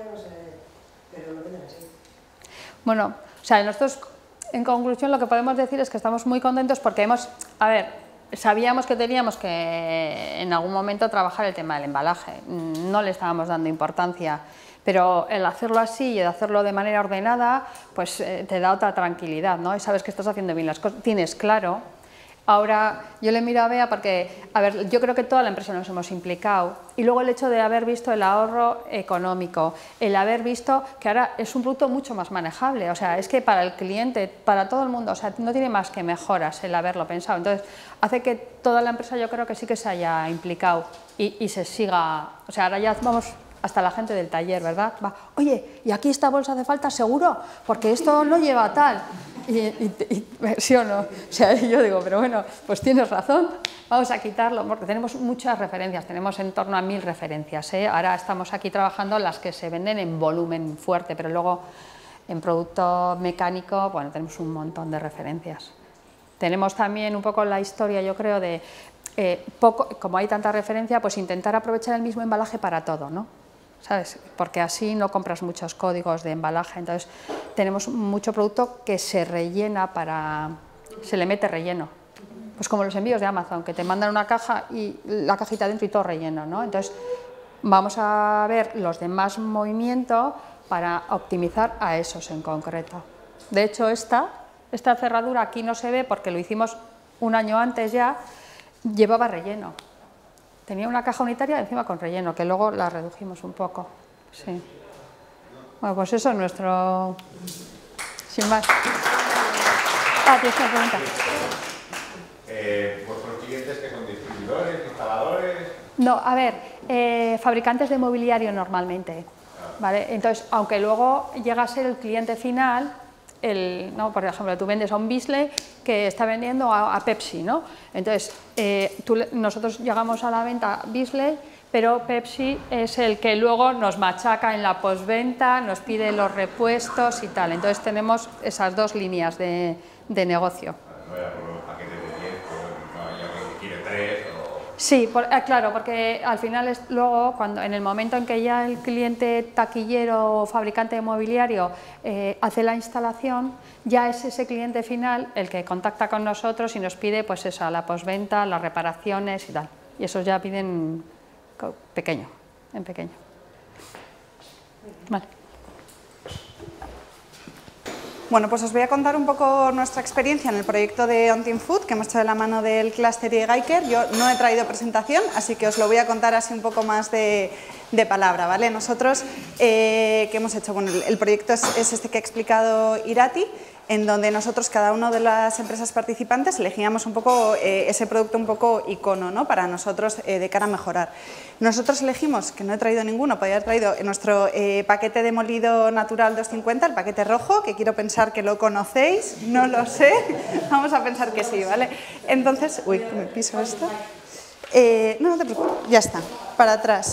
Bueno, o sea, nosotros en conclusión lo que podemos decir es que estamos muy contentos porque sabíamos que teníamos que en algún momento trabajar el tema del embalaje, no le estábamos dando importancia, pero el hacerlo así y el hacerlo de manera ordenada, pues te da otra tranquilidad, ¿no? Y sabes que estás haciendo bien las cosas, tienes claro. Ahora, yo le miro a Bea porque, yo creo que toda la empresa nos hemos implicado y luego el hecho de haber visto el ahorro económico, el haber visto que ahora es un producto mucho más manejable, o sea, es que para el cliente, para todo el mundo, o sea, no tiene más que mejoras el haberlo pensado, entonces hace que toda la empresa yo creo que sí que se haya implicado y se siga, o sea, ahora ya vamos... Hasta la gente del taller, ¿verdad? Va, oye, ¿y aquí esta bolsa hace falta? ¿Seguro? Porque esto no lleva tal. ¿Sí o no? O sea, yo digo, pero bueno, pues tienes razón, vamos a quitarlo, porque tenemos muchas referencias, tenemos en torno a 1000 referencias, ¿eh? Ahora estamos aquí trabajando las que se venden en volumen fuerte, pero luego en producto mecánico, bueno, tenemos un montón de referencias. Tenemos también un poco la historia, yo creo, de como hay tanta referencia, pues intentar aprovechar el mismo embalaje para todo, ¿no? ¿Sabes? Porque así no compras muchos códigos de embalaje, entonces tenemos mucho producto que se rellena se le mete relleno, pues como los envíos de Amazon, que te mandan una caja y la cajita dentro y todo relleno, ¿no? Entonces vamos a ver los de más movimiento para optimizar a esos en concreto. De hecho esta cerradura aquí no se ve porque lo hicimos un año antes ya, llevaba relleno. Tenía una caja unitaria encima con relleno, que luego la redujimos un poco. Sí. Bueno, pues eso es nuestro... Sin más. ¿Tienes una pregunta? ¿Vuestros clientes que son distribuidores, instaladores? No, a ver, fabricantes de mobiliario normalmente, ¿vale? Entonces, aunque luego llega a ser el cliente final, ¿no? Por ejemplo, tú vendes a un Beazley que está vendiendo a Pepsi, ¿no? Entonces, nosotros llegamos a la venta Beazley, pero Pepsi es el que luego nos machaca en la postventa, nos pide los repuestos y tal. Entonces, tenemos esas dos líneas de negocio. No vaya por los paquetes de 10, no hay alguien que quiere 3 o... Sí, claro, porque al final luego, en el momento en que ya el cliente taquillero o fabricante de mobiliario hace la instalación, ya es ese cliente final el que contacta con nosotros y nos pide pues eso, la postventa, las reparaciones y tal. Y eso ya piden en pequeño. Vale. Bueno, pues os voy a contar un poco nuestra experiencia en el proyecto de On Team Food que hemos hecho de la mano del Cluster y de Geiker. Yo no he traído presentación, así que os lo voy a contar así un poco más de palabra, ¿vale? Nosotros, ¿qué hemos hecho? Bueno, el proyecto es este que ha explicado Irati, en donde nosotros, cada una de las empresas participantes, elegíamos un poco ese producto un poco icono, ¿no? Para nosotros de cara a mejorar. Nosotros elegimos, que no he traído ninguno, podría haber traído nuestro paquete de molido natural 250, el paquete rojo, que quiero pensar que lo conocéis, no lo sé, vamos a pensar que sí, ¿vale? Entonces, uy, me piso esto. No te preocupes, ya está, para atrás.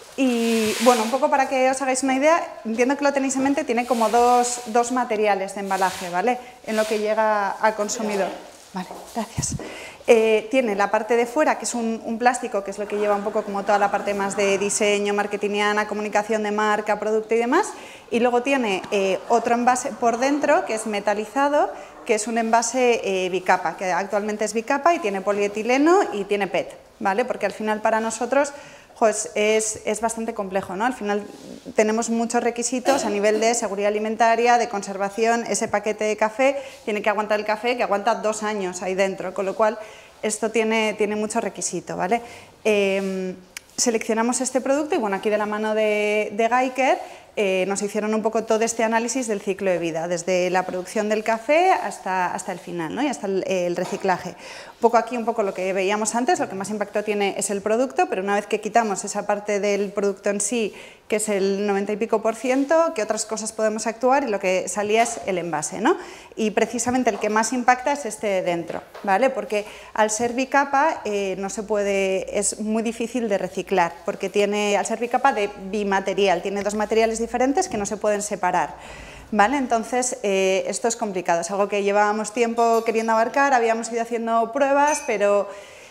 Y bueno, un poco para que os hagáis una idea, entiendo que lo tenéis en mente, tiene como dos materiales de embalaje, ¿vale? En lo que llega al consumidor. Vale, gracias. Tiene la parte de fuera, que es un plástico, que es lo que lleva un poco como toda la parte más de diseño, marketingiana, comunicación de marca, producto y demás. Y luego tiene otro envase por dentro, que es metalizado, que es un envase bicapa, que actualmente es bicapa y tiene polietileno y tiene PET, ¿vale? Porque al final para nosotros... Pues es bastante complejo, ¿no? Al final tenemos muchos requisitos a nivel de seguridad alimentaria, de conservación. Ese paquete de café tiene que aguantar el café, que aguanta 2 años ahí dentro, con lo cual esto tiene mucho requisito, ¿vale? Seleccionamos este producto y bueno, aquí de la mano de Geiker nos hicieron un poco todo este análisis del ciclo de vida, desde la producción del café hasta el final, ¿no? Y hasta el reciclaje. Un poco aquí, un poco lo que veíamos antes, lo que más impacto tiene es el producto, pero una vez que quitamos esa parte del producto en sí, que es el 90 y pico %, ¿qué otras cosas podemos actuar? Y lo que salía es el envase, ¿no? Y precisamente el que más impacta es este de dentro, ¿vale? Porque al ser bicapa no se puede, es muy difícil de reciclar, porque tiene, al ser bicapa de bimaterial, tiene 2 materiales diferentes que no se pueden separar. ¿Vale? Entonces, esto es complicado, es algo que llevábamos tiempo queriendo abarcar, habíamos ido haciendo pruebas, pero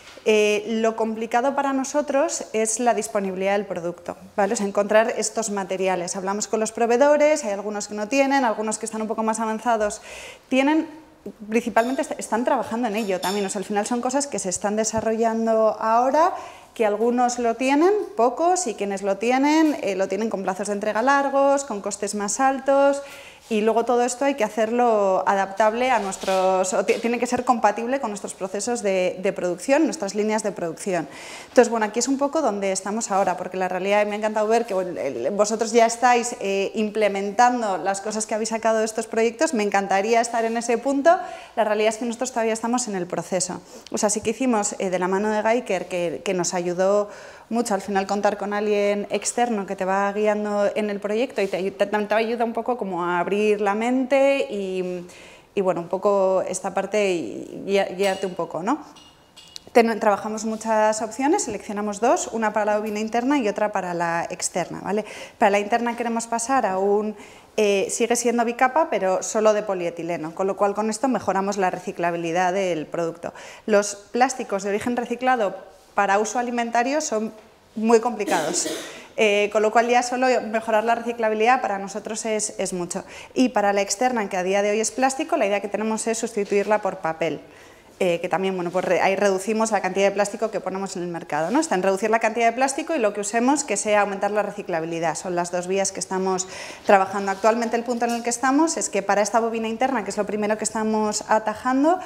lo complicado para nosotros es la disponibilidad del producto, ¿vale? O sea, encontrar estos materiales. Hablamos con los proveedores, hay algunos que no tienen, algunos que están un poco más avanzados tienen, principalmente están trabajando en ello también, o sea, al final son cosas que se están desarrollando ahora, que algunos lo tienen, pocos, y quienes lo tienen con plazos de entrega largos, con costes más altos, y luego todo esto hay que hacerlo adaptable a nuestros, tiene que ser compatible con nuestros procesos de producción, nuestras líneas de producción. Entonces, bueno, aquí es un poco donde estamos ahora, porque la realidad me ha encantado ver que vosotros ya estáis implementando las cosas que habéis sacado de estos proyectos, me encantaría estar en ese punto, la realidad es que nosotros todavía estamos en el proceso. O sea, sí que hicimos de la mano de Geiker, que nos ayudó mucho al final contar con alguien externo que te va guiando en el proyecto y te ayuda un poco como a abrir la mente y bueno, un poco esta parte y guiarte un poco, ¿no? Trabajamos muchas opciones, seleccionamos 2, una para la bobina interna y otra para la externa, ¿vale? Para la interna queremos pasar a sigue siendo bicapa, pero solo de polietileno, con lo cual con esto mejoramos la reciclabilidad del producto. Los plásticos de origen reciclado para uso alimentario son muy complicados, con lo cual ya solo mejorar la reciclabilidad para nosotros es mucho. Y para la externa, que a día de hoy es plástico, la idea que tenemos es sustituirla por papel, que también, bueno, pues ahí reducimos la cantidad de plástico que ponemos en el mercado, ¿no? Está en reducir la cantidad de plástico y lo que usemos que sea aumentar la reciclabilidad. Son las 2 vías que estamos trabajando. Actualmente el punto en el que estamos es que para esta bobina interna, que es lo primero que estamos atajando,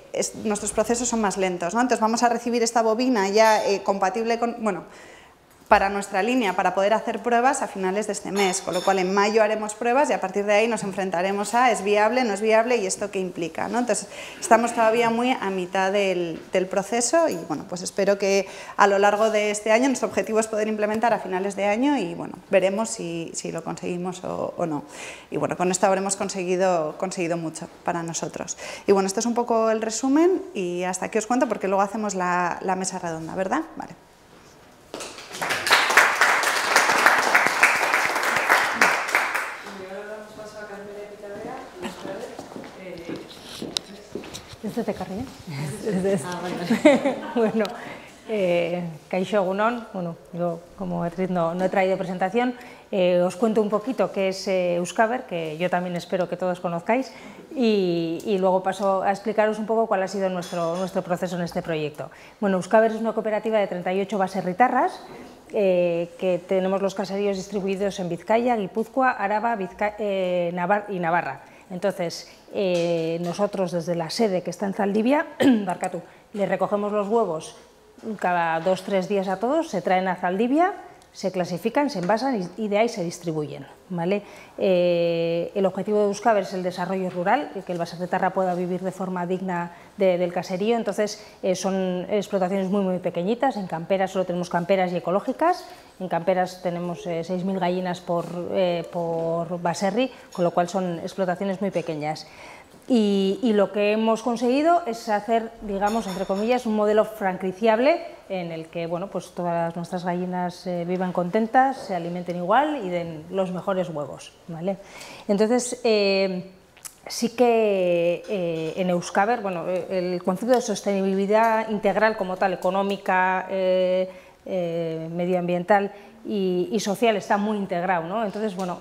nuestros procesos son más lentos, ¿no? Entonces vamos a recibir esta bobina ya compatible con, bueno, para nuestra línea, para poder hacer pruebas a finales de este mes, con lo cual en mayo haremos pruebas y a partir de ahí nos enfrentaremos a es viable, no es viable y esto qué implica, ¿no? Entonces, estamos todavía muy a mitad del proceso y bueno, pues espero que a lo largo de este año nuestro objetivo es poder implementar a finales de año y bueno, veremos si lo conseguimos o no. Y bueno, con esto habremos conseguido mucho para nosotros. Y bueno, esto es un poco el resumen y hasta aquí os cuento porque luego hacemos la mesa redonda, ¿verdad? Vale. ¿Esto te carga? Bueno, Kaixo Egunon, bueno, yo como Beatriz no he traído presentación, os cuento un poquito qué es Euskaber, que yo también espero que todos conozcáis, y luego paso a explicaros un poco cuál ha sido nuestro proceso en este proyecto. Bueno, Euskaber es una cooperativa de 38 baserritarras, que tenemos los caseríos distribuidos en Vizcaya, Guipúzcoa, Araba y Navarra. Entonces, nosotros desde la sede que está en Zaldivia, le recogemos los huevos cada 2 o 3 días a todos, se traen a Zaldivia, se clasifican, se envasan y de ahí se distribuyen, ¿vale? El objetivo de Euskaber es el desarrollo rural, que el baserritarra pueda vivir de forma digna del caserío, entonces son explotaciones muy pequeñitas, en camperas solo tenemos camperas y ecológicas, en camperas tenemos 6.000 gallinas por baserri, con lo cual son explotaciones muy pequeñas. Y lo que hemos conseguido es hacer, digamos, entre comillas, un modelo franquiciable en el que, bueno, pues todas nuestras gallinas vivan contentas, se alimenten igual y den los mejores huevos, ¿vale? Entonces, sí que en Euskaber, bueno, el concepto de sostenibilidad integral como tal, económica, medioambiental y social está muy integrado, ¿no? Entonces, bueno,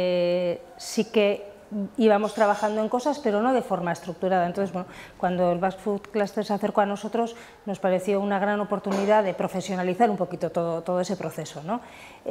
sí que íbamos trabajando en cosas, pero no de forma estructurada. Entonces, bueno, cuando el Basque Food Cluster se acercó a nosotros, nos pareció una gran oportunidad de profesionalizar un poquito todo ese proceso, ¿no?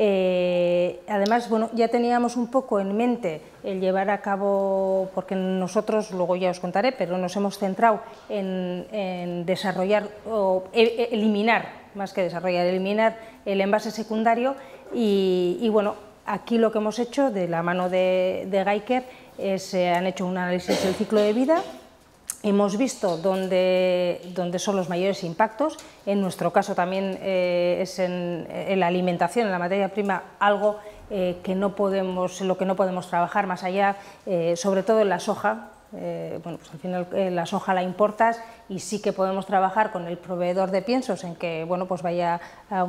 Además, bueno, ya teníamos un poco en mente el llevar a cabo, porque nosotros, luego ya os contaré, pero nos hemos centrado en desarrollar o eliminar, más que desarrollar, eliminar el envase secundario y bueno, aquí lo que hemos hecho de la mano de Geiker han hecho un análisis del ciclo de vida, hemos visto dónde son los mayores impactos, en nuestro caso también es en la alimentación, en la materia prima, algo en lo que no podemos trabajar más allá, sobre todo en la soja. Bueno, pues al final la soja la importas y sí que podemos trabajar con el proveedor de piensos en que, bueno, pues vaya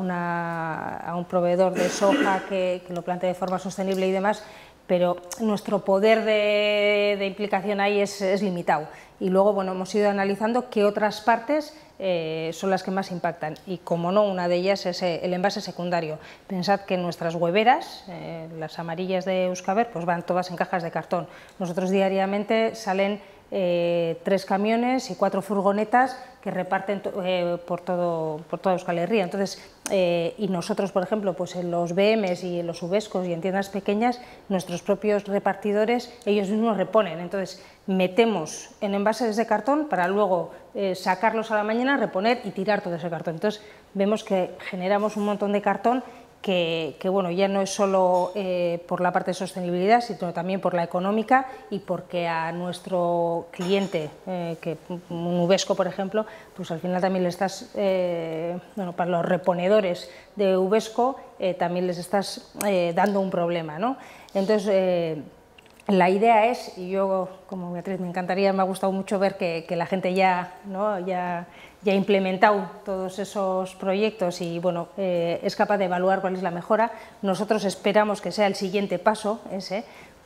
a un proveedor de soja que lo plantee de forma sostenible y demás, pero nuestro poder de implicación ahí es limitado. Y luego, bueno, hemos ido analizando qué otras partes son las que más impactan y, como no, una de ellas es el envase secundario. Pensad que nuestras hueveras, las amarillas de Euskaber, pues van todas en cajas de cartón. Nosotros diariamente salen 3 camiones y 4 furgonetas que reparten por toda Euskal Herria. Entonces, y nosotros, por ejemplo, pues en los BMs y en los Ubescos y en tiendas pequeñas, nuestros propios repartidores, ellos mismos reponen. Entonces, metemos en envases de cartón para luego sacarlos a la mañana, reponer y tirar todo ese cartón. Entonces, vemos que generamos un montón de cartón que bueno, ya no es solo por la parte de sostenibilidad, sino también por la económica y porque a nuestro cliente, que un Ubesco, por ejemplo, pues al final también le estás, bueno, para los reponedores de Ubesco también les estás dando un problema, ¿no? Entonces, la idea es, y yo como Beatriz me encantaría, me ha gustado mucho ver que la gente ya ha implementado todos esos proyectos y bueno, es capaz de evaluar cuál es la mejora. Nosotros esperamos que sea el siguiente paso ese,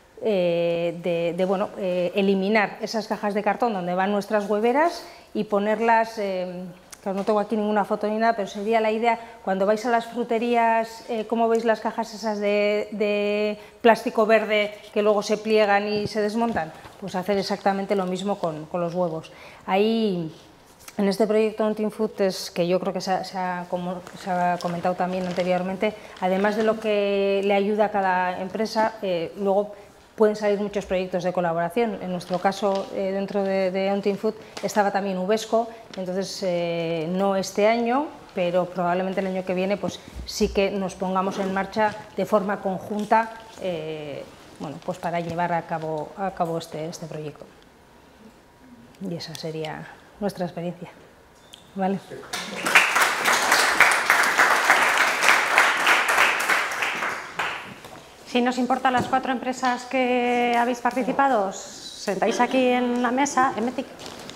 bueno, eliminar esas cajas de cartón donde van nuestras hueveras y ponerlas, claro, no tengo aquí ninguna foto ni nada, pero sería la idea, cuando vais a las fruterías, ¿cómo veis las cajas esas de plástico verde que luego se pliegan y se desmontan? Pues hacer exactamente lo mismo con los huevos. Ahí, en este proyecto On Team Food, que yo creo que se ha comentado también anteriormente, además de lo que le ayuda a cada empresa, luego pueden salir muchos proyectos de colaboración. En nuestro caso, dentro de Hunting Food, estaba también Uvesco, entonces no este año, pero probablemente el año que viene pues sí que nos pongamos en marcha de forma conjunta bueno, pues para llevar a cabo este proyecto. Y esa sería nuestra experiencia. ¿Vale? Si nos importan las 4 empresas que habéis participado, os sentáis aquí en la mesa, Emetic.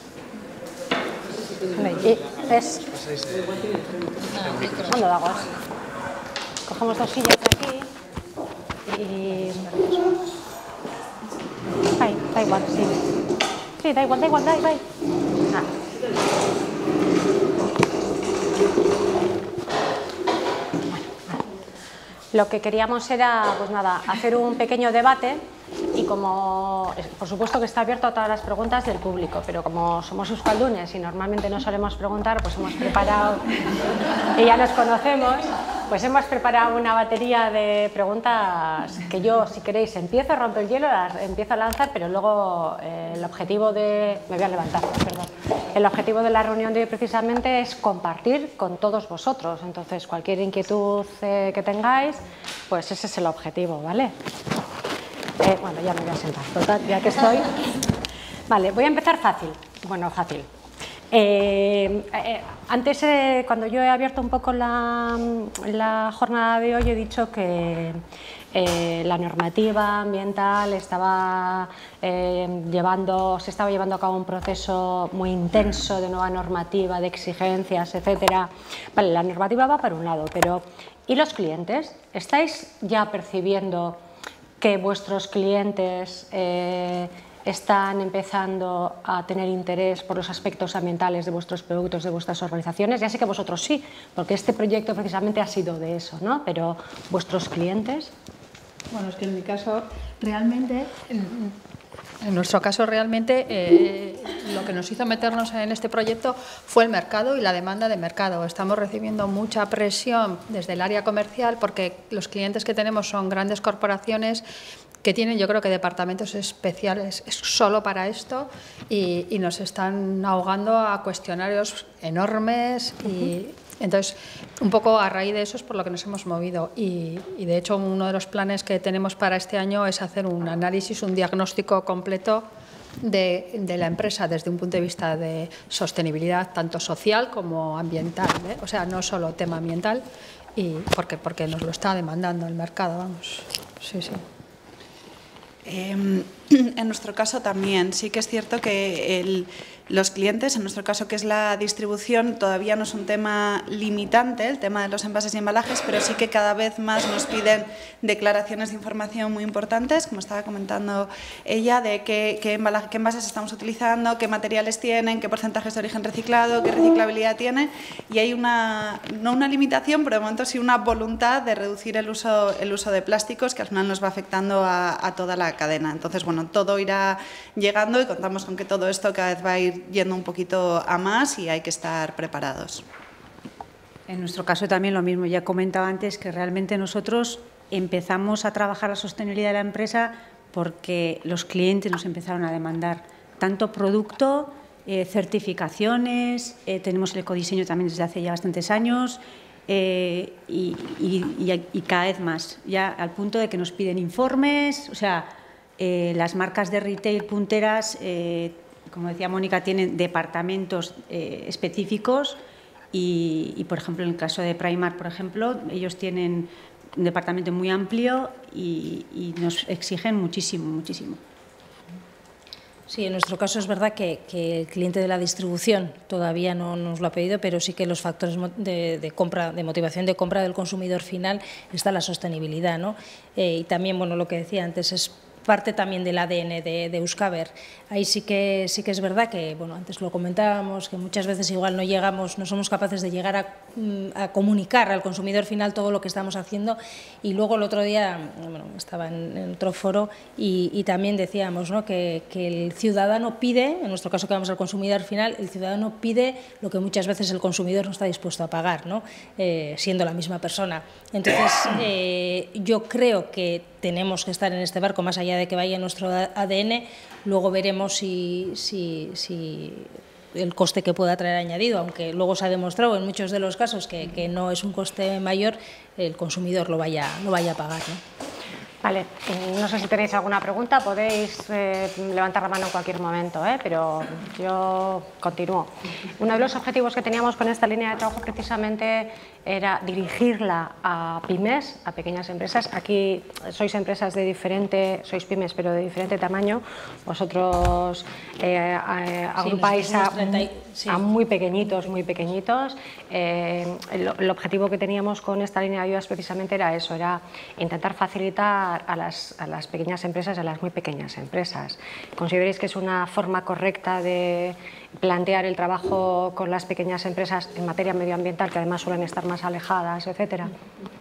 ¿Dónde lo hago? Cogemos 2 sillas aquí y... Ahí, da igual, sí. Sí, da igual. Ah. Lo que queríamos era, pues nada, hacer un pequeño debate y como, por supuesto que está abierto a todas las preguntas del público, pero como somos euskaldunes y normalmente no solemos preguntar, pues hemos preparado, y ya nos conocemos, pues hemos preparado una batería de preguntas que yo, si queréis, empiezo, rompo el hielo, las empiezo a lanzar, pero luego el objetivo de... Me voy a levantar, perdón. El objetivo de la reunión de hoy precisamente es compartir con todos vosotros, entonces cualquier inquietud que tengáis, pues ese es el objetivo, ¿vale? Bueno, ya me voy a sentar, total, ya que estoy. Vale, voy a empezar fácil. Bueno, fácil. Antes, cuando yo he abierto un poco la jornada de hoy, he dicho que la normativa ambiental se estaba llevando a cabo un proceso muy intenso de nueva normativa, de exigencias, etcétera. Vale, la normativa va para un lado, pero ¿y los clientes? ¿Estáis ya percibiendo que vuestros clientes están empezando a tener interés por los aspectos ambientales de vuestros productos, de vuestras organizaciones? Ya sé que vosotros sí, porque este proyecto precisamente ha sido de eso, ¿no? Pero ¿vuestros clientes? Bueno, es que en mi caso realmente... En nuestro caso realmente lo que nos hizo meternos en este proyecto fue el mercado y la demanda de mercado. Estamos recibiendo mucha presión desde el área comercial porque los clientes que tenemos son grandes corporaciones que tienen, yo creo que departamentos especiales solo para esto y nos están ahogando a cuestionarios enormes y... Entonces, un poco a raíz de eso es por lo que nos hemos movido y de hecho uno de los planes que tenemos para este año es hacer un análisis, un diagnóstico completo de la empresa desde un punto de vista de sostenibilidad tanto social como ambiental, ¿eh? O sea, no solo tema ambiental, y porque nos lo está demandando el mercado, vamos. Sí, sí. En nuestro caso también, sí que es cierto que los clientes, en nuestro caso que es la distribución, todavía no es un tema limitante, el tema de los envases y embalajes, pero sí que cada vez más nos piden declaraciones de información muy importantes, como estaba comentando ella, de qué envases estamos utilizando, qué materiales tienen, qué porcentajes de origen reciclado, qué reciclabilidad tiene, y hay no una limitación, pero de momento sí una voluntad de reducir el uso de plásticos, que al final nos va afectando a toda la cadena. Entonces, bueno, todo irá llegando y contamos con que todo esto cada vez va a ir yendo un poquito a más y hay que estar preparados. En nuestro caso también lo mismo, ya comentaba antes que realmente nosotros empezamos a trabajar la sostenibilidad de la empresa porque los clientes nos empezaron a demandar tanto producto, certificaciones, tenemos el ecodiseño también desde hace ya bastantes años y cada vez más, ya al punto de que nos piden informes, o sea, las marcas de retail punteras, como decía Mónica, tienen departamentos específicos y, por ejemplo, en el caso de Primark, por ejemplo, ellos tienen un departamento muy amplio y nos exigen muchísimo, muchísimo. Sí, en nuestro caso es verdad que el cliente de la distribución todavía no nos lo ha pedido, pero sí que los factores de compra, de motivación de compra del consumidor final está la sostenibilidad, ¿no? Y también, bueno, lo que decía antes es parte también del ADN de Euskaber. Ahí sí que es verdad que, bueno, antes lo comentábamos, que muchas veces igual no somos capaces de llegar a comunicar al consumidor final todo lo que estamos haciendo, y luego el otro día, bueno, estaba en otro foro y también decíamos, ¿no?, que el ciudadano pide, en nuestro caso que vamos al consumidor final, el ciudadano pide lo que muchas veces el consumidor no está dispuesto a pagar, ¿no?, siendo la misma persona. Entonces, yo creo que tenemos que estar en este barco más allá de que vaya en nuestro ADN, luego veremos si el coste que pueda traer añadido, aunque luego se ha demostrado en muchos de los casos que no es un coste mayor, el consumidor lo vaya a pagar, ¿no? Vale, no sé si tenéis alguna pregunta, podéis levantar la mano en cualquier momento, pero yo continúo. Uno de los objetivos que teníamos con esta línea de trabajo precisamente era dirigirla a pymes, a pequeñas empresas. Aquí sois empresas sois pymes pero de diferente tamaño. Vosotros agrupáis a muy pequeñitos, El objetivo que teníamos con esta línea de ayudas precisamente era eso, era intentar facilitar a las pequeñas empresas, a las muy pequeñas empresas. ¿Consideráis que es una forma correcta de plantear el trabajo con las pequeñas empresas en materia medioambiental, que además suelen estar más alejadas, etcétera?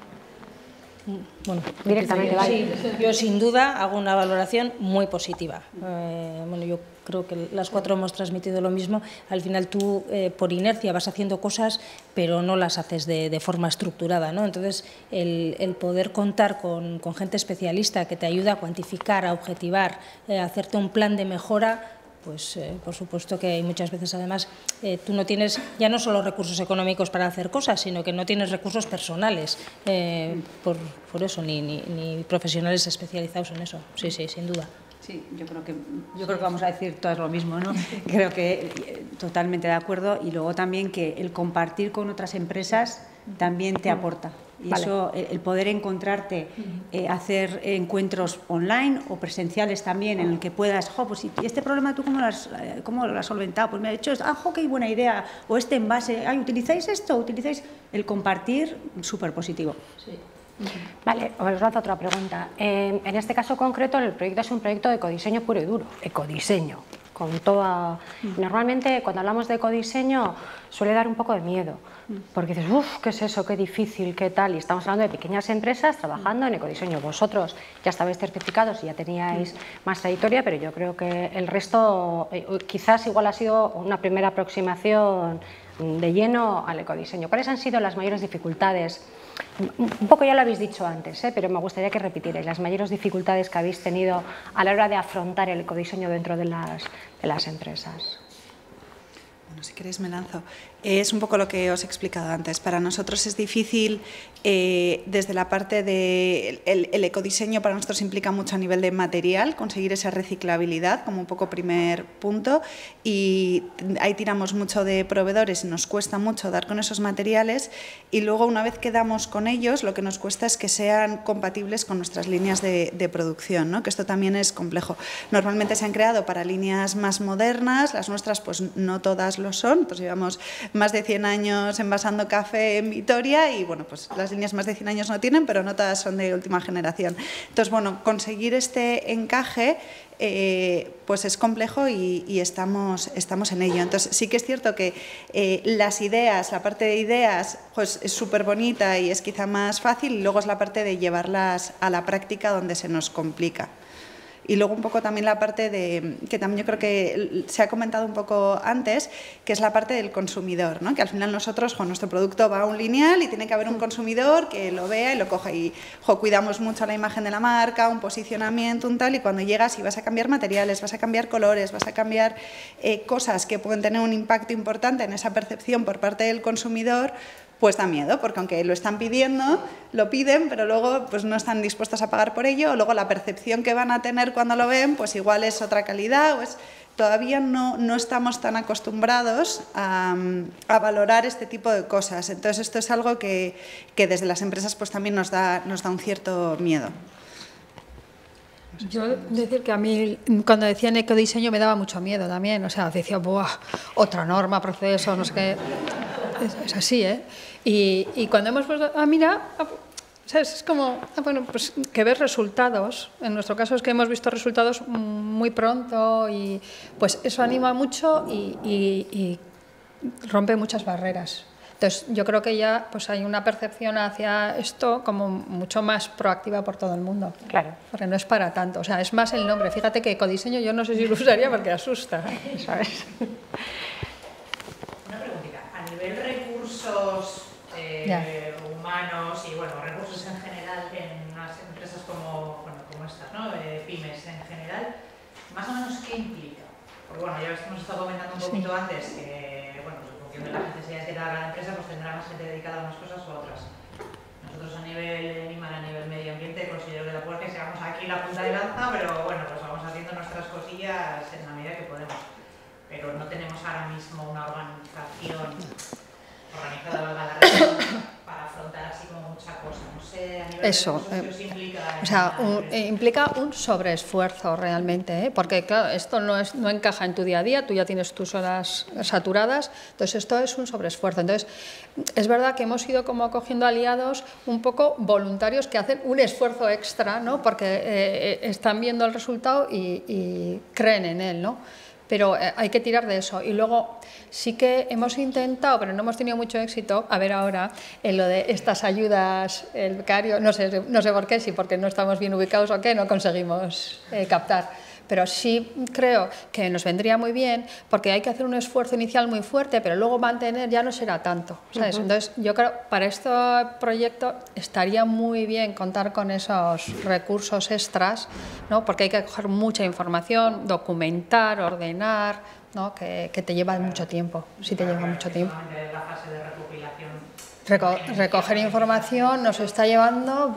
Bueno, directamente, vale. Yo sin duda hago una valoración muy positiva. Bueno, yo creo que las cuatro hemos transmitido lo mismo. Al final tú por inercia vas haciendo cosas, pero no las haces de forma estructurada, ¿no? Entonces el poder contar con gente especialista que te ayuda a cuantificar, a objetivar, a hacerte un plan de mejora, pues por supuesto que muchas veces además tú no tienes ya no solo recursos económicos para hacer cosas, sino que no tienes recursos personales por eso, ni profesionales especializados en eso. Sí, sin duda. Sí, yo creo que vamos a decir todas lo mismo, ¿no? Creo que totalmente de acuerdo, y luego también que el compartir con otras empresas también te aporta. Y eso, el poder encontrarte, hacer encuentros online o presenciales también, en el que puedas, pues este problema tú cómo lo has solventado, pues me ha dicho, qué buena idea, o este envase, ¿utilizáis esto? ¿Utilizáis? El compartir, súper positivo. Sí. Vale, os lanzo otra pregunta. En este caso concreto, el proyecto es un proyecto de ecodiseño puro y duro, ecodiseño. Normalmente cuando hablamos de ecodiseño suele dar un poco de miedo, porque dices, ¿qué es eso? ¿Qué difícil? ¿Qué tal? Y estamos hablando de pequeñas empresas trabajando en ecodiseño. Vosotros ya estabais certificados y ya teníais más trayectoria, pero yo creo que el resto quizás igual ha sido una primera aproximación de lleno al ecodiseño. ¿Cuáles han sido las mayores dificultades? Un poco ya lo habéis dicho antes, pero me gustaría que repitierais las mayores dificultades que habéis tenido a la hora de afrontar el ecodiseño dentro de las empresas. Bueno, si queréis me lanzo. Es un poco lo que os he explicado antes. Para nosotros es difícil, desde la parte del ecodiseño, para nosotros implica mucho a nivel de material, conseguir esa reciclabilidad como un poco primer punto, y ahí tiramos mucho de proveedores y nos cuesta mucho dar con esos materiales, y luego una vez que damos con ellos, lo que nos cuesta es que sean compatibles con nuestras líneas de producción, ¿no? Que esto también es complejo. Normalmente se han creado para líneas más modernas, las nuestras pues no todas lo son, pues llevamos más de 100 años envasando café en Vitoria y bueno, pues las líneas más de 100 años no tienen, pero no todas son de última generación. Entonces, bueno, conseguir este encaje pues es complejo y estamos en ello. Entonces, sí que es cierto que las ideas, la parte de ideas, pues es súper bonita y es quizá más fácil, y luego es la parte de llevarlas a la práctica donde se nos complica. Y luego un poco también la parte que también yo creo que se ha comentado un poco antes, que es la parte del consumidor, ¿no? Que al final nosotros, nuestro producto va a un lineal y tiene que haber un consumidor que lo vea y lo coja. Y cuidamos mucho la imagen de la marca, un posicionamiento, un tal, y cuando llegas y vas a cambiar materiales, vas a cambiar colores, vas a cambiar cosas que pueden tener un impacto importante en esa percepción por parte del consumidor, pues da miedo, porque aunque lo están pidiendo, lo piden, pero luego pues no están dispuestos a pagar por ello, o luego la percepción que van a tener cuando lo ven, pues igual es otra calidad, todavía no estamos tan acostumbrados a valorar este tipo de cosas. Entonces esto es algo que desde las empresas pues también nos da un cierto miedo. Yo decir que a mí cuando decían ecodiseño me daba mucho miedo también, o sea, decía, ¡buah! Otra norma, proceso, no sé qué. Es así, ¿eh? Y cuando hemos puesto, mira, ¿sabes? Es como, bueno, pues que ves resultados. En nuestro caso es que hemos visto resultados muy pronto y pues eso anima mucho y rompe muchas barreras. Entonces, yo creo que ya pues hay una percepción hacia esto como mucho más proactiva por todo el mundo. Claro. Porque no es para tanto. O sea, es más el nombre. Fíjate que ecodiseño yo no sé si lo usaría porque asusta, ¿sabes? Una preguntita. A nivel recursos humanos y, bueno, recursos en general en unas empresas como como estas, ¿no? Pymes en general, más o menos ¿qué implica? Porque bueno, ya hemos estado comentando un poquito antes que, bueno, pues en función de las necesidades que tenga cada empresa, pues tendrá más gente dedicada a unas cosas u otras. Nosotros a nivel animal, a nivel medio ambiente, considero de la puerta que seamos aquí la punta de lanza, pero bueno, pues vamos haciendo nuestras cosillas en la medida que podemos. Pero no tenemos ahora mismo una organización organizada, valga la redundancia, para afrontar así como mucha cosa. No sé, a nivel de recursos, ¿qué os implica? O sea, implica un sobreesfuerzo realmente, ¿eh? Porque claro, esto no encaja en tu día a día, tú ya tienes tus horas saturadas, entonces esto es un sobreesfuerzo. Entonces, es verdad que hemos ido como cogiendo aliados un poco voluntarios que hacen un esfuerzo extra, ¿no? Porque están viendo el resultado y creen en él, ¿no? Pero hay que tirar de eso. Y luego sí que hemos intentado, pero no hemos tenido mucho éxito, a ver ahora, en lo de estas ayudas, el becario, no sé por qué, si porque no estamos bien ubicados o qué, no conseguimos captar. Pero sí creo que nos vendría muy bien, porque hay que hacer un esfuerzo inicial muy fuerte, pero luego mantener ya no será tanto, ¿sabes? Entonces yo creo para este proyecto estaría muy bien contar con esos recursos extras, ¿no? Porque hay que coger mucha información, documentar, ordenar, ¿no? Que te lleva mucho tiempo, sí te lleva mucho tiempo. La fase de recopilación. Recoger información nos está llevando,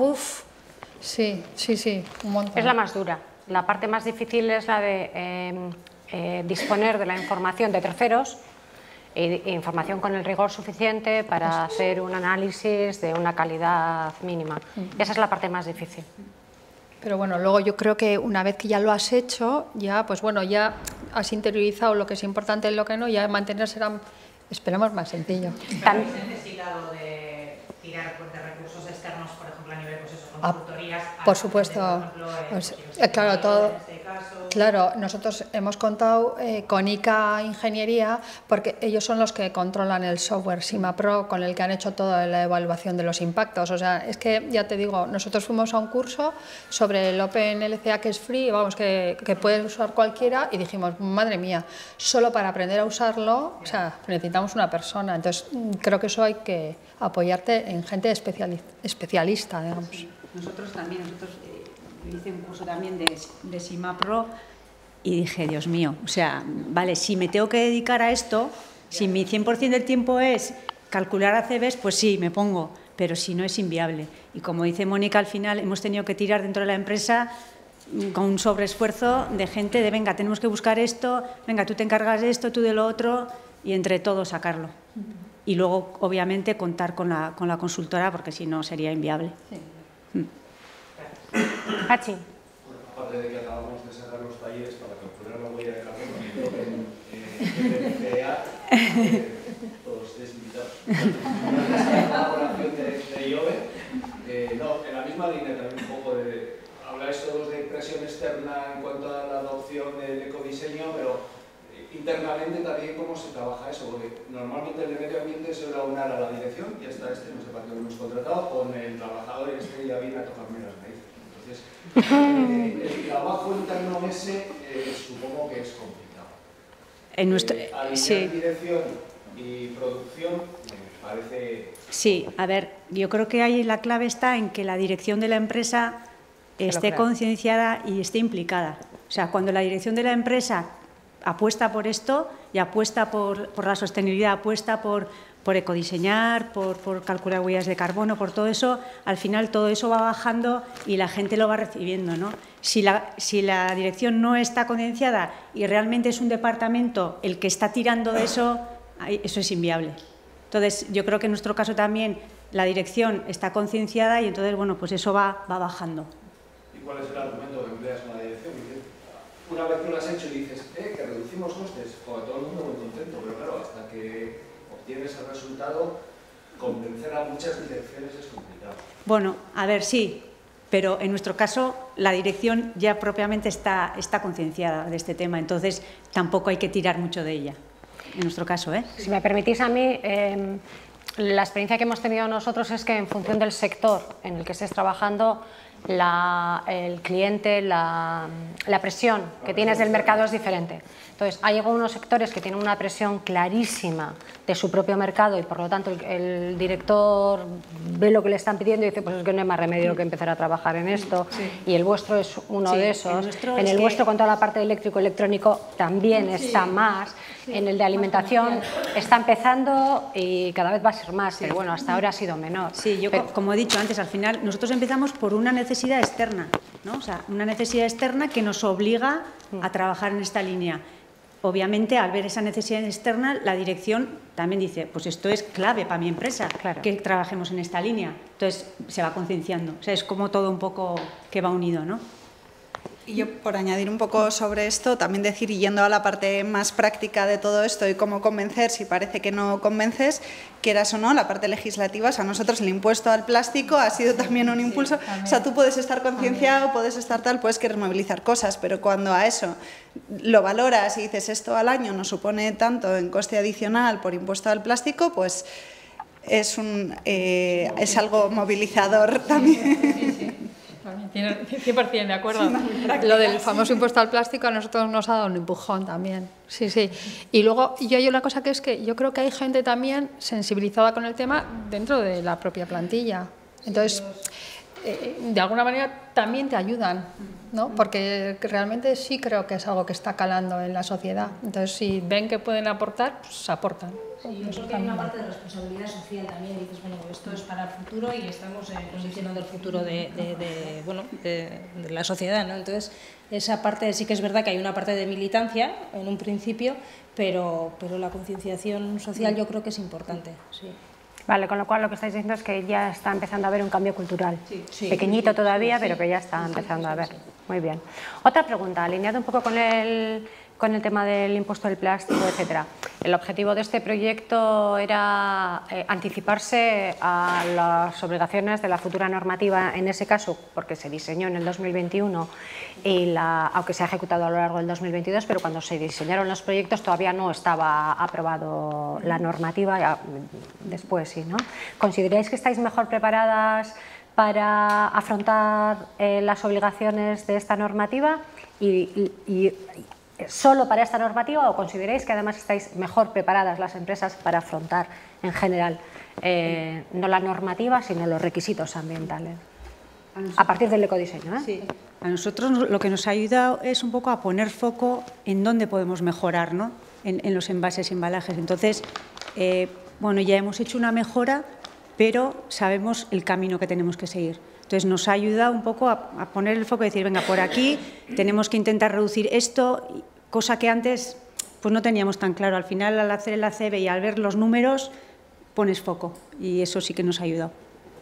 sí, un montón. Es la más dura. La parte más difícil es la de disponer de la información de terceros, información con el rigor suficiente para hacer un análisis de una calidad mínima. Esa es la parte más difícil. Pero bueno, luego yo creo que una vez que ya lo has hecho, ya pues bueno, ya has interiorizado lo que es importante y lo que no, ya mantener será, esperamos, más sencillo. ¿Habéis necesitado de tirar de recursos externos, por ejemplo, a nivel pues eso, consultorías? Por supuesto, claro, todo. Claro, nosotros hemos contado con ICA Ingeniería porque ellos son los que controlan el software SIMAPRO con el que han hecho toda la evaluación de los impactos. O sea, es que ya te digo, nosotros fuimos a un curso sobre el OpenLCA que es free, vamos, que puede usar cualquiera y dijimos, madre mía, solo para aprender a usarlo, o sea, necesitamos una persona. Entonces, creo que eso hay que apoyarte en gente especialista, digamos. Sí, nosotros también, hice un curso también de SIMAPRO y dije, Dios mío, o sea, vale, si me tengo que dedicar a esto, si mi 100% del tiempo es calcular ACVs, pues sí, me pongo, pero si no es inviable. Y como dice Mónica, al final hemos tenido que tirar dentro de la empresa con un sobreesfuerzo de gente de, venga, tenemos que buscar esto, venga, tú te encargas de esto, tú de lo otro, y entre todos sacarlo. Y luego, obviamente, contar con la consultora, porque si no sería inviable. Sí. Pachi. Bueno, aparte de que acabamos de cerrar los talleres para calcular la huella de carbono en PPCA, todos ustedes invitados. La colaboración de IOBE, no, en la misma línea también un poco de... Habláis todos de presión externa en cuanto a la adopción del ecodiseño, pero internamente también cómo se trabaja eso, porque normalmente el de medio ambiente se suele aunar a la dirección, y hasta no sé para qué lo hemos contratado, con el trabajador ya viene a tocarme las raíces. Entonces, el trabajo interno ese supongo que es complicado. Alinear dirección y producción me parece... Sí, a ver, yo creo que ahí la clave está en que la dirección de la empresa esté concienciada y esté implicada. O sea, cuando la dirección de la empresa apuesta por esto y apuesta por la sostenibilidad, apuesta por ecodiseñar, por calcular huellas de carbono, por todo eso, al final todo eso va bajando y la gente lo va recibiendo, ¿no? Si la dirección no está concienciada y realmente es un departamento el que está tirando de eso, eso es inviable. Entonces, yo creo que en nuestro caso también la dirección está concienciada y entonces, bueno, pues eso va bajando. ¿Y cuál es el argumento que empleas con la dirección? Una vez que lo has hecho y dices, que reducimos costes, pues todo el mundo muy contento, pero claro, hasta que obtienes el resultado, convencer a muchas direcciones es complicado. Bueno, a ver, sí, pero en nuestro caso la dirección ya propiamente está concienciada de este tema, entonces tampoco hay que tirar mucho de ella, en nuestro caso, ¿eh? Si me permitís a mí, la experiencia que hemos tenido nosotros es que en función del sector en el que estés trabajando, el cliente, la presión que tienes del mercado es diferente. Entonces, hay algunos sectores que tienen una presión clarísima de su propio mercado y por lo tanto el director ve lo que le están pidiendo y dice pues es que no hay más remedio que empezar a trabajar en esto, y el vuestro es uno de esos. En el vuestro con toda la parte de eléctrico también está más, en el de alimentación está empezando y cada vez va a ser más, pero bueno, hasta ahora ha sido menor. Sí, yo como he dicho antes, al final nosotros empezamos por una necesidad externa, ¿no? O sea, una necesidad externa que nos obliga a trabajar en esta línea. Obviamente, al ver esa necesidad externa, la dirección también dice, pues esto es clave para mi empresa, que trabajemos en esta línea. Entonces, se va concienciando. O sea, es como todo un poco que va unido, ¿no? Y yo, por añadir un poco sobre esto, también decir, y yendo a la parte más práctica de todo esto y cómo convencer, si parece que no convences, quieras o no, la parte legislativa, o sea, nosotros el impuesto al plástico ha sido también un impulso, o sea, tú puedes estar concienciado, puedes estar tal, puedes querer movilizar cosas, pero cuando a eso lo valoras y dices esto al año nos supone tanto en coste adicional por impuesto al plástico, pues es algo movilizador también. 100% de acuerdo. Lo del famoso impuesto al plástico a nosotros nos ha dado un empujón también. Sí, sí. Y luego hay una cosa que es que yo creo que hay gente también sensibilizada con el tema dentro de la propia plantilla. Entonces, de alguna manera también te ayudan, ¿no? Porque realmente sí creo que es algo que está calando en la sociedad. Entonces, si ven que pueden aportar, pues aportan. Sí, yo creo que hay una parte de responsabilidad social también. Dices, bueno, esto es para el futuro y estamos condicionando el futuro de la sociedad, ¿no? Entonces, esa parte sí que es verdad que hay una parte de militancia en un principio, pero la concienciación social yo creo que es importante, sí. Vale, con lo cual lo que estáis diciendo es que ya está empezando a haber un cambio cultural. Pequeñito todavía, pero que ya está empezando a haber. Muy bien. Otra pregunta, alineado un poco con el tema del impuesto del plástico, etcétera. El objetivo de este proyecto era anticiparse a las obligaciones de la futura normativa, en ese caso, porque se diseñó en el 2021, aunque se ha ejecutado a lo largo del 2022, pero cuando se diseñaron los proyectos todavía no estaba aprobado la normativa, ya, después sí, ¿no? ¿Consideráis que estáis mejor preparadas para afrontar las obligaciones de esta normativa y solo para esta normativa, o consideráis que además estáis mejor preparadas las empresas para afrontar en general no la normativa sino los requisitos ambientales a partir del ecodiseño? Sí. A nosotros lo que nos ha ayudado es un poco a poner foco en dónde podemos mejorar, ¿no? en los envases y embalajes. Entonces, bueno, ya hemos hecho una mejora, pero sabemos el camino que tenemos que seguir. Entonces, nos ha ayudado un poco a poner el foco y decir, venga, por aquí tenemos que intentar reducir esto, cosa que antes pues no teníamos tan claro. Al final, al hacer el ACB y al ver los números, pones foco y eso sí que nos ha ayudado.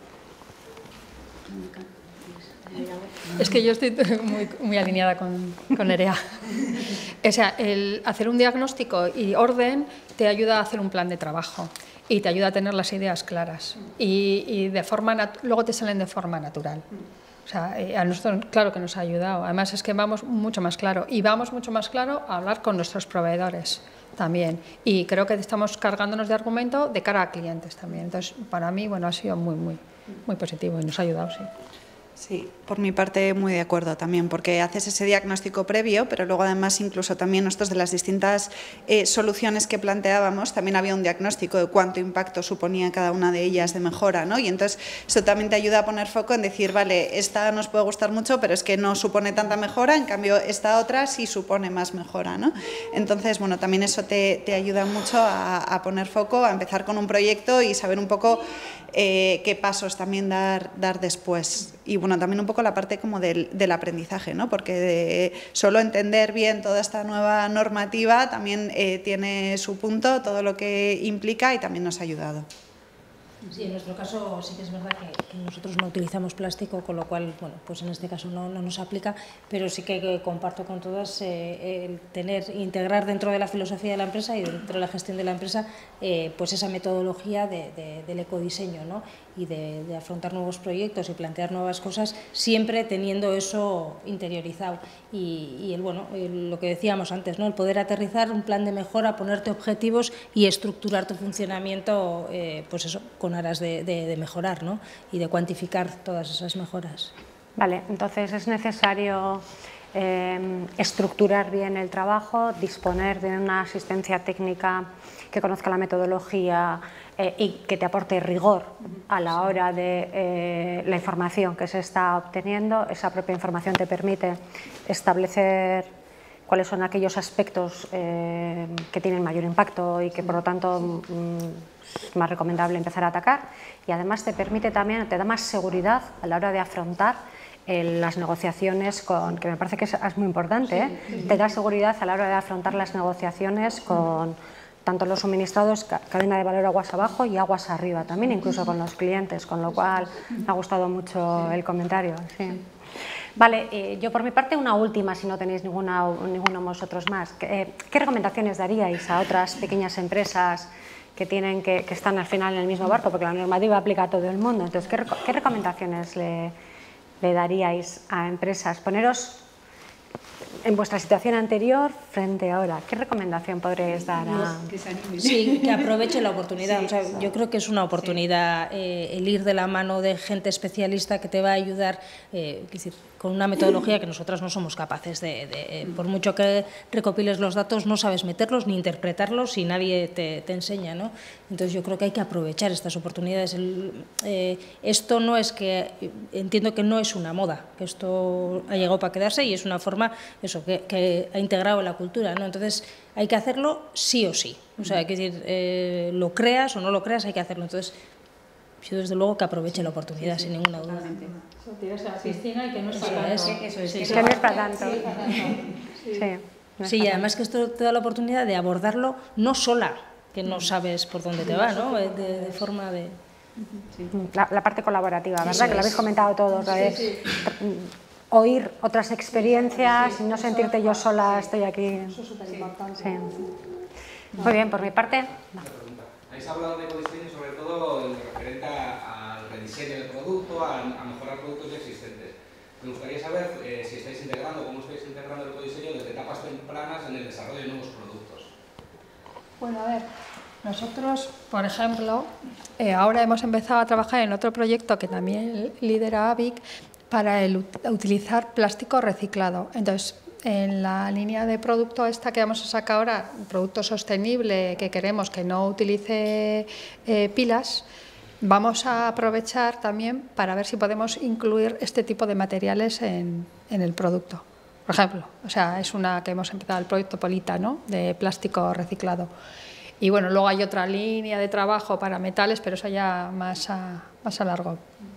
Es que yo estoy muy alineada con Nerea. O sea, el hacer un diagnóstico y orden te ayuda a hacer un plan de trabajo y te ayuda a tener las ideas claras y luego te salen de forma natural. O sea, a nosotros claro que nos ha ayudado. Además es que vamos mucho más claro y vamos mucho más claro a hablar con nuestros proveedores también. Y creo que estamos cargándonos de argumento de cara a clientes también. Entonces, para mí, bueno, ha sido muy positivo y nos ha ayudado, sí. Sí, por mi parte muy de acuerdo también, porque haces ese diagnóstico previo, pero luego además incluso también nosotros de las distintas soluciones que planteábamos, también había un diagnóstico de cuánto impacto suponía cada una de ellas de mejora, ¿no? Y entonces eso también te ayuda a poner foco en decir, vale, esta nos puede gustar mucho, pero es que no supone tanta mejora, en cambio esta otra sí supone más mejora, ¿no? Entonces, bueno, también eso te ayuda mucho a poner foco, a empezar con un proyecto y saber un poco qué pasos también dar después. Y bueno, también un poco la parte como del aprendizaje, ¿no? Porque solo entender bien toda esta nueva normativa también tiene su punto, todo lo que implica y también nos ha ayudado. Sí, en nuestro caso sí que es verdad que nosotros no utilizamos plástico, con lo cual, bueno, pues en este caso no nos aplica, pero sí que comparto con todas el integrar dentro de la filosofía de la empresa y dentro de la gestión de la empresa pues esa metodología del ecodiseño, ¿no? Y de afrontar nuevos proyectos y plantear nuevas cosas, siempre teniendo eso interiorizado. Y lo que decíamos antes, ¿no? El poder aterrizar un plan de mejora, ponerte objetivos y estructurar tu funcionamiento, pues eso, con aras de mejorar, ¿no? Y de cuantificar todas esas mejoras. Vale, entonces es necesario estructurar bien el trabajo, disponer de una asistencia técnica que conozca la metodología y que te aporte rigor a la hora de la información que se está obteniendo. Esa propia información te permite establecer cuáles son aquellos aspectos que tienen mayor impacto y que por lo tanto es más recomendable empezar a atacar, y además te permite también, te da más seguridad a la hora de afrontar las negociaciones que me parece que es muy importante, te da seguridad a la hora de afrontar las negociaciones con tanto los suministrados, cadena de valor aguas abajo y aguas arriba también, incluso con los clientes, con lo cual me ha gustado mucho el comentario. Sí. Vale, yo por mi parte una última, si no tenéis ninguno vosotros más. ¿Qué recomendaciones daríais a otras pequeñas empresas que están al final en el mismo barco? Porque la normativa aplica a todo el mundo. Entonces, ¿qué recomendaciones le daríais a empresas? Poneros en vuestra situación anterior frente a ahora. ¿Qué recomendación podréis dar a...? Sí, que aproveche la oportunidad. O sea, yo creo que es una oportunidad el ir de la mano de gente especialista que te va a ayudar, es decir, con una metodología que nosotras no somos capaces por mucho que recopiles los datos, no sabes meterlos ni interpretarlos si nadie te enseña, ¿no? Entonces yo creo que hay que aprovechar estas oportunidades. Esto no es que, entiendo que no es una moda, que esto ha llegado para quedarse y es una forma, eso, que ha integrado en la cultura, ¿no? Entonces hay que hacerlo sí o sí. O sea, hay que decir, lo creas o no lo creas, hay que hacerlo. Entonces, yo desde luego que aproveche la oportunidad, sin ninguna duda. Tirarse a la piscina y que no es para tanto. Eso es, que no es para tanto. Sí, y además que esto te da la oportunidad de abordarlo no sola, que no sabes por dónde te va, ¿no? De forma de... La parte colaborativa, ¿verdad? Que lo habéis comentado todos. Oír otras experiencias y no sentirte yo sola, estoy aquí. Eso es súper importante. Sí. Muy bien, por mi parte. Habéis hablado de ecodiseño sobre todo en referente al rediseño del producto, a mejorar productos ya existentes. Me gustaría saber si estáis integrando, cómo estáis integrando el ecodiseño desde etapas tempranas en el desarrollo de nuevos productos. Bueno, a ver, nosotros, por ejemplo, ahora hemos empezado a trabajar en otro proyecto que también lidera AVIC para utilizar plástico reciclado. Entonces, en la línea de producto esta que vamos a sacar ahora, producto sostenible que queremos que no utilice pilas, vamos a aprovechar también para ver si podemos incluir este tipo de materiales en el producto. Por ejemplo, o sea, es una que hemos empezado el proyecto Polita, ¿no? De plástico reciclado. Y bueno, luego hay otra línea de trabajo para metales, pero eso ya más a largo.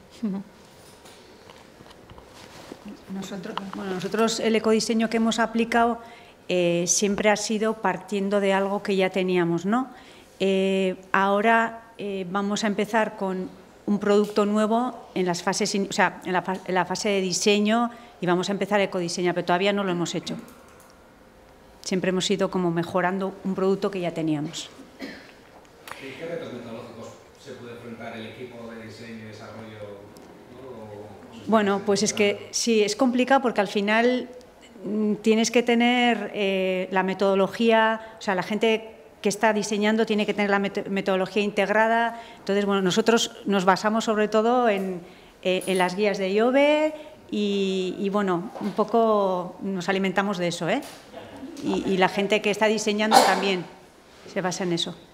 Nosotros el ecodiseño que hemos aplicado siempre ha sido partiendo de algo que ya teníamos, ¿no? Ahora vamos a empezar con un producto nuevo en las fases, o sea, en la fase de diseño, y vamos a empezar ecodiseño, pero todavía no lo hemos hecho. Siempre hemos ido como mejorando un producto que ya teníamos. ¿Y qué retos metodológicos se puede enfrentar el equipo de diseño y desarrollo? Bueno, pues es que sí, es complicado porque al final tienes que tener la metodología, o sea, la gente que está diseñando tiene que tener la metodología integrada. Entonces, bueno, nosotros nos basamos sobre todo en las guías de IOBE y, bueno, un poco nos alimentamos de eso, ¿eh? Y la gente que está diseñando también se basa en eso.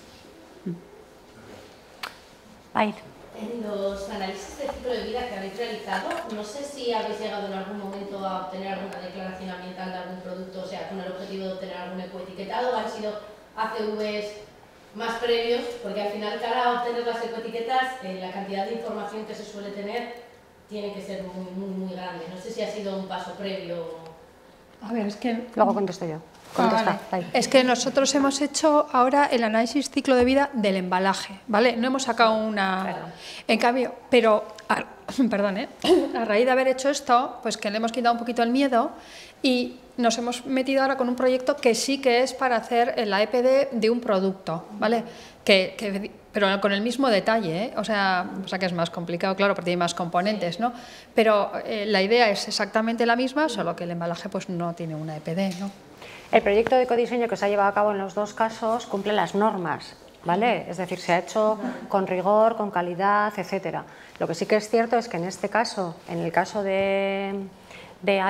Bye. En los análisis de ciclo de vida que habéis realizado, no sé si habéis llegado en algún momento a obtener alguna declaración ambiental de algún producto, o sea, con el objetivo de obtener algún ecoetiquetado, o han sido ACVs más previos, porque al final, cara a obtener las ecoetiquetas, la cantidad de información que se suele tener tiene que ser muy grande. No sé si ha sido un paso previo. A ver, es que... Luego contesto yo. Vale. Es que nosotros hemos hecho ahora el análisis ciclo de vida del embalaje, ¿vale? No hemos sacado una... Claro. En cambio, pero, perdón, a raíz de haber hecho esto, pues que le hemos quitado un poquito el miedo y nos hemos metido ahora con un proyecto que sí que es para hacer la EPD de un producto, ¿vale? Pero con el mismo detalle, ¿eh? O sea que es más complicado, claro, porque tiene más componentes, ¿no? Pero la idea es exactamente la misma, solo que el embalaje pues no tiene una EPD, ¿no? El proyecto de ecodiseño que se ha llevado a cabo en los dos casos cumple las normas, ¿vale? Es decir, se ha hecho con rigor, con calidad, etcétera. Lo que sí que es cierto es que en este caso, en el caso de AVIC,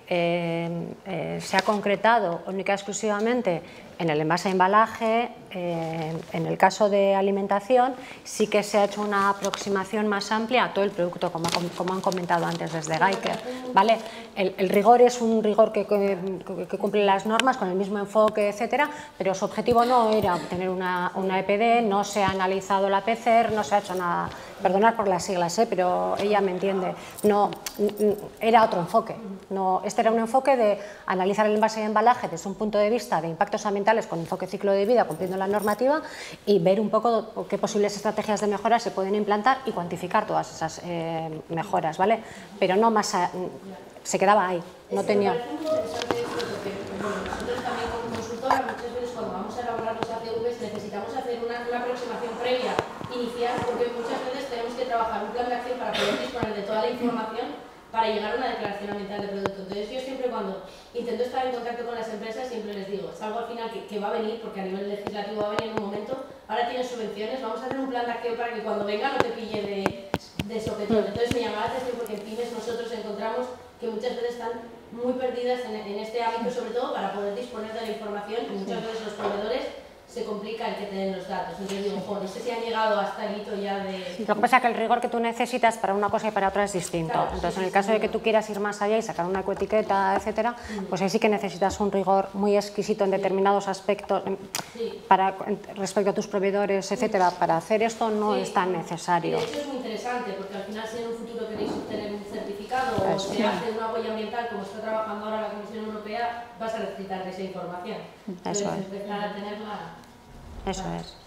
se ha concretado única y exclusivamente en el envase de embalaje. En el caso de alimentación sí que se ha hecho una aproximación más amplia a todo el producto, como han comentado antes desde Geiker, ¿vale? El rigor es un rigor que cumple las normas con el mismo enfoque, etcétera, pero su objetivo no era obtener una EPD, no se ha analizado la PCR, no se ha hecho nada, perdonad por las siglas, pero ella me entiende, no, era otro enfoque. No, este era un enfoque de analizar el envase de embalaje desde un punto de vista de impactos ambientales con enfoque ciclo de vida, cumpliendo la normativa, y ver un poco qué posibles estrategias de mejora se pueden implantar y cuantificar todas esas mejoras, ¿vale? Pero no más, se quedaba ahí, no tenía... Nosotros también como consultora muchas veces cuando vamos a elaborar los ATVs necesitamos hacer una aproximación previa, inicial, porque muchas veces tenemos que trabajar un plan de acción para poder disponer de toda la información para llegar a una declaración ambiental de producto. Entonces yo siempre cuando intento estar en contacto con las empresas siempre les digo, es algo al final que va a venir, porque a nivel legislativo va a venir en un momento, ahora tienes subvenciones, vamos a hacer un plan de acción para que cuando venga no te pille de sopetón. Entonces me llama la atención porque en pymes nosotros encontramos que muchas veces están muy perdidas en este ámbito, sobre todo para poder disponer de la información, y muchas veces los proveedores se complica el que te den los datos. Entonces digo, no sé si han llegado hasta el hito ya de... Lo que pasa es que el rigor que tú necesitas para una cosa y para otra es distinto. Claro, entonces, en el caso de que tú quieras ir más allá y sacar una ecoetiqueta, etcétera, pues ahí sí que necesitas un rigor muy exquisito en determinados aspectos respecto a tus proveedores, etcétera. Para hacer esto no es tan necesario. De hecho es muy interesante, porque al final si en un futuro queréis obtener un certificado o se hace una huella ambiental, como está trabajando ahora la Comisión Europea, vas a necesitar de esa información. Entonces, empezar a tenerla... Eso es.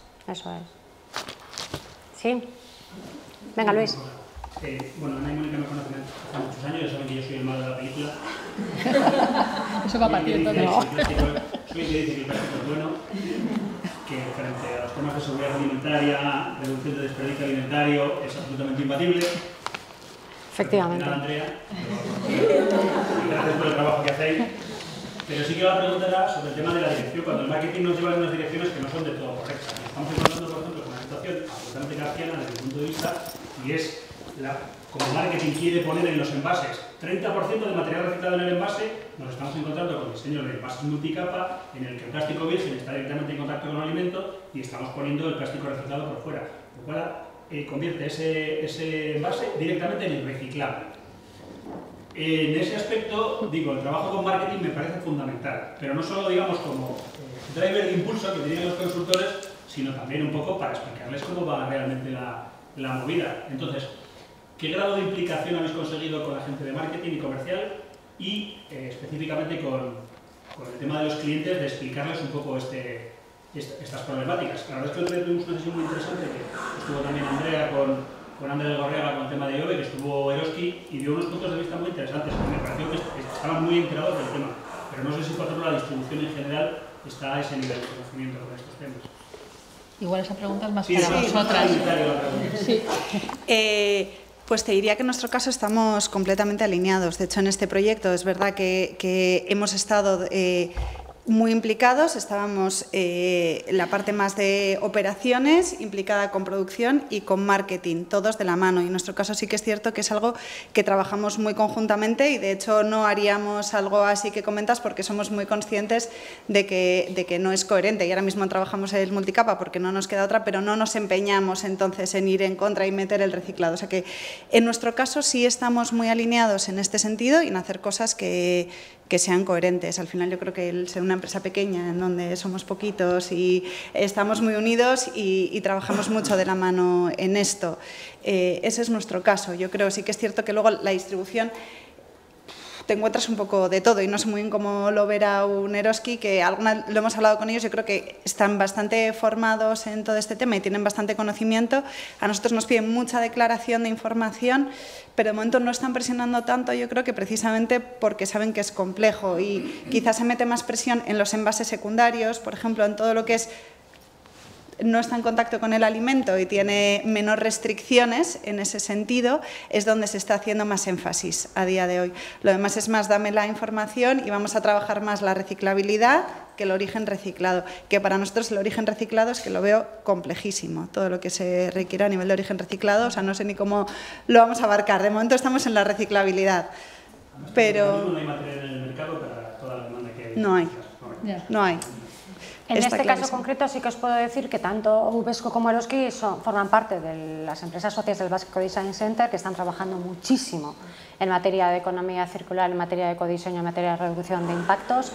¿Sí? Venga, Luis. Bueno, Ana y Mónica me conocen hace muchos años, ya saben que yo soy el malo de la película. Eso va para ti entonces. Soy el que dice que el plástico es bueno, que frente a los temas de seguridad alimentaria, reducción de desperdicio alimentario, es absolutamente imbatible. Efectivamente. Nada, Andrea. Gracias por el trabajo que hacéis. Pero sí que la pregunta era sobre el tema de la dirección, cuando el marketing nos lleva en unas direcciones que no son de todo correctas. Estamos encontrando, por ejemplo, con una situación absolutamente kafkiana desde mi punto de vista, y es, como el marketing quiere poner en los envases 30% de material reciclado en el envase, nos estamos encontrando con diseños de envases multicapa, en el que el plástico virgen está directamente en contacto con el alimento y estamos poniendo el plástico reciclado por fuera, lo cual convierte ese envase directamente en irreciclable. En ese aspecto, digo, el trabajo con marketing me parece fundamental, pero no solo, digamos, como driver de impulso que tienen los consultores, sino también un poco para explicarles cómo va realmente la movida. Entonces, ¿qué grado de implicación habéis conseguido con la gente de marketing y comercial y específicamente con el tema de los clientes, de explicarles un poco estas problemáticas? La verdad es que otro día tuvimos una sesión muy interesante que estuvo también Andrea con Andrés Gorriaga con el tema de IOBE, que estuvo Eroski y dio unos puntos de vista muy interesantes. Me pareció que estaban muy enterados del tema, pero no sé si, por ejemplo, la distribución en general está a ese nivel de conocimiento con estos temas. Igual esa pregunta es más para nosotras. Sí. Pues te diría que en nuestro caso estamos completamente alineados. De hecho, en este proyecto es verdad que hemos estado muy implicados, estábamos la parte más de operaciones implicada con producción y con marketing, todos de la mano, y en nuestro caso sí que es cierto que es algo que trabajamos muy conjuntamente y de hecho no haríamos algo así que comentas porque somos muy conscientes de que no es coherente y ahora mismo trabajamos el multicapa porque no nos queda otra, pero no nos empeñamos entonces en ir en contra y meter el reciclado, o sea que en nuestro caso sí estamos muy alineados en este sentido y en hacer cosas que sean coherentes. Al final yo creo que el ser una empresa pequeña en donde somos poquitos y estamos muy unidos y trabajamos mucho de la mano en esto. Ese es nuestro caso. Yo creo, sí que es cierto que luego la distribución te encuentras un poco de todo y no sé muy bien cómo lo verá un Eroski, que lo hemos hablado con ellos, yo creo que están bastante formados en todo este tema y tienen bastante conocimiento. A nosotros nos piden mucha declaración de información, pero de momento no están presionando tanto, yo creo que precisamente porque saben que es complejo y quizás se mete más presión en los envases secundarios, por ejemplo, en todo lo que no está en contacto con el alimento y tiene menos restricciones en ese sentido, es donde se está haciendo más énfasis a día de hoy. Lo demás es más, dame la información y vamos a trabajar más la reciclabilidad que el origen reciclado, que para nosotros el origen reciclado es que lo veo complejísimo, todo lo que se requiere a nivel de origen reciclado, o sea, no sé ni cómo lo vamos a abarcar, de momento estamos en la reciclabilidad. pero no hay material en el mercado para toda la demanda que hay. No hay. En este caso concreto sí que os puedo decir que tanto Uvesco como Eroski forman parte de las empresas socias del Basque Design Center, que están trabajando muchísimo en materia de economía circular, en materia de ecodiseño, en materia de reducción de impactos.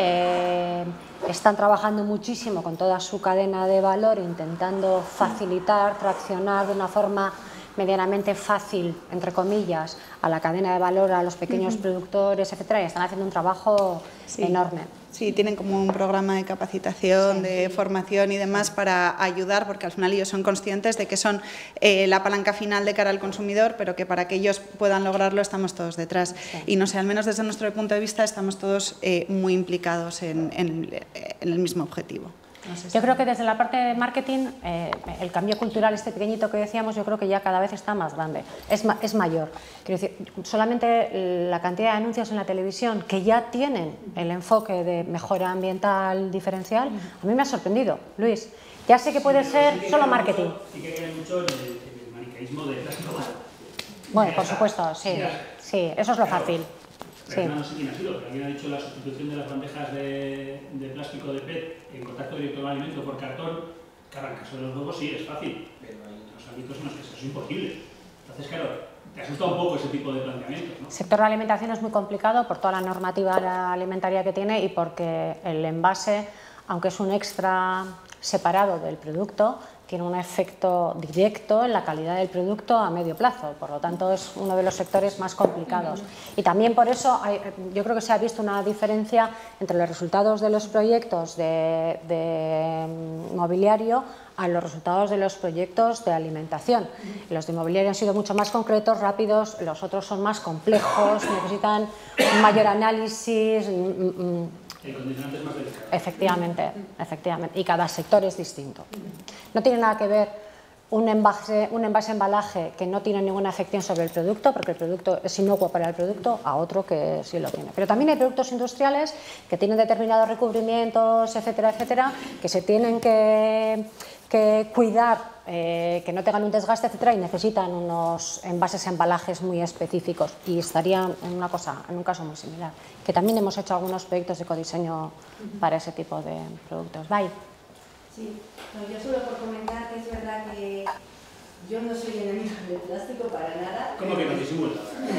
Están trabajando muchísimo con toda su cadena de valor, intentando facilitar, traccionar de una forma medianamente fácil, entre comillas, a la cadena de valor, a los pequeños productores, etcétera, y están haciendo un trabajo enorme. Sí, tienen como un programa de capacitación, de formación y demás para ayudar, porque al final ellos son conscientes de que son la palanca final de cara al consumidor, pero que para que ellos puedan lograrlo estamos todos detrás. Y no sé, al menos desde nuestro punto de vista estamos todos muy implicados en el mismo objetivo. No sé si yo creo que desde la parte de marketing el cambio cultural, este pequeñito que decíamos, yo creo que ya cada vez está más grande, es mayor. Quiero decir, solamente la cantidad de anuncios en la televisión que ya tienen el enfoque de mejora ambiental diferencial, a mí me ha sorprendido, Luis. Ya sé que puede ser solo marketing. Sí que hay mucho el maniqueísmo de plástico malo. Bueno, por supuesto, sí, eso es lo fácil. Pero no sé quién ha sido, pero alguien ha dicho la sustitución de las bandejas de plástico de PET en contacto directo con el alimento por cartón. Claro, en el caso de los huevos sí, es fácil, pero hay otros ámbitos en los que eso es imposible. Entonces, claro, te asusta un poco ese tipo de planteamientos, ¿no? El sector de la alimentación es muy complicado por toda la normativa alimentaria que tiene y porque el envase, aunque es un extra separado del producto, tiene un efecto directo en la calidad del producto a medio plazo, por lo tanto es uno de los sectores más complicados. Y también por eso yo creo que se ha visto una diferencia entre los resultados de los proyectos de mobiliario a los resultados de los proyectos de alimentación. Los de mobiliario han sido mucho más concretos, rápidos, los otros son más complejos, necesitan un mayor análisis. El condicionante es más delicado. Efectivamente, y cada sector es distinto. No tiene nada que ver un envase-embalaje que no tiene ninguna afección sobre el producto, porque el producto es inocuo para el producto, a otro que sí lo tiene. Pero también hay productos industriales que tienen determinados recubrimientos, etcétera, etcétera, que se tienen que cuidar, que no tengan un desgaste, etcétera, y necesitan unos envases-embalajes muy específicos, y estaría en un caso muy similar, que también hemos hecho algunos proyectos de ecodiseño para ese tipo de productos. Bye. Sí, bueno, yo solo por comentar que es verdad que yo no soy enemiga del plástico para nada. ¿Cómo que no disimula?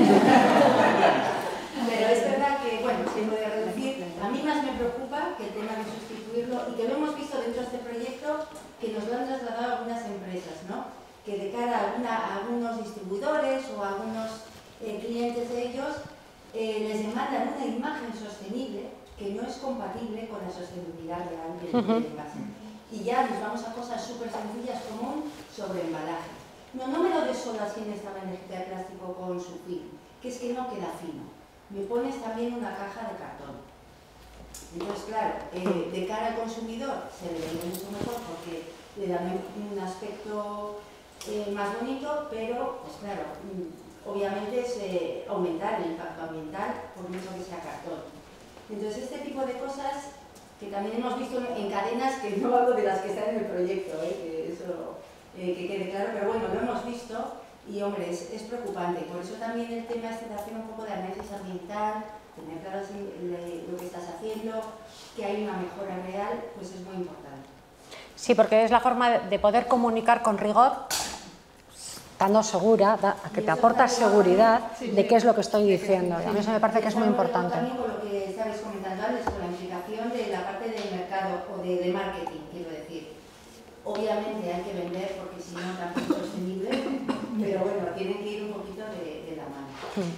Pero es verdad que, bueno, se puede reducir. A mí más me preocupa que el tema de sustituirlo, y que lo hemos visto dentro de este proyecto, que nos lo han trasladado algunas empresas, ¿no? Que de cara a algunos distribuidores o a algunos clientes de ellos les demandan una imagen sostenible que no es compatible con la sostenibilidad real del envase. Y ya nos vamos a cosas súper sencillas como un sobreembalaje. No me lo des solo así en esta bandejita de plástico con su film, que es que no queda fino. Me pones también una caja de cartón. Entonces, claro, de cara al consumidor se le ve mucho mejor porque le da un aspecto más bonito, pero, pues claro, obviamente es aumentar el impacto ambiental por mucho que sea cartón. Entonces, este tipo de cosas que también hemos visto en cadenas, que no hablo de las que están en el proyecto, que eso que quede claro, pero bueno, lo hemos visto y, hombre, es preocupante. Por eso también el tema es de hacer un poco de análisis ambiental, tener claro lo que estás haciendo, que hay una mejora real, pues es muy importante. Sí, porque es la forma de poder comunicar con rigor, estando segura, que te aporta seguridad de qué es lo que estoy diciendo. Y a mí eso me parece que es muy importante. También con lo que estabais comentando antes, con la implicación de la parte del mercado o de marketing, quiero decir. Obviamente hay que vender porque si no tampoco es sostenible, pero bueno, tienen que ir un poquito de la mano.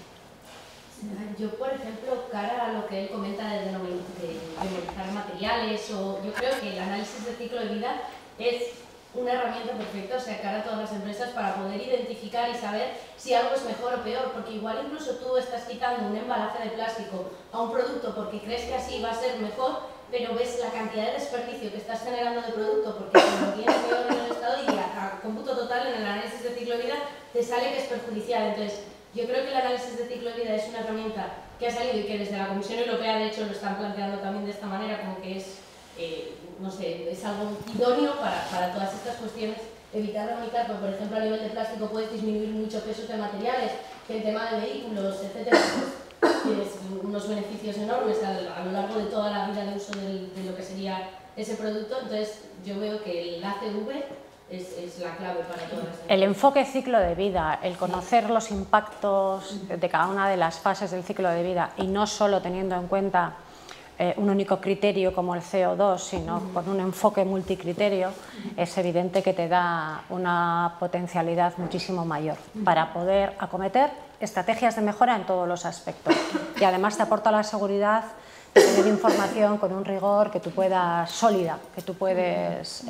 Yo, por ejemplo, cara a lo que él comenta de demonizar materiales, yo creo que el análisis de ciclo de vida es una herramienta perfecta, o sea, cara a todas las empresas para poder identificar y saber si algo es mejor o peor, porque igual incluso tú estás quitando un embalaje de plástico a un producto porque crees que así va a ser mejor, pero ves la cantidad de desperdicio que estás generando de producto porque se lo tienes peor en el estado y a cómputo total en el análisis de ciclo de vida te sale que es perjudicial. Entonces, yo creo que el análisis de ciclo de vida es una herramienta que ha salido y que desde la Comisión Europea, de hecho, lo están planteando también de esta manera, como que es, no sé, es algo idóneo para todas estas cuestiones, evitar reunicar, porque, por ejemplo, a nivel de plástico puedes disminuir mucho pesos de materiales, que el tema de vehículos, etcétera, pues, tienes unos beneficios enormes a lo largo de toda la vida de uso de lo que sería ese producto. Entonces yo veo que el ACV es la clave para todas las empresas. El enfoque ciclo de vida, el conocer los impactos de cada una de las fases del ciclo de vida y no solo teniendo en cuenta un único criterio como el CO2, sino con un enfoque multicriterio, es evidente que te da una potencialidad muchísimo mayor para poder acometer estrategias de mejora en todos los aspectos. Y además te aporta la seguridad de tener información con un rigor que tú puedas, sólida, que tú puedes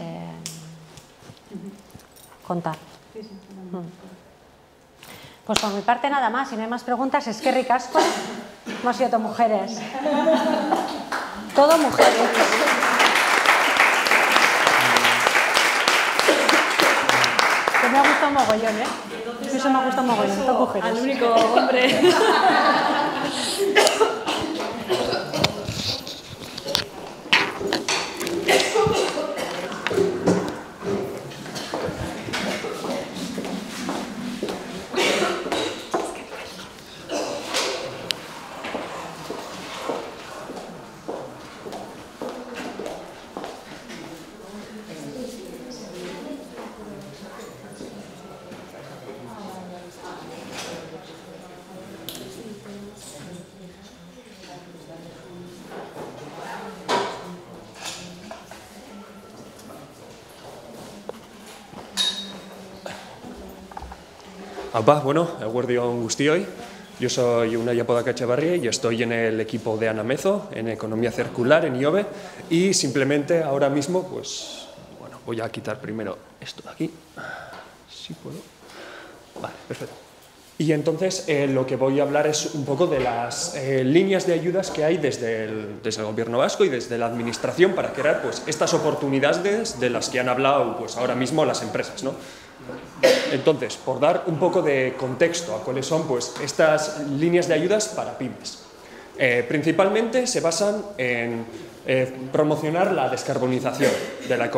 contar. Pues por mi parte nada más, si no hay más preguntas, es que ricasco. Hemos sido todas mujeres. Todo mujeres. Que me ha gustado mogollón, ¿eh? Eso me ha gustado mogollón, todo mujeres. Al único hombre. Aupa, bueno, eguerdion guztioi. Yo soy Unai Apodaca Echevarría y estoy en el equipo de Ana Mezo, en Economía Circular, en IOBE, y simplemente ahora mismo, pues, bueno, voy a quitar primero esto de aquí, si puedo. Vale, perfecto. Y entonces lo que voy a hablar es un poco de las líneas de ayudas que hay desde el Gobierno vasco y desde la Administración para crear pues, estas oportunidades de las que han hablado pues, ahora mismo las empresas, ¿no? Entonces, por dar un poco de contexto a cuáles son pues, estas líneas de ayudas para pymes. Principalmente se basan en promocionar la descarbonización de la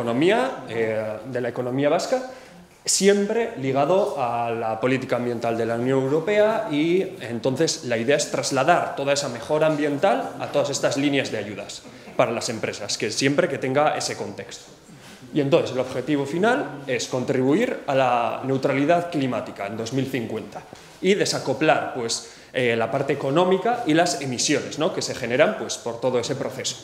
economía vasca, siempre ligado a la política ambiental de la Unión Europea, y entonces la idea es trasladar toda esa mejora ambiental a todas estas líneas de ayudas para las empresas, que siempre que tenga ese contexto. Y entonces el objetivo final es contribuir a la neutralidad climática en 2050 y desacoplar pues, la parte económica y las emisiones, ¿no? que se generan pues, por todo ese proceso.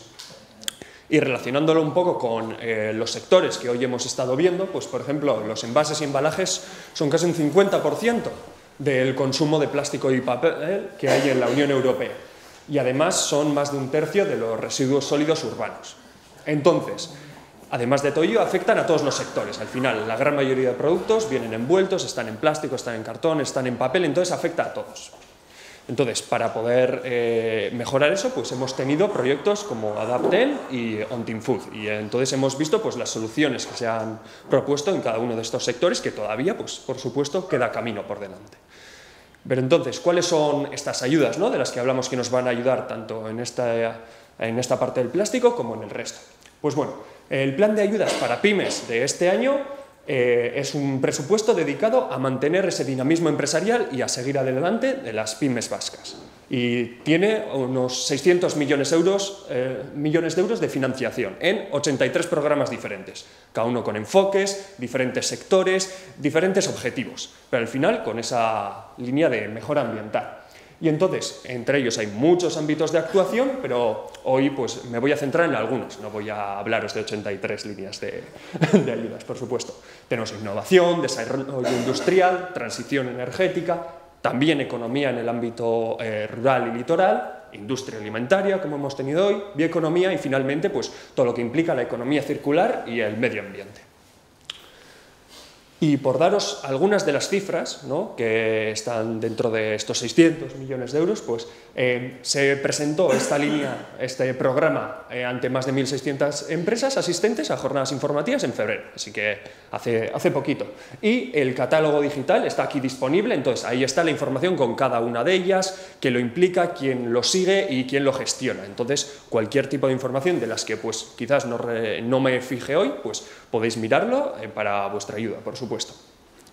Y relacionándolo un poco con los sectores que hoy hemos estado viendo, pues por ejemplo, los envases y embalajes son casi un 50% del consumo de plástico y papel que hay en la Unión Europea. Y además son más de un tercio de los residuos sólidos urbanos. Entonces, además de todo ello, afectan a todos los sectores. Al final, la gran mayoría de productos vienen envueltos, están en plástico, están en cartón, están en papel, entonces afecta a todos. Entonces, para poder mejorar eso, pues hemos tenido proyectos como Adapten y On Team Food. Y entonces hemos visto pues, las soluciones que se han propuesto en cada uno de estos sectores, que todavía, pues, por supuesto, queda camino por delante. Pero entonces, ¿cuáles son estas ayudas, ¿no? de las que hablamos que nos van a ayudar tanto en esta parte del plástico como en el resto? Pues bueno, el plan de ayudas para pymes de este año es un presupuesto dedicado a mantener ese dinamismo empresarial y a seguir adelante de las pymes vascas. Y tiene unos 600 millones de euros de financiación en 83 programas diferentes, cada uno con enfoques, diferentes sectores, diferentes objetivos, pero al final con esa línea de mejora ambiental. Y entonces, entre ellos hay muchos ámbitos de actuación, pero hoy pues, me voy a centrar en algunos, no voy a hablaros de 83 líneas de ayudas, por supuesto. Tenemos innovación, desarrollo industrial, transición energética, también economía en el ámbito rural y litoral, industria alimentaria, como hemos tenido hoy, bioeconomía y finalmente pues, todo lo que implica la economía circular y el medio ambiente. Y por daros algunas de las cifras, ¿no? que están dentro de estos 600 millones de euros, pues se presentó esta línea, este programa ante más de 1.600 empresas asistentes a jornadas informativas en febrero, así que hace poquito. Y el catálogo digital está aquí disponible, entonces ahí está la información con cada una de ellas, qué lo implica, quién lo sigue y quién lo gestiona. Entonces cualquier tipo de información de las que pues, quizás no me fije hoy, pues podéis mirarlo para vuestra ayuda, por supuesto.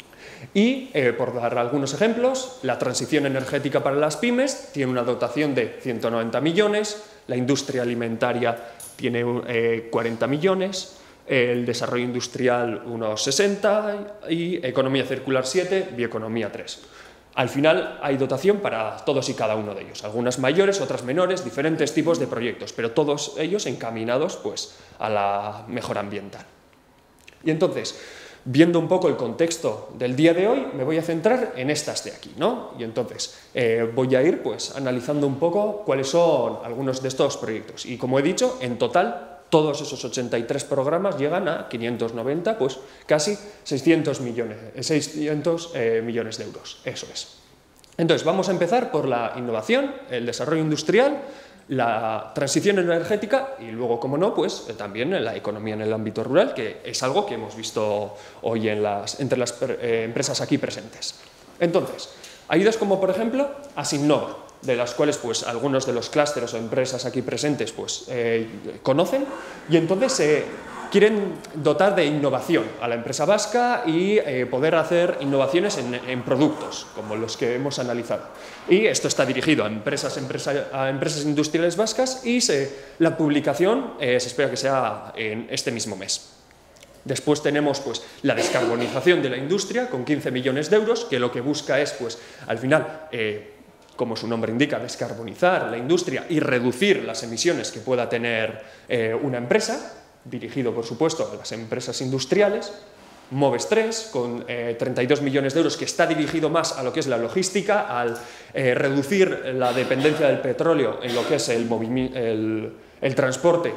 Y, por dar algunos ejemplos, la transición energética para las pymes tiene una dotación de 190 millones, la industria alimentaria tiene 40 millones, el desarrollo industrial unos 60 y economía circular 7, bioeconomía 3. Al final hay dotación para todos y cada uno de ellos, algunas mayores, otras menores, diferentes tipos de proyectos, pero todos ellos encaminados pues, a la mejora ambiental. Y entonces, viendo un poco el contexto del día de hoy, me voy a centrar en estas de aquí, ¿no? Y entonces voy a ir pues, analizando un poco cuáles son algunos de estos proyectos. Y como he dicho, en total, todos esos 83 programas llegan a 590, pues casi 600 millones de euros. Eso es. Entonces, vamos a empezar por la innovación, el desarrollo industrial, la transición energética y luego, como no, pues también la economía en el ámbito rural, que es algo que hemos visto hoy entre las empresas aquí presentes. Entonces, ayudas como, por ejemplo, Asinnova, de las cuales pues, algunos de los clústeres o empresas aquí presentes pues, conocen, y entonces quieren dotar de innovación a la empresa vasca y poder hacer innovaciones en productos, como los que hemos analizado. Y esto está dirigido a empresas industriales vascas y la publicación se espera que sea en este mismo mes. Después tenemos pues, la descarbonización de la industria con 15 millones de euros, que lo que busca es, pues, al final, como su nombre indica, descarbonizar la industria y reducir las emisiones que pueda tener una empresa, dirigido, por supuesto, a las empresas industriales. Moves 3, con 32 millones de euros, que está dirigido más a lo que es la logística, al reducir la dependencia del petróleo en lo que es el transporte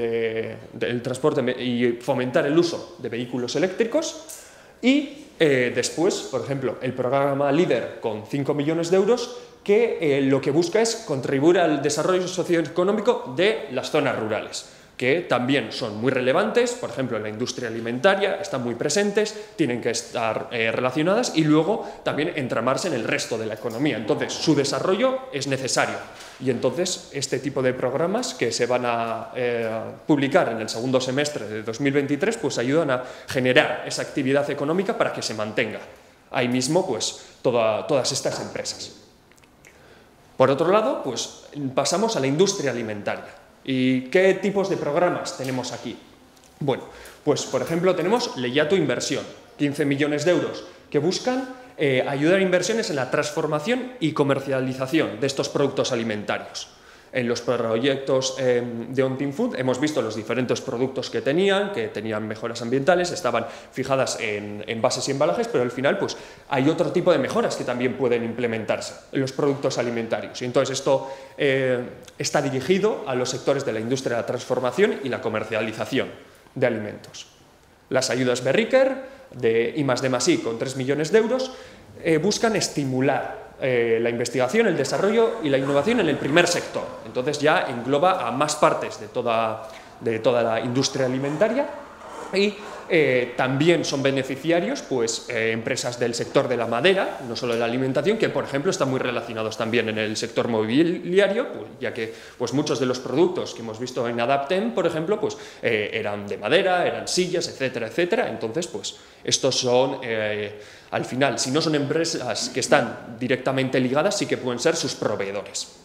y fomentar el uso de vehículos eléctricos. Y después, por ejemplo, el programa LEADER con 5 millones de euros, que lo que busca es contribuir al desarrollo socioeconómico de las zonas rurales, que también son muy relevantes, por ejemplo, en la industria alimentaria, están muy presentes, tienen que estar relacionadas y luego también entramarse en el resto de la economía. Entonces, su desarrollo es necesario y entonces este tipo de programas que se van a publicar en el segundo semestre de 2023 pues ayudan a generar esa actividad económica para que se mantenga ahí mismo pues todas estas empresas. Por otro lado, pues pasamos a la industria alimentaria. ¿Y qué tipos de programas tenemos aquí? Bueno, pues por ejemplo tenemos Lehiatu Inversión, 15 millones de euros, que buscan ayudar a inversiones en la transformación y comercialización de estos productos alimentarios. En los proyectos de On-Team Food hemos visto los diferentes productos que tenían mejoras ambientales, estaban fijadas en envases y embalajes, pero al final pues, hay otro tipo de mejoras que también pueden implementarse en los productos alimentarios. Y entonces esto está dirigido a los sectores de la industria de la transformación y la comercialización de alimentos. Las ayudas Berriker de I+D+I con 3 millones de euros buscan estimular la investigación, el desarrollo y la innovación en el primer sector. Entonces ya engloba a más partes de toda la industria alimentaria y también son beneficiarios pues, empresas del sector de la madera, no solo de la alimentación, que por ejemplo están muy relacionados también en el sector mobiliario, pues, ya que pues, muchos de los productos que hemos visto en Adaptem, por ejemplo, pues, eran de madera, eran sillas, etcétera, etcétera. Entonces, pues, estos son, al final, si no son empresas que están directamente ligadas, sí que pueden ser sus proveedores.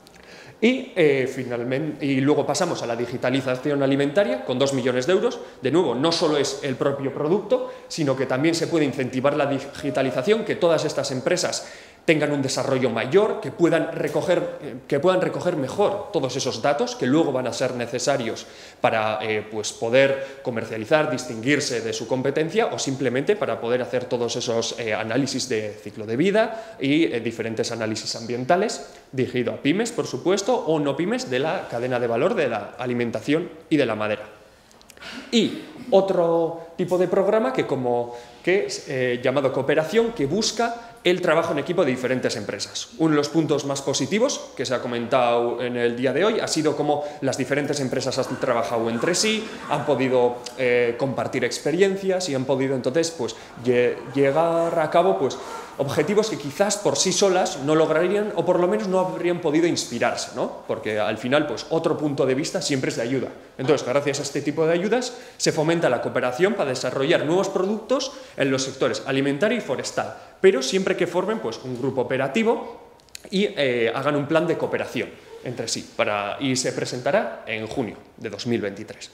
Y luego pasamos a la digitalización alimentaria con 2 millones de euros. De nuevo, no solo es el propio producto, sino que también se puede incentivar la digitalización, que todas estas empresas tengan un desarrollo mayor, que puedan recoger mejor todos esos datos que luego van a ser necesarios para pues poder comercializar, distinguirse de su competencia o simplemente para poder hacer todos esos análisis de ciclo de vida y diferentes análisis ambientales, dirigido a pymes, por supuesto, o no pymes de la cadena de valor de la alimentación y de la madera. Y otro tipo de programa que es llamado cooperación, que busca el trabajo en equipo de diferentes empresas. Uno de los puntos más positivos que se ha comentado en el día de hoy ha sido cómo las diferentes empresas han trabajado entre sí, han podido compartir experiencias y han podido entonces pues, llegar a cabo pues, objetivos que quizás por sí solas no lograrían o por lo menos no habrían podido inspirarse, ¿no? Porque al final pues, otro punto de vista siempre es de ayuda. Entonces, gracias a este tipo de ayudas se fomenta la cooperación para desarrollar nuevos productos en los sectores alimentario y forestal, pero siempre que formen pues, un grupo operativo y hagan un plan de cooperación entre sí, y se presentará en junio de 2023.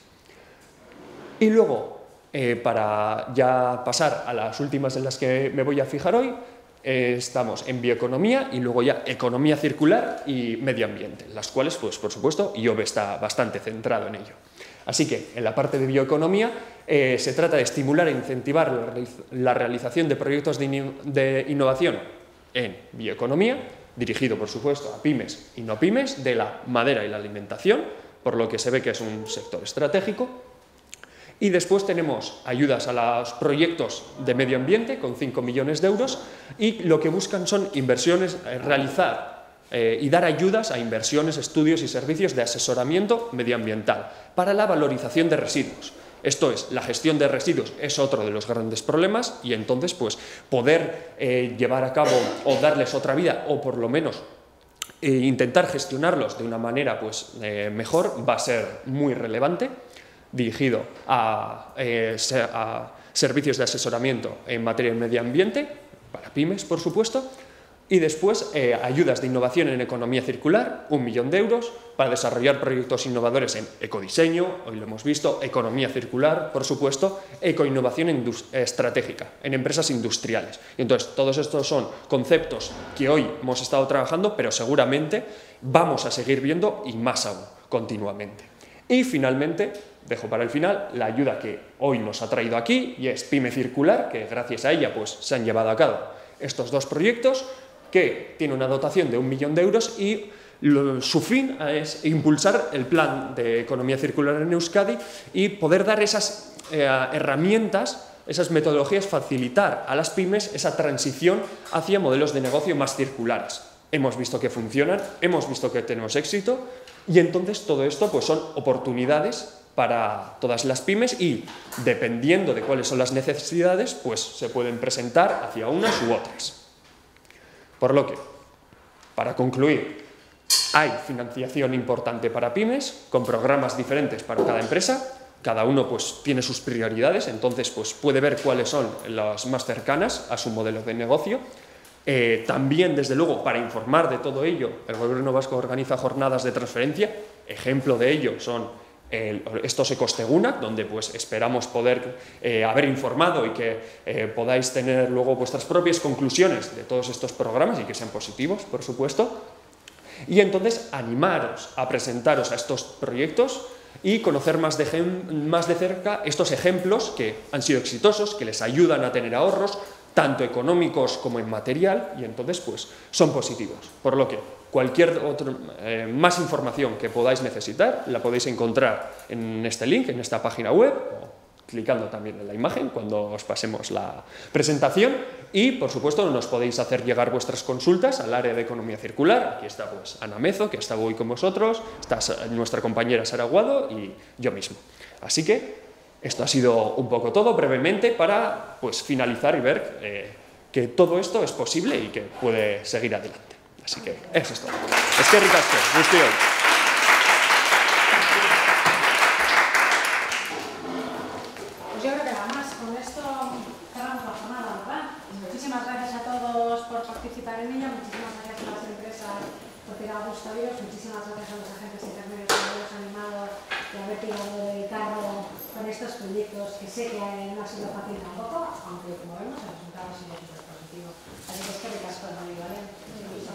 Y luego, para ya pasar a las últimas en las que me voy a fijar hoy, estamos en bioeconomía y luego ya economía circular y medio ambiente, las cuales, pues, por supuesto, IOBE está bastante centrado en ello. Así que, en la parte de bioeconomía, se trata de estimular e incentivar la realización de proyectos de innovación en bioeconomía, dirigido, por supuesto, a pymes y no pymes, de la madera y la alimentación, por lo que se ve que es un sector estratégico. Y después tenemos ayudas a los proyectos de medio ambiente con 5 millones de euros y lo que buscan son inversiones, realizar y dar ayudas a inversiones, estudios y servicios de asesoramiento medioambiental para la valorización de residuos. Esto es, la gestión de residuos es otro de los grandes problemas y entonces pues poder llevar a cabo o darles otra vida o por lo menos intentar gestionarlos de una manera pues, mejor va a ser muy relevante, dirigido a servicios de asesoramiento en materia de medio ambiente, para pymes, por supuesto, y después ayudas de innovación en economía circular, 1 millón de euros, para desarrollar proyectos innovadores en ecodiseño, hoy lo hemos visto, economía circular, por supuesto, ecoinnovación estratégica, en empresas industriales. Y entonces, todos estos son conceptos que hoy hemos estado trabajando, pero seguramente vamos a seguir viendo y más aún, continuamente. Y finalmente, dejo para el final la ayuda que hoy nos ha traído aquí y es Pyme Circular, que gracias a ella pues, se han llevado a cabo estos dos proyectos que tiene una dotación de 1 millón de euros y su fin es impulsar el plan de economía circular en Euskadi y poder dar esas herramientas, esas metodologías, facilitar a las pymes esa transición hacia modelos de negocio más circulares. Hemos visto que funcionan, hemos visto que tenemos éxito y entonces todo esto pues, son oportunidades para todas las pymes y, dependiendo de cuáles son las necesidades, pues se pueden presentar hacia unas u otras. Por lo que, para concluir, hay financiación importante para pymes, con programas diferentes para cada empresa, cada uno pues, tiene sus prioridades, entonces pues, puede ver cuáles son las más cercanas a su modelo de negocio. También, desde luego, para informar de todo ello, el Gobierno vasco organiza jornadas de transferencia, ejemplo de ello son estos Ecostegunak, donde pues, esperamos poder haber informado y que podáis tener luego vuestras propias conclusiones de todos estos programas y que sean positivos, por supuesto. Y entonces animaros a presentaros a estos proyectos y conocer más de cerca estos ejemplos que han sido exitosos, que les ayudan a tener ahorros, tanto económicos como en material, y entonces pues, son positivos. Por lo que cualquier más información que podáis necesitar la podéis encontrar en este link, en esta página web, o clicando también en la imagen cuando os pasemos la presentación y, por supuesto, nos podéis hacer llegar vuestras consultas al área de economía circular. Aquí está pues, Ana Mezo, que está hoy con vosotros, está nuestra compañera Sara Aguado y yo mismo. Así que esto ha sido un poco todo, brevemente, para pues, finalizar y ver que todo esto es posible y que puede seguir adelante. Así que eso es todo. Eskerrik asko, guztioi. Pues yo creo que nada más. Con esto cerramos la jornada, ¿verdad? Muchísimas gracias a todos por participar en ella, muchísimas gracias a las empresas por tirar a gusto a ellos, muchísimas gracias a los agentes intermedios por haberos animado y haber tirado del carro con estos proyectos que sé que no ha sido fácil tampoco, aunque como vemos el resultado ha sido súper positivo. Así que eskerrik asko, ¿vale?